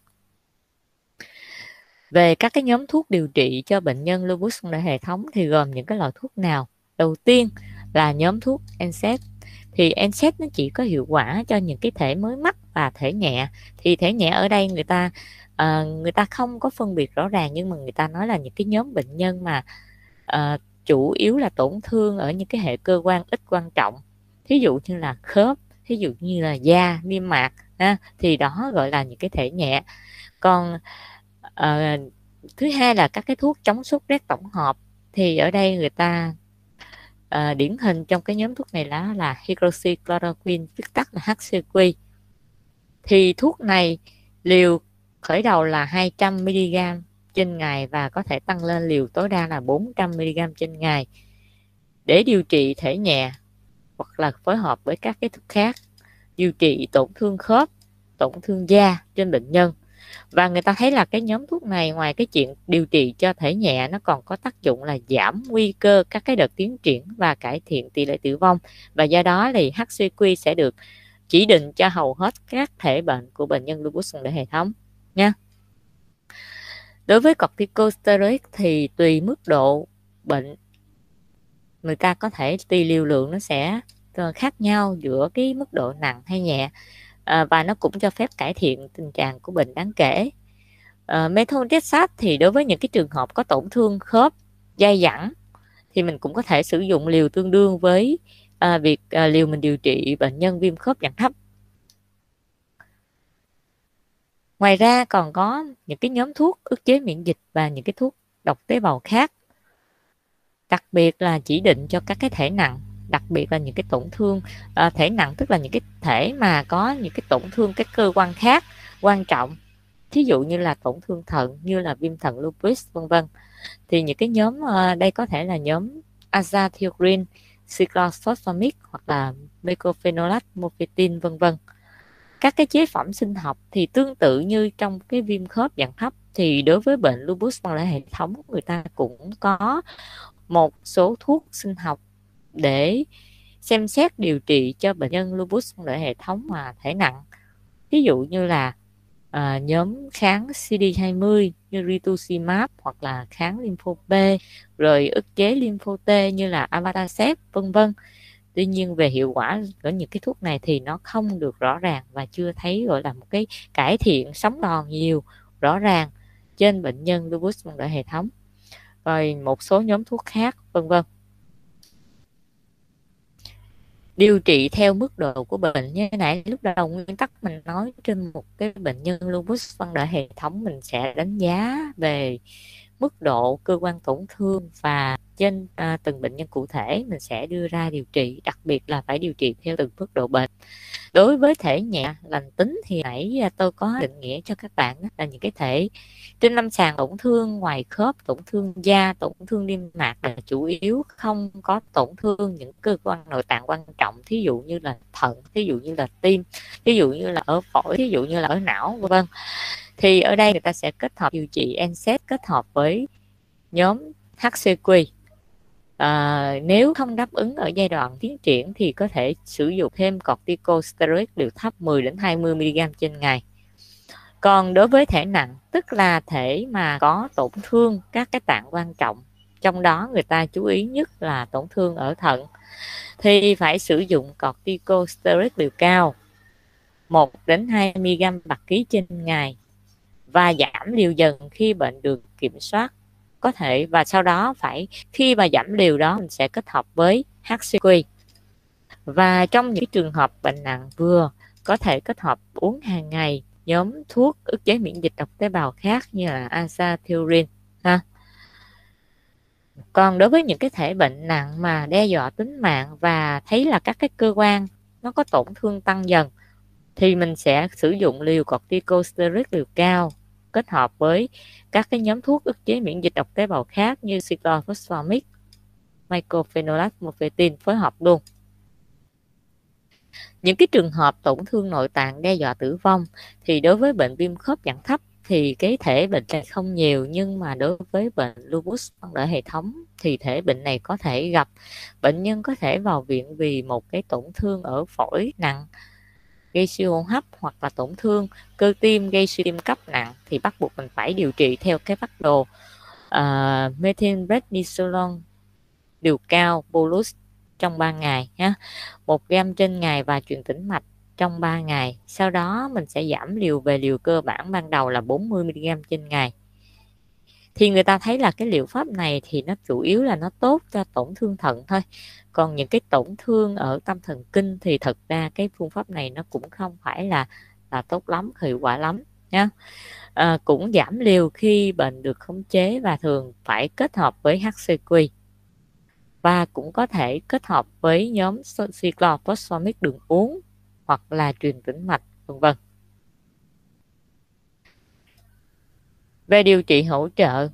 Về các cái nhóm thuốc điều trị cho bệnh nhân lupus tăng đỡ hệ thống thì gồm những cái loại thuốc nào? Đầu tiên là nhóm thuốc en xê e đê. Thì en xê e đê nó chỉ có hiệu quả cho những cái thể mới mắc và thể nhẹ. Thì thể nhẹ ở đây người ta uh, người ta không có phân biệt rõ ràng, nhưng mà người ta nói là những cái nhóm bệnh nhân mà uh, chủ yếu là tổn thương ở những cái hệ cơ quan ít quan trọng, thí dụ như là khớp, thí dụ như là da, niêm mạc ha, thì đó gọi là những cái thể nhẹ. Còn uh, thứ hai là các cái thuốc chống sốt rét tổng hợp, thì ở đây người ta uh, điển hình trong cái nhóm thuốc này là, là hydroxychloroquine, viết tắt là hát xê quy. Thì thuốc này liều khởi đầu là hai trăm mi li gam trên ngày và có thể tăng lên liều tối đa là bốn trăm mi li gam trên ngày. để điều trị thể nhẹ hoặc là phối hợp với các cái thuốc khác điều trị tổn thương khớp, tổn thương da trên bệnh nhân. Và người ta thấy là cái nhóm thuốc này ngoài cái chuyện điều trị cho thể nhẹ, nó còn có tác dụng là giảm nguy cơ các cái đợt tiến triển và cải thiện tỷ lệ tử vong. Và do đó thì hát xê quy sẽ được chỉ định cho hầu hết các thể bệnh của bệnh nhân lupus quần thể hệ thống nha. Đối với corticosteroid thì tùy mức độ bệnh, người ta có thể tùy liều lượng nó sẽ khác nhau giữa cái mức độ nặng hay nhẹ, à, và nó cũng cho phép cải thiện tình trạng của bệnh đáng kể. À, methotrexate thì đối với những cái trường hợp có tổn thương khớp dai dẳng thì mình cũng có thể sử dụng liều tương đương với à, việc à, liều mình điều trị bệnh nhân viêm khớp dạng thấp. Ngoài ra còn có những cái nhóm thuốc ức chế miễn dịch và những cái thuốc độc tế bào khác, đặc biệt là chỉ định cho các cái thể nặng, đặc biệt là những cái tổn thương à, thể nặng, tức là những cái thể mà có những cái tổn thương các cơ quan khác quan trọng, thí dụ như là tổn thương thận như là viêm thận lupus vân vân. Thì những cái nhóm uh, đây có thể là nhóm azathioprine, cyclophosphamide hoặc là mecophenolate mofetin vân vân. Các cái chế phẩm sinh học thì tương tự như trong cái viêm khớp dạng thấp, thì đối với bệnh lupus quần thể hệ thống người ta cũng có một số thuốc sinh học để xem xét điều trị cho bệnh nhân lupus quần thể hệ thống mà thể nặng, ví dụ như là à, nhóm kháng xê đê hai mươi như rituximab hoặc là kháng lympho B, rồi ức chế lympho T như là abatacept vân vân. Tuy nhiên về hiệu quả của những cái thuốc này thì nó không được rõ ràng và chưa thấy gọi là một cái cải thiện sống còn nhiều rõ ràng trên bệnh nhân lupus quần thể hệ thống, rồi một số nhóm thuốc khác vân vân. Điều trị theo mức độ của bệnh như thế này, lúc đầu nguyên tắc mình nói trên một cái bệnh nhân lupus quần thể hệ thống mình sẽ đánh giá về mức độ cơ quan tổn thương và trên à, từng bệnh nhân cụ thể mình sẽ đưa ra điều trị, đặc biệt là phải điều trị theo từng mức độ bệnh. Đối với thể nhẹ lành tính thì nãy tôi có định nghĩa cho các bạn là những cái thể trên lâm sàng tổn thương ngoài khớp, tổn thương da, tổn thương niêm mạc là chủ yếu, không có tổn thương những cơ quan nội tạng quan trọng, thí dụ như là thận, thí dụ như là tim, thí dụ như là ở phổi, thí dụ như là ở não vân vân. Thì ở đây người ta sẽ kết hợp điều trị en xát kết hợp với nhóm hát xê quy. À, nếu không đáp ứng ở giai đoạn tiến triển thì có thể sử dụng thêm corticosteroid liều thấp mười đến hai mươi mi-li-gam trên ngày. Còn đối với thể nặng, tức là thể mà có tổn thương các cái tạng quan trọng, trong đó người ta chú ý nhất là tổn thương ở thận, thì phải sử dụng corticosteroid liều cao một đến hai mi-li-gam bạc ký trên ngày và giảm liều dần khi bệnh được kiểm soát có thể, và sau đó phải khi mà giảm liều đó mình sẽ kết hợp với hát xê quy. Và trong những trường hợp bệnh nặng vừa có thể kết hợp uống hàng ngày nhóm thuốc ức chế miễn dịch độc tế bào khác như là azathioprine ha. Còn đối với những cái thể bệnh nặng mà đe dọa tính mạng và thấy là các cái cơ quan nó có tổn thương tăng dần thì mình sẽ sử dụng liều corticosteroid liều cao kết hợp với các cái nhóm thuốc ức chế miễn dịch độc tế bào khác như cyclophosphamide, mycophenolate mofetin phối hợp luôn. Những cái trường hợp tổn thương nội tạng đe dọa tử vong thì đối với bệnh viêm khớp dạng thấp thì cái thể bệnh này không nhiều, nhưng mà đối với bệnh lupus quần thể hệ thống thì thể bệnh này có thể gặp. Bệnh nhân có thể vào viện vì một cái tổn thương ở phổi nặng gây suy hô hấp hoặc là tổn thương cơ tim gây suy tim cấp nặng, thì bắt buộc mình phải điều trị theo cái phác đồ uh, methylprednisolone liều cao bolus trong ba ngày ha, một gam trên ngày và truyền tĩnh mạch trong ba ngày. Sau đó mình sẽ giảm liều về liều cơ bản ban đầu là bốn mươi mi-li-gam trên ngày. Thì người ta thấy là cái liệu pháp này thì nó chủ yếu là nó tốt cho tổn thương thận thôi. Còn những cái tổn thương ở tâm thần kinh thì thật ra cái phương pháp này nó cũng không phải là là tốt lắm, hiệu quả lắm nha. À, cũng giảm liều khi bệnh được khống chế và thường phải kết hợp với hát xê quy. Và cũng có thể kết hợp với nhóm cyclophosphamide đường uống hoặc là truyền tĩnh mạch vân vân. Về điều trị hỗ trợ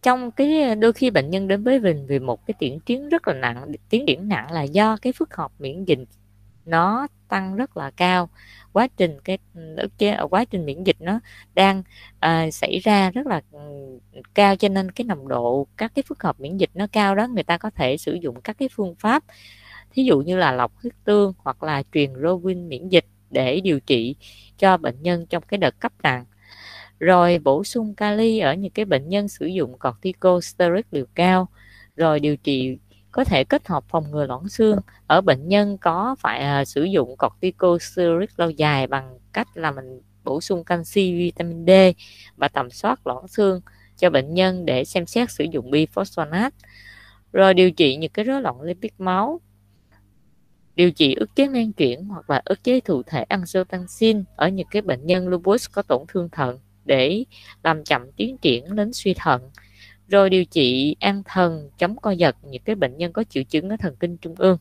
trong cái đôi khi bệnh nhân đến với mình vì một cái tiến triển rất là nặng, tiến triển nặng là do cái phức hợp miễn dịch nó tăng rất là cao, quá trình cái ức chế ở quá trình miễn dịch nó đang à, xảy ra rất là cao, cho nên cái nồng độ các cái phức hợp miễn dịch nó cao đó, người ta có thể sử dụng các cái phương pháp thí dụ như là lọc huyết tương hoặc là truyền Rovin miễn dịch để điều trị cho bệnh nhân trong cái đợt cấp nặng. Rồi bổ sung kali ở những cái bệnh nhân sử dụng corticosteroid liều cao, rồi điều trị có thể kết hợp phòng ngừa loãng xương ở bệnh nhân có phải uh, sử dụng corticosteroid lâu dài bằng cách là mình bổ sung canxi, vitamin D và tầm soát loãng xương cho bệnh nhân để xem xét sử dụng biphosphonate. Rồi điều trị những cái rối loạn lipid máu, điều trị ức chế men chuyển hoặc là ức chế thụ thể angiotensin ở những cái bệnh nhân lupus có tổn thương thận để làm chậm tiến triển đến suy thận. Rồi điều trị an thần, chống co giật những cái bệnh nhân có triệu chứng ở thần kinh trung ương.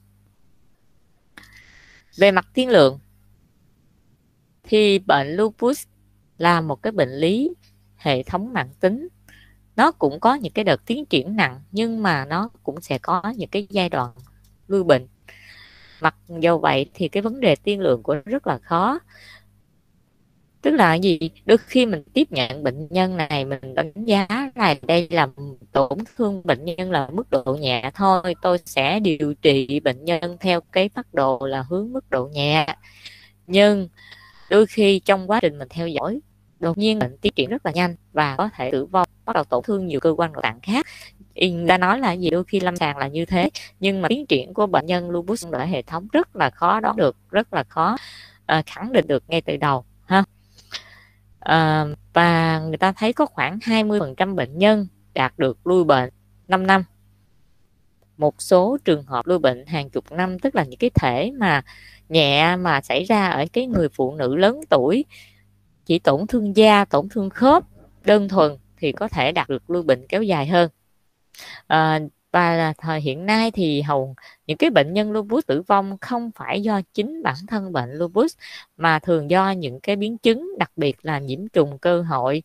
Về mặt tiên lượng thì bệnh lupus là một cái bệnh lý hệ thống mãn tính. Nó cũng có những cái đợt tiến triển nặng, nhưng mà nó cũng sẽ có những cái giai đoạn lui bệnh. Mặc dù vậy thì cái vấn đề tiên lượng của nó rất là khó. Tức là gì? Đôi khi mình tiếp nhận bệnh nhân này, mình đánh giá là đây là tổn thương bệnh nhân là mức độ nhẹ thôi, tôi sẽ điều trị bệnh nhân theo cái phác đồ là hướng mức độ nhẹ. Nhưng đôi khi trong quá trình mình theo dõi, đột nhiên bệnh tiến triển rất là nhanh và có thể tử vong, bắt đầu tổn thương nhiều cơ quan nội tạng khác. Người ta nói là gì? Đôi khi lâm sàng là như thế, nhưng mà tiến triển của bệnh nhân lupus ở hệ thống rất là khó đoán được, rất là khó uh, khẳng định được ngay từ đầu ha. À, và người ta thấy có khoảng hai mươi phần trăm bệnh nhân đạt được lui bệnh năm năm. Một số trường hợp lui bệnh hàng chục năm, tức là những cái thể mà nhẹ mà xảy ra ở cái người phụ nữ lớn tuổi, chỉ tổn thương da, tổn thương khớp đơn thuần thì có thể đạt được lui bệnh kéo dài hơn. À, và thời hiện nay thì hầu những cái bệnh nhân lupus tử vong không phải do chính bản thân bệnh lupus, mà thường do những cái biến chứng, đặc biệt là nhiễm trùng cơ hội,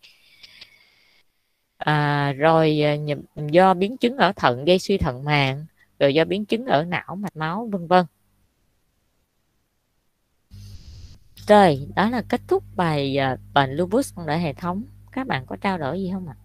à, rồi do biến chứng ở thận gây suy thận màng, rồi do biến chứng ở não mạch máu, vân vân. Rồi, đó là kết thúc bài uh, bệnh lupus phân đỡ hệ thống. Các bạn có trao đổi gì không ạ?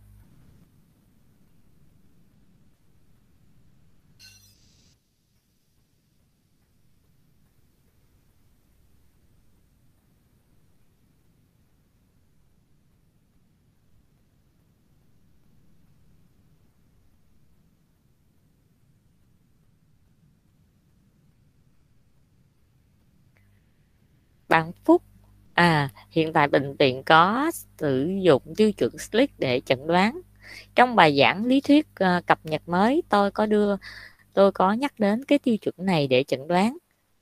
Bạn Phúc, à hiện tại bệnh viện có sử dụng tiêu chuẩn Slick để chẩn đoán. Trong bài giảng lý thuyết uh, cập nhật mới, tôi có đưa tôi có nhắc đến cái tiêu chuẩn này để chẩn đoán.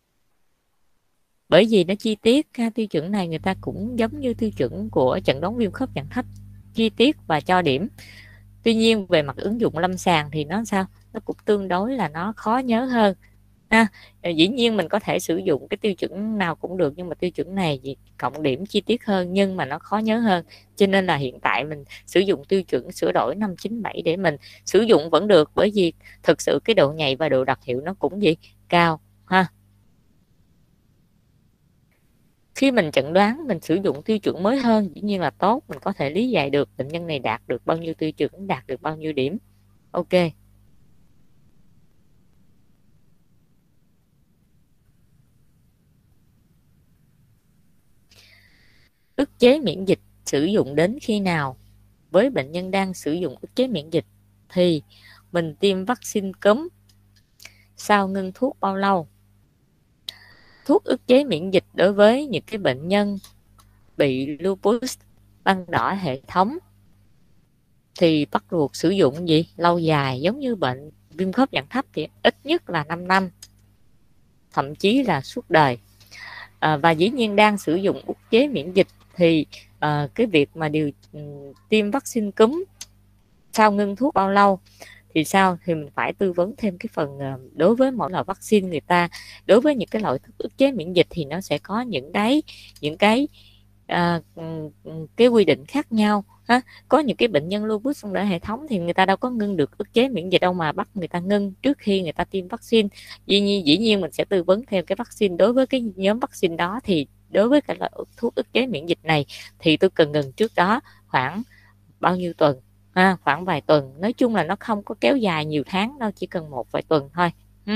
Bởi vì nó chi tiết, cái tiêu chuẩn này người ta cũng giống như tiêu chuẩn của chẩn đoán viêm khớp dạng thấp, chi tiết và cho điểm. Tuy nhiên về mặt ứng dụng lâm sàng thì nó sao? Nó cũng tương đối là nó khó nhớ hơn. À, dĩ nhiên mình có thể sử dụng cái tiêu chuẩn nào cũng được, nhưng mà tiêu chuẩn này thì cộng điểm chi tiết hơn nhưng mà nó khó nhớ hơn, cho nên là hiện tại mình sử dụng tiêu chuẩn sửa đổi năm chín bảy để mình sử dụng vẫn được, bởi vì thực sự cái độ nhạy và độ đặc hiệu nó cũng gì cao ha. Khi mình chẩn đoán mình sử dụng tiêu chuẩn mới hơn, dĩ nhiên là tốt, mình có thể lý giải được bệnh nhân này đạt được bao nhiêu tiêu chuẩn, đạt được bao nhiêu điểm. Ok. Ức chế miễn dịch sử dụng đến khi nào? Với bệnh nhân đang sử dụng ức chế miễn dịch thì mình tiêm vaccine cúm sau ngưng thuốc bao lâu? Thuốc ức chế miễn dịch đối với những cái bệnh nhân bị lupus ban đỏ hệ thống thì bắt buộc sử dụng gì? Lâu dài, giống như bệnh viêm khớp dạng thấp thì ít nhất là năm năm, thậm chí là suốt đời. À, và dĩ nhiên đang sử dụng ức chế miễn dịch thì à, cái việc mà điều tiêm vaccine cúm sau ngưng thuốc bao lâu thì sao? Thì mình phải tư vấn thêm cái phần đối với mỗi loại vaccine người ta, đối với những cái loại thuốc ức chế miễn dịch thì nó sẽ có những cái những cái à, cái quy định khác nhau ha. Có những cái bệnh nhân lupus trong đỡ hệ thống thì người ta đâu có ngưng được ức chế miễn dịch đâu mà bắt người ta ngưng trước khi người ta tiêm vaccine. Dĩ nhiên, dĩ nhiên mình sẽ tư vấn theo cái vaccine đối với cái nhóm vaccine đó. Thì đối với cái loại thuốc ức chế miễn dịch này thì tôi cần ngừng trước đó khoảng bao nhiêu tuần, ha, khoảng vài tuần. Nói chung là nó không có kéo dài nhiều tháng đâu, chỉ cần một vài tuần thôi. Ừ.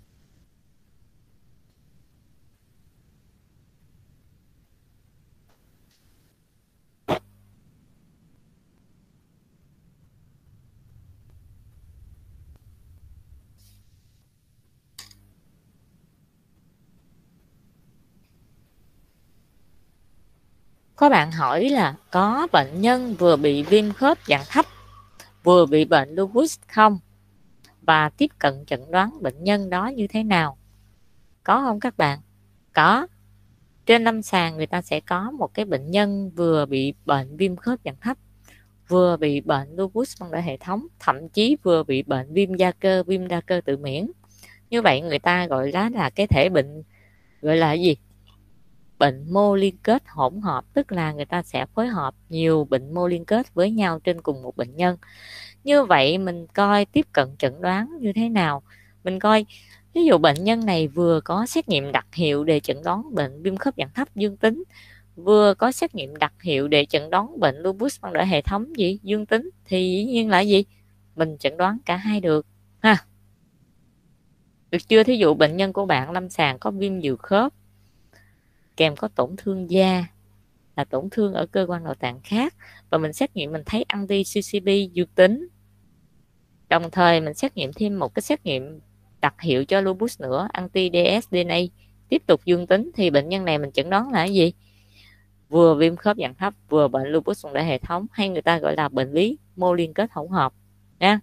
Có bạn hỏi là có bệnh nhân vừa bị viêm khớp dạng thấp vừa bị bệnh lupus không, và tiếp cận chẩn đoán bệnh nhân đó như thế nào? Có không các bạn? Có. Trên lâm sàng người ta sẽ có một cái bệnh nhân vừa bị bệnh viêm khớp dạng thấp, vừa bị bệnh lupus băng đỏ hệ thống, thậm chí vừa bị bệnh viêm da cơ, viêm đa cơ tự miễn. Như vậy người ta gọi đó là cái thể bệnh gọi là gì? Bệnh mô liên kết hỗn hợp, tức là người ta sẽ phối hợp nhiều bệnh mô liên kết với nhau trên cùng một bệnh nhân. Như vậy mình coi tiếp cận chẩn đoán như thế nào? Mình coi ví dụ bệnh nhân này vừa có xét nghiệm đặc hiệu để chẩn đoán bệnh viêm khớp dạng thấp dương tính, vừa có xét nghiệm đặc hiệu để chẩn đoán bệnh lupus băng đỏ hệ thống gì dương tính, thì dĩ nhiên là gì? Mình chẩn đoán cả hai được ha. Được chưa? Thí dụ bệnh nhân của bạn lâm sàng có viêm nhiều khớp kèm có tổn thương da, là tổn thương ở cơ quan nội tạng khác, và mình xét nghiệm mình thấy anti xê xê pê dương tính, đồng thời mình xét nghiệm thêm một cái xét nghiệm đặc hiệu cho lupus nữa, anti đê ét đê en a tiếp tục dương tính, thì bệnh nhân này mình chẩn đoán là cái gì? Vừa viêm khớp dạng thấp vừa bệnh lupus băng đỏ hệ thống, hay người ta gọi là bệnh lý mô liên kết hỗn hợp nha.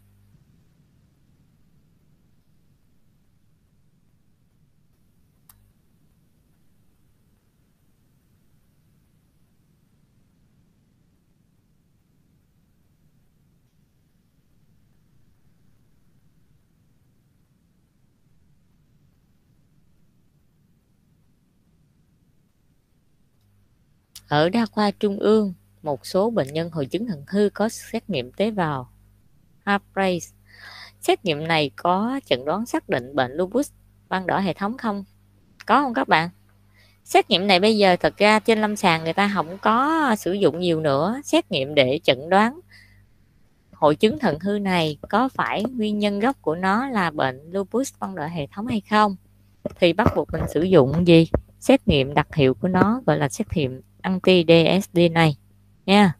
Ở đa khoa trung ương, một số bệnh nhân hội chứng thận hư có xét nghiệm tế bào Harpreet. Xét nghiệm này có chẩn đoán xác định bệnh lupus băng đỏ hệ thống không? Có không các bạn? Xét nghiệm này bây giờ thật ra trên lâm sàng người ta không có sử dụng nhiều nữa. Xét nghiệm để chẩn đoán hội chứng thận hư này có phải nguyên nhân gốc của nó là bệnh lupus băng đỏ hệ thống hay không, thì bắt buộc mình sử dụng gì? Xét nghiệm đặc hiệu của nó gọi là xét nghiệm anti đê ét đê này nha.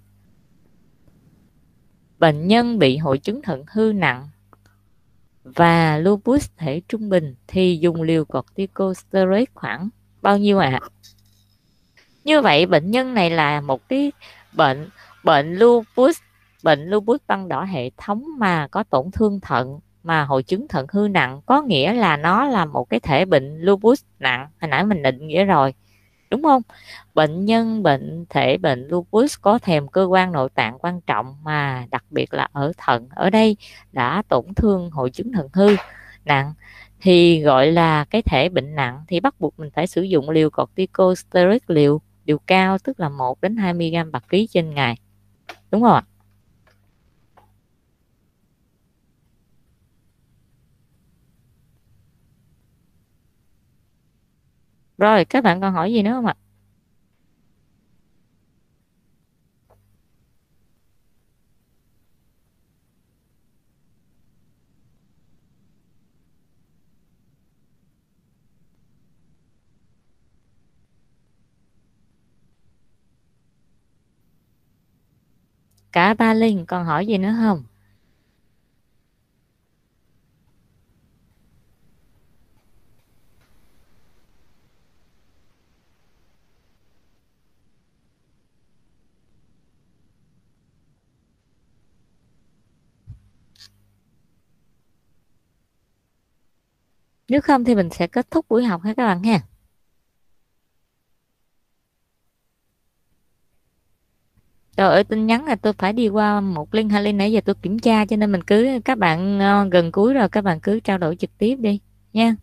Bệnh nhân bị hội chứng thận hư nặng và lupus thể trung bình thì dùng liều corticosteroid khoảng bao nhiêu ạ? À? Như vậy bệnh nhân này là một cái bệnh bệnh lupus, bệnh lupus băng đỏ hệ thống mà có tổn thương thận mà hội chứng thận hư nặng, có nghĩa là nó là một cái thể bệnh lupus nặng. Hồi nãy mình định nghĩa rồi, đúng không? Bệnh nhân bệnh thể bệnh lupus có thèm cơ quan nội tạng quan trọng mà đặc biệt là ở thận, ở đây đã tổn thương hội chứng thận hư nặng thì gọi là cái thể bệnh nặng, thì bắt buộc mình phải sử dụng liều corticosteroid liều liều cao, tức là một đến hai mi-li-gam bạc ký trên ngày, đúng không ạ? Rồi các bạn còn hỏi gì nữa không ạ? Cả ba Linh còn hỏi gì nữa không? Nếu không thì mình sẽ kết thúc buổi học ha các bạn ha. Trời ơi, tin nhắn là tôi phải đi qua một link hai link nãy giờ tôi kiểm tra, cho nên mình cứ các bạn ờ, gần cuối rồi các bạn cứ trao đổi trực tiếp đi nha.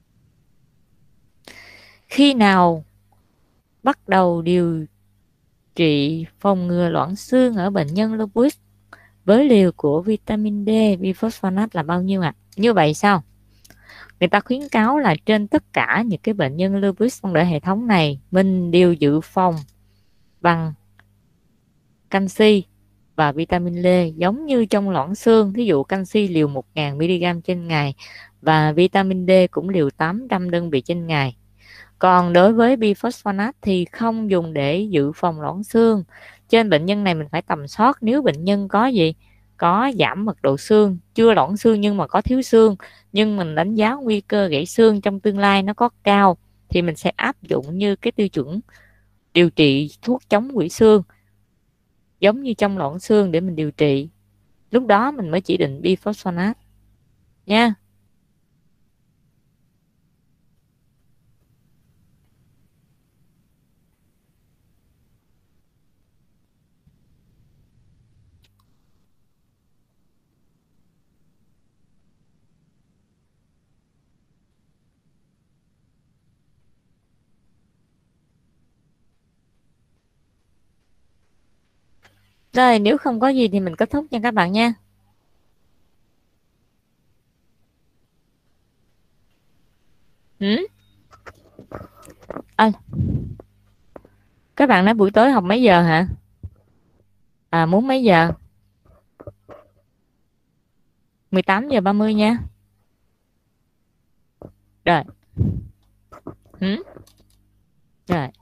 Khi nào bắt đầu điều trị phòng ngừa loãng xương ở bệnh nhân lupus với liều của vitamin D bisphosphonates là bao nhiêu ạ? À? Như vậy sao? Người ta khuyến cáo là trên tất cả những cái bệnh nhân lupus trong đợi hệ thống này mình đều dự phòng bằng canxi và vitamin D giống như trong loãng xương. Thí dụ canxi liều một nghìn mi li gam trên ngày và vitamin D cũng liều tám trăm đơn vị trên ngày. Còn đối với bisphosphonates thì không dùng để dự phòng loãng xương. Trên bệnh nhân này mình phải tầm soát nếu bệnh nhân có gì? Có giảm mật độ xương, chưa loãng xương nhưng mà có thiếu xương, nhưng mình đánh giá nguy cơ gãy xương trong tương lai nó có cao thì mình sẽ áp dụng như cái tiêu chuẩn điều trị thuốc chống gãy xương giống như trong loãng xương để mình điều trị. Lúc đó mình mới chỉ định bisphosphonates nha. Rồi nếu không có gì thì mình kết thúc nha các bạn nha. Ừ? À, các bạn nói buổi tối học mấy giờ hả? À muốn mấy giờ? mười tám giờ ba mươi nha. Rồi. Ừ? Rồi.